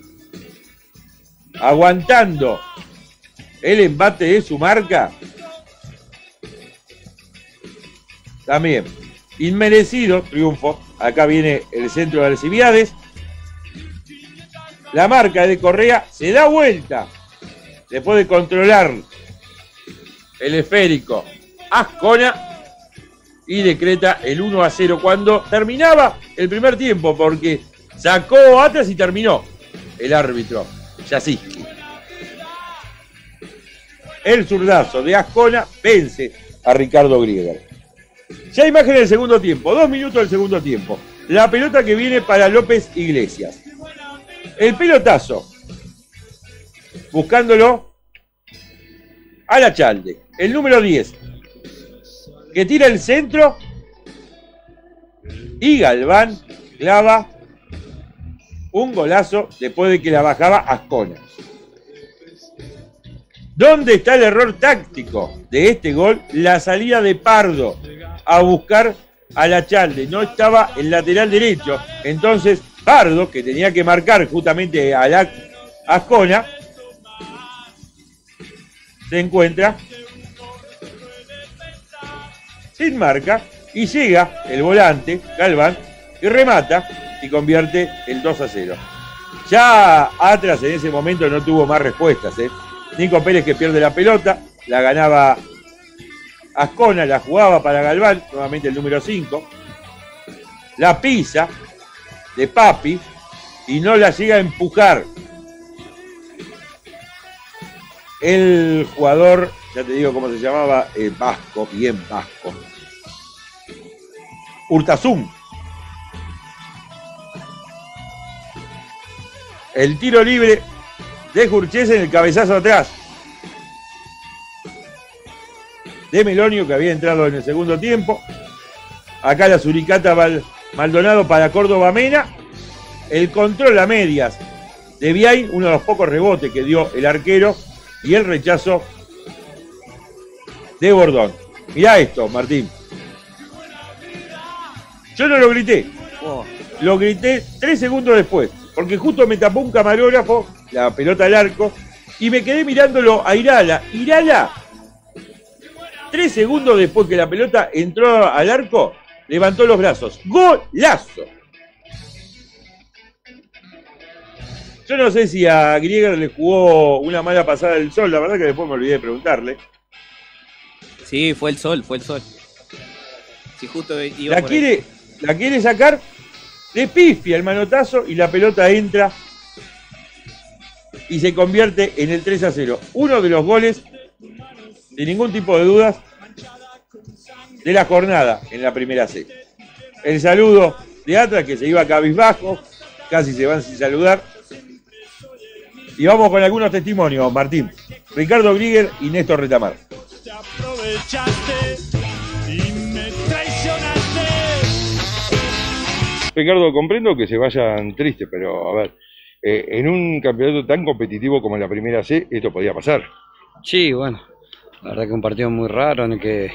aguantando el embate de su marca. También, inmerecido triunfo. Acá viene el centro de Alcibiades. La marca de Correa se da vuelta. Después de controlar el esférico Ascona y decreta el uno a cero cuando terminaba el primer tiempo, porque sacó atrás y terminó el árbitro Jasinski. El zurdazo de Ascona vence a Ricardo Grieger. Ya imagen del segundo tiempo, dos minutos del segundo tiempo. La pelota que viene para López Iglesias. El pelotazo, buscándolo a la Chalde. El número diez, que tira el centro y Galván clava un golazo después de que la bajaba Ascona. ¿Dónde está el error táctico de este gol? La salida de Pardo a buscar a la Chalde. No estaba el lateral derecho. Entonces Pardo, que tenía que marcar justamente a la Ascona, se encuentra sin marca y llega el volante, Galván, y remata y convierte el dos a cero. Ya Atlas en ese momento no tuvo más respuestas, ¿eh? Nico Pérez que pierde la pelota, la ganaba Ascona, la jugaba para Galván, nuevamente el número cinco. La pisa de Papi y no la llega a empujar el jugador, ya te digo cómo se llamaba, eh, vasco, bien vasco. Urtasun. El tiro libre de Jurchesen en el cabezazo atrás de Melonio, que había entrado en el segundo tiempo. Acá la suricata Maldonado para Córdoba Mena. El control a medias de Biain, uno de los pocos rebotes que dio el arquero, y el rechazo de Bordón. Mirá esto, Martín. Yo no lo grité. Lo grité tres segundos después, porque justo me tapó un camarógrafo, la pelota al arco, y me quedé mirándolo a Irala. Irala, tres segundos después que la pelota entró al arco, levantó los brazos. ¡Golazo! Yo no sé si a Grieger le jugó una mala pasada del sol, la verdad que después me olvidé de preguntarle. Sí, fue el sol, fue el sol. Sí, justo iba La por quiere, ahí. la quiere sacar de pifia el manotazo y la pelota entra y se convierte en el tres a cero. Uno de los goles, sin ningún tipo de dudas, de la jornada en la primera C. El saludo de Atlas, que se iba cabizbajo, casi se van sin saludar. Y vamos con algunos testimonios, Martín. Ricardo Grieger y Néstor Retamar. Ricardo, comprendo que se vayan tristes, pero a ver, eh, en un campeonato tan competitivo como en la primera C, esto podía pasar. Sí, bueno, la verdad que un partido muy raro en el que,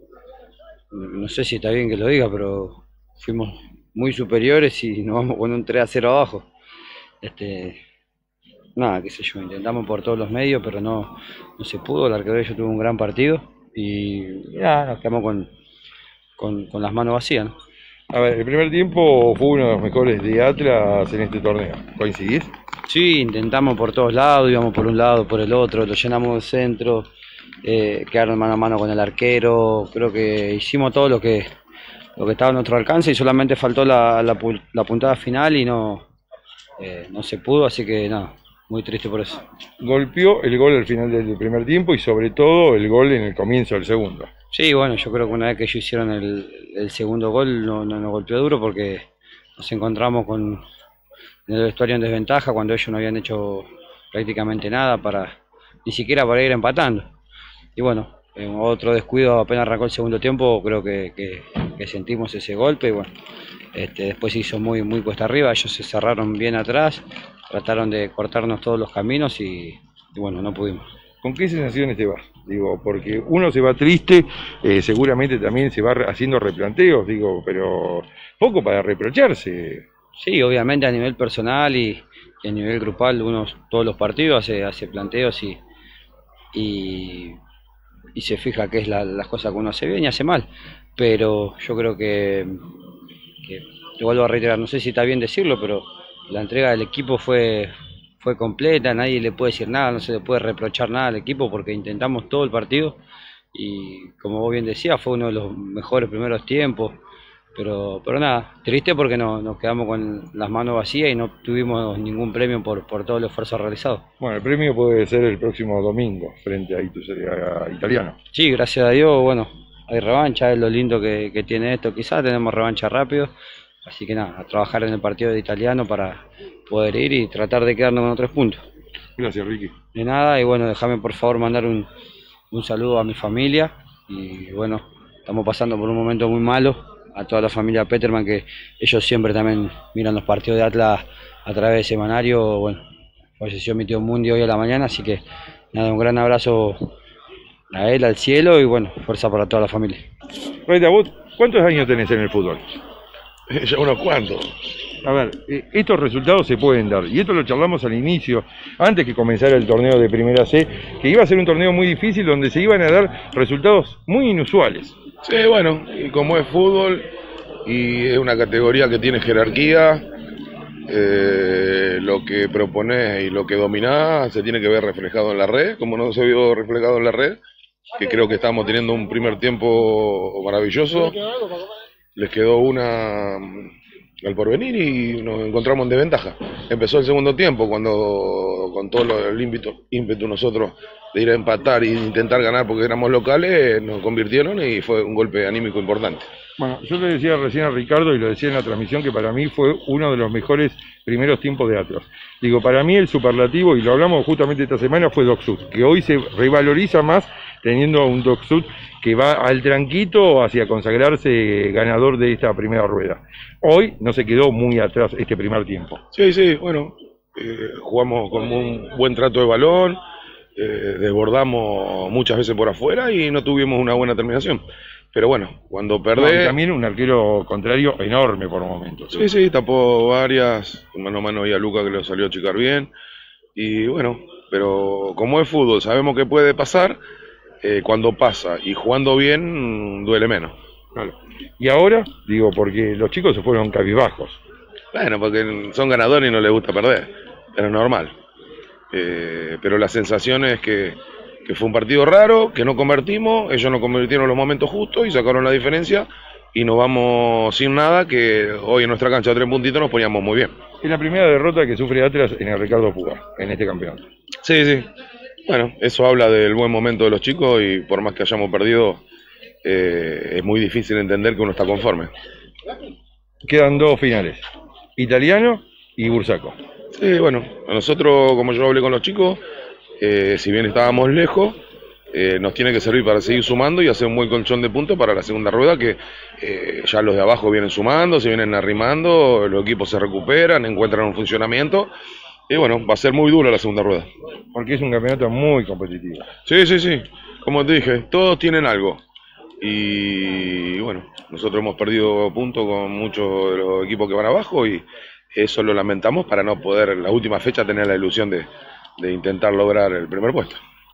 no sé si está bien que lo diga, pero fuimos muy superiores y nos vamos con un tres a cero abajo. Este, nada, qué sé yo, intentamos por todos los medios, pero no, no se pudo. El arquero de ellos tuvo un gran partido y ya nos quedamos con, con, con las manos vacías, ¿no? A ver, el primer tiempo fue uno de los mejores de Atlas en este torneo. ¿Coincidís? Sí, intentamos por todos lados, íbamos por un lado, por el otro, lo llenamos de centro, eh, quedaron mano a mano con el arquero. Creo que hicimos todo lo que, lo que estaba a nuestro alcance y solamente faltó la, la, la puntada final y no, eh, no se pudo, así que nada, muy triste por eso. Golpeó el gol al final del primer tiempo y sobre todo el gol en el comienzo del segundo. Sí, bueno, yo creo que una vez que ellos hicieron el, el segundo gol no, no nos golpeó duro porque nos encontramos con en el vestuario en desventaja cuando ellos no habían hecho prácticamente nada para ni siquiera para ir empatando. Y bueno, en otro descuido apenas arrancó el segundo tiempo, creo que, que, que sentimos ese golpe y bueno, este, después se hizo muy, muy cuesta arriba, ellos se cerraron bien atrás, trataron de cortarnos todos los caminos y, y bueno, no pudimos. ¿Con qué sensaciones te vas? Digo, porque uno se va triste, eh, seguramente también se va haciendo replanteos, digo, pero poco para reprocharse. Sí, obviamente a nivel personal y, y a nivel grupal, uno todos los partidos hace, hace planteos y, y, y se fija qué es la, las cosas que uno hace bien y hace mal. Pero yo creo que, que, te vuelvo a reiterar, no sé si está bien decirlo, pero la entrega del equipo fue... fue completa, nadie le puede decir nada, no se le puede reprochar nada al equipo porque intentamos todo el partido y como vos bien decías fue uno de los mejores primeros tiempos, pero pero nada, triste porque no, nos quedamos con las manos vacías y no tuvimos ningún premio por, por todo el esfuerzo realizado. Bueno, el premio puede ser el próximo domingo frente a, Itu, a Italiano. Sí, gracias a Dios, bueno, hay revancha, es lo lindo que, que tiene esto, quizás tenemos revancha rápido. Así que nada, a trabajar en el partido de Italiano para poder ir y tratar de quedarnos con los tres puntos. Gracias, Ricky. De nada, y bueno, déjame por favor mandar un, un saludo a mi familia. Y bueno, estamos pasando por un momento muy malo. A toda la familia Peterman, que ellos siempre también miran los partidos de Atlas a través de semanario. Bueno, falleció mi tío Mundi hoy a la mañana, así que nada, un gran abrazo a él, al cielo y bueno, fuerza para toda la familia. Rita, ¿vos cuántos años tenés en el fútbol? Ya unos cuantos. A ver, estos resultados se pueden dar, y esto lo charlamos al inicio, antes que comenzara el torneo de Primera C, que iba a ser un torneo muy difícil donde se iban a dar resultados muy inusuales. Sí, bueno, y como es fútbol, y es una categoría que tiene jerarquía, eh, lo que proponés y lo que dominás se tiene que ver reflejado en la red, como no se vio reflejado en la red, que creo que estamos teniendo un primer tiempo maravilloso. Les quedó una al porvenir y nos encontramos en desventaja. Empezó el segundo tiempo cuando con todo el ímpetu, ímpetu nosotros de ir a empatar e intentar ganar porque éramos locales, nos convirtieron y fue un golpe anímico importante. Bueno, yo le decía recién a Ricardo y lo decía en la transmisión que para mí fue uno de los mejores primeros tiempos de Atlas. Digo, para mí el superlativo, y lo hablamos justamente esta semana, fue Docsud, que hoy se revaloriza más teniendo un Docsud que va al tranquito hacia consagrarse ganador de esta primera rueda. Hoy no se quedó muy atrás este primer tiempo. Sí, sí, bueno, eh, jugamos con un buen trato de balón, eh, desbordamos muchas veces por afuera y no tuvimos una buena terminación. Pero bueno, cuando perdés... No, y también un arquero contrario enorme por momentos. Sí, sí, tapó varias, mano a mano y a Luca que le salió a achicar bien. Y bueno, pero como es fútbol, sabemos que puede pasar. Eh, cuando pasa y jugando bien, duele menos. Claro. Y ahora, digo, porque los chicos se fueron cabizbajos. Bueno, porque son ganadores y no les gusta perder. era normal. Eh, pero la sensación es que, que fue un partido raro, que no convertimos, ellos no convirtieron los momentos justos y sacaron la diferencia y nos vamos sin nada, que hoy en nuestra cancha de tres puntitos nos poníamos muy bien. Es la primera derrota que sufre Atlas en el Ricardo Puga, en este campeonato. Sí, sí. Bueno, eso habla del buen momento de los chicos y por más que hayamos perdido, eh, es muy difícil entender que uno está conforme. Quedan dos finales, Italiano y Bursaco. Sí, bueno, a nosotros, como yo hablé con los chicos, eh, si bien estábamos lejos, eh, nos tiene que servir para seguir sumando y hacer un buen colchón de puntos para la segunda rueda, que eh, ya los de abajo vienen sumando, se vienen arrimando, los equipos se recuperan, encuentran un funcionamiento, y bueno, va a ser muy dura la segunda rueda. Porque es un campeonato muy competitivo. Sí, sí, sí, como te dije, todos tienen algo, y bueno, nosotros hemos perdido puntos con muchos de los equipos que van abajo, y eso lo lamentamos para no poder en la última fecha tener la ilusión de, de intentar lograr el primer puesto.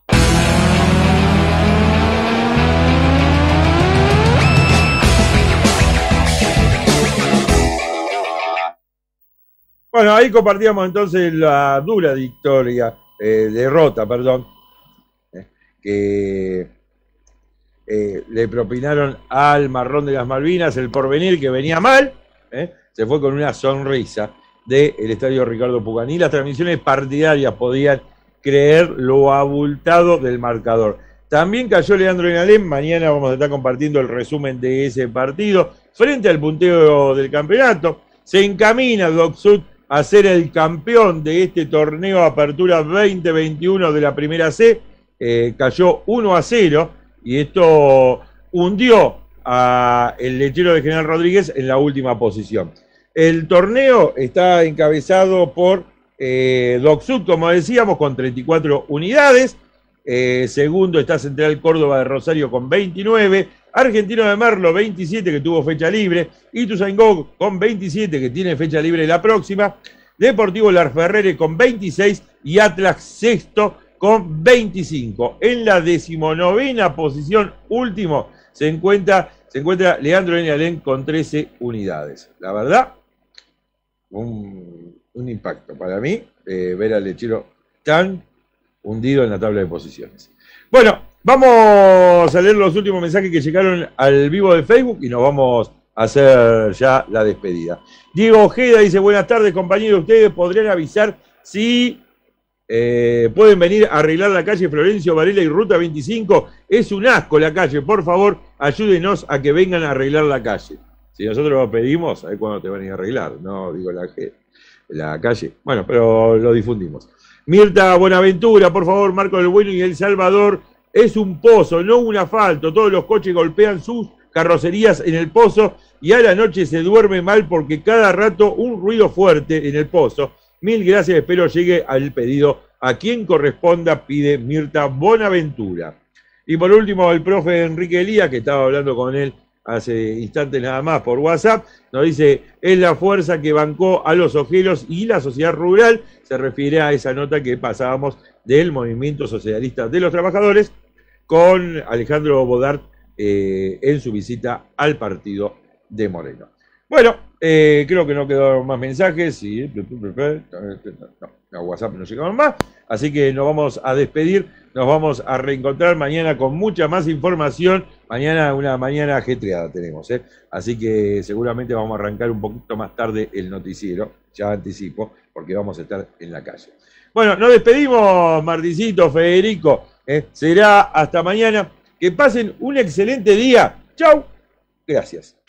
Bueno, ahí compartíamos entonces la dura victoria, eh, derrota, perdón, eh, que eh, le propinaron al Marrón de las Malvinas, el Porvenir, que venía mal, eh, se fue con una sonrisa del Estadio Ricardo Puga. Ni las transmisiones partidarias podían creer lo abultado del marcador. También cayó Leandro Enalén, mañana vamos a estar compartiendo el resumen de ese partido. Frente al punteo del campeonato, se encamina Doc Sud a ser el campeón de este torneo Apertura veinte veintiuno de la Primera C. Eh, cayó uno a cero y esto hundió a el Lechero de General Rodríguez en la última posición. El torneo está encabezado por eh, Doc Sud, como decíamos, con treinta y cuatro unidades. Eh, segundo está Central Córdoba de Rosario con veintinueve. Argentino de Merlo, veintisiete, que tuvo fecha libre. Ituzaingó con veintisiete, que tiene fecha libre la próxima. Deportivo Larferrere con veintiséis. Y Atlas sexto con veinticinco. En la decimonovena posición, último, se encuentra, se encuentra Leandro Enalén con trece unidades. La verdad, un, un impacto para mí eh, ver al Lechero tan hundido en la tabla de posiciones. Bueno, vamos a leer los últimos mensajes que llegaron al vivo de Facebook y nos vamos a hacer ya la despedida. Diego Ojeda dice, buenas tardes compañeros, ustedes podrían avisar si eh, pueden venir a arreglar la calle Florencio Varela y Ruta veinticinco. Es un asco la calle, por favor, ayúdenos a que vengan a arreglar la calle. Si nosotros lo pedimos, a ver cuándo te van a ir a arreglar, no digo la, la calle. Bueno, pero lo difundimos. Mirta Buenaventura, por favor, Marco del Bueno y El Salvador, es un pozo, no un asfalto. Todos los coches golpean sus carrocerías en el pozo y a la noche se duerme mal porque cada rato un ruido fuerte en el pozo. Mil gracias, espero llegue al pedido a quien corresponda, pide Mirta Buenaventura. Y por último, el profe Enrique Elías, que estaba hablando con él hace instantes nada más por WhatsApp, nos dice, es la fuerza que bancó a los ojeros y la sociedad rural, se refiere a esa nota que pasábamos del Movimiento Socialista de los Trabajadores con Alejandro Bodart eh, en su visita al partido de Moreno. Bueno, eh, creo que no quedaron más mensajes, y, no, a WhatsApp no llegaron más, así que nos vamos a despedir, nos vamos a reencontrar mañana con mucha más información. Mañana una mañana ajetreada tenemos, ¿eh? Así que seguramente vamos a arrancar un poquito más tarde el noticiero, ya anticipo, porque vamos a estar en la calle. Bueno, nos despedimos, Marticito, Federico, ¿eh? Será hasta mañana. Que pasen un excelente día. Chau. Gracias.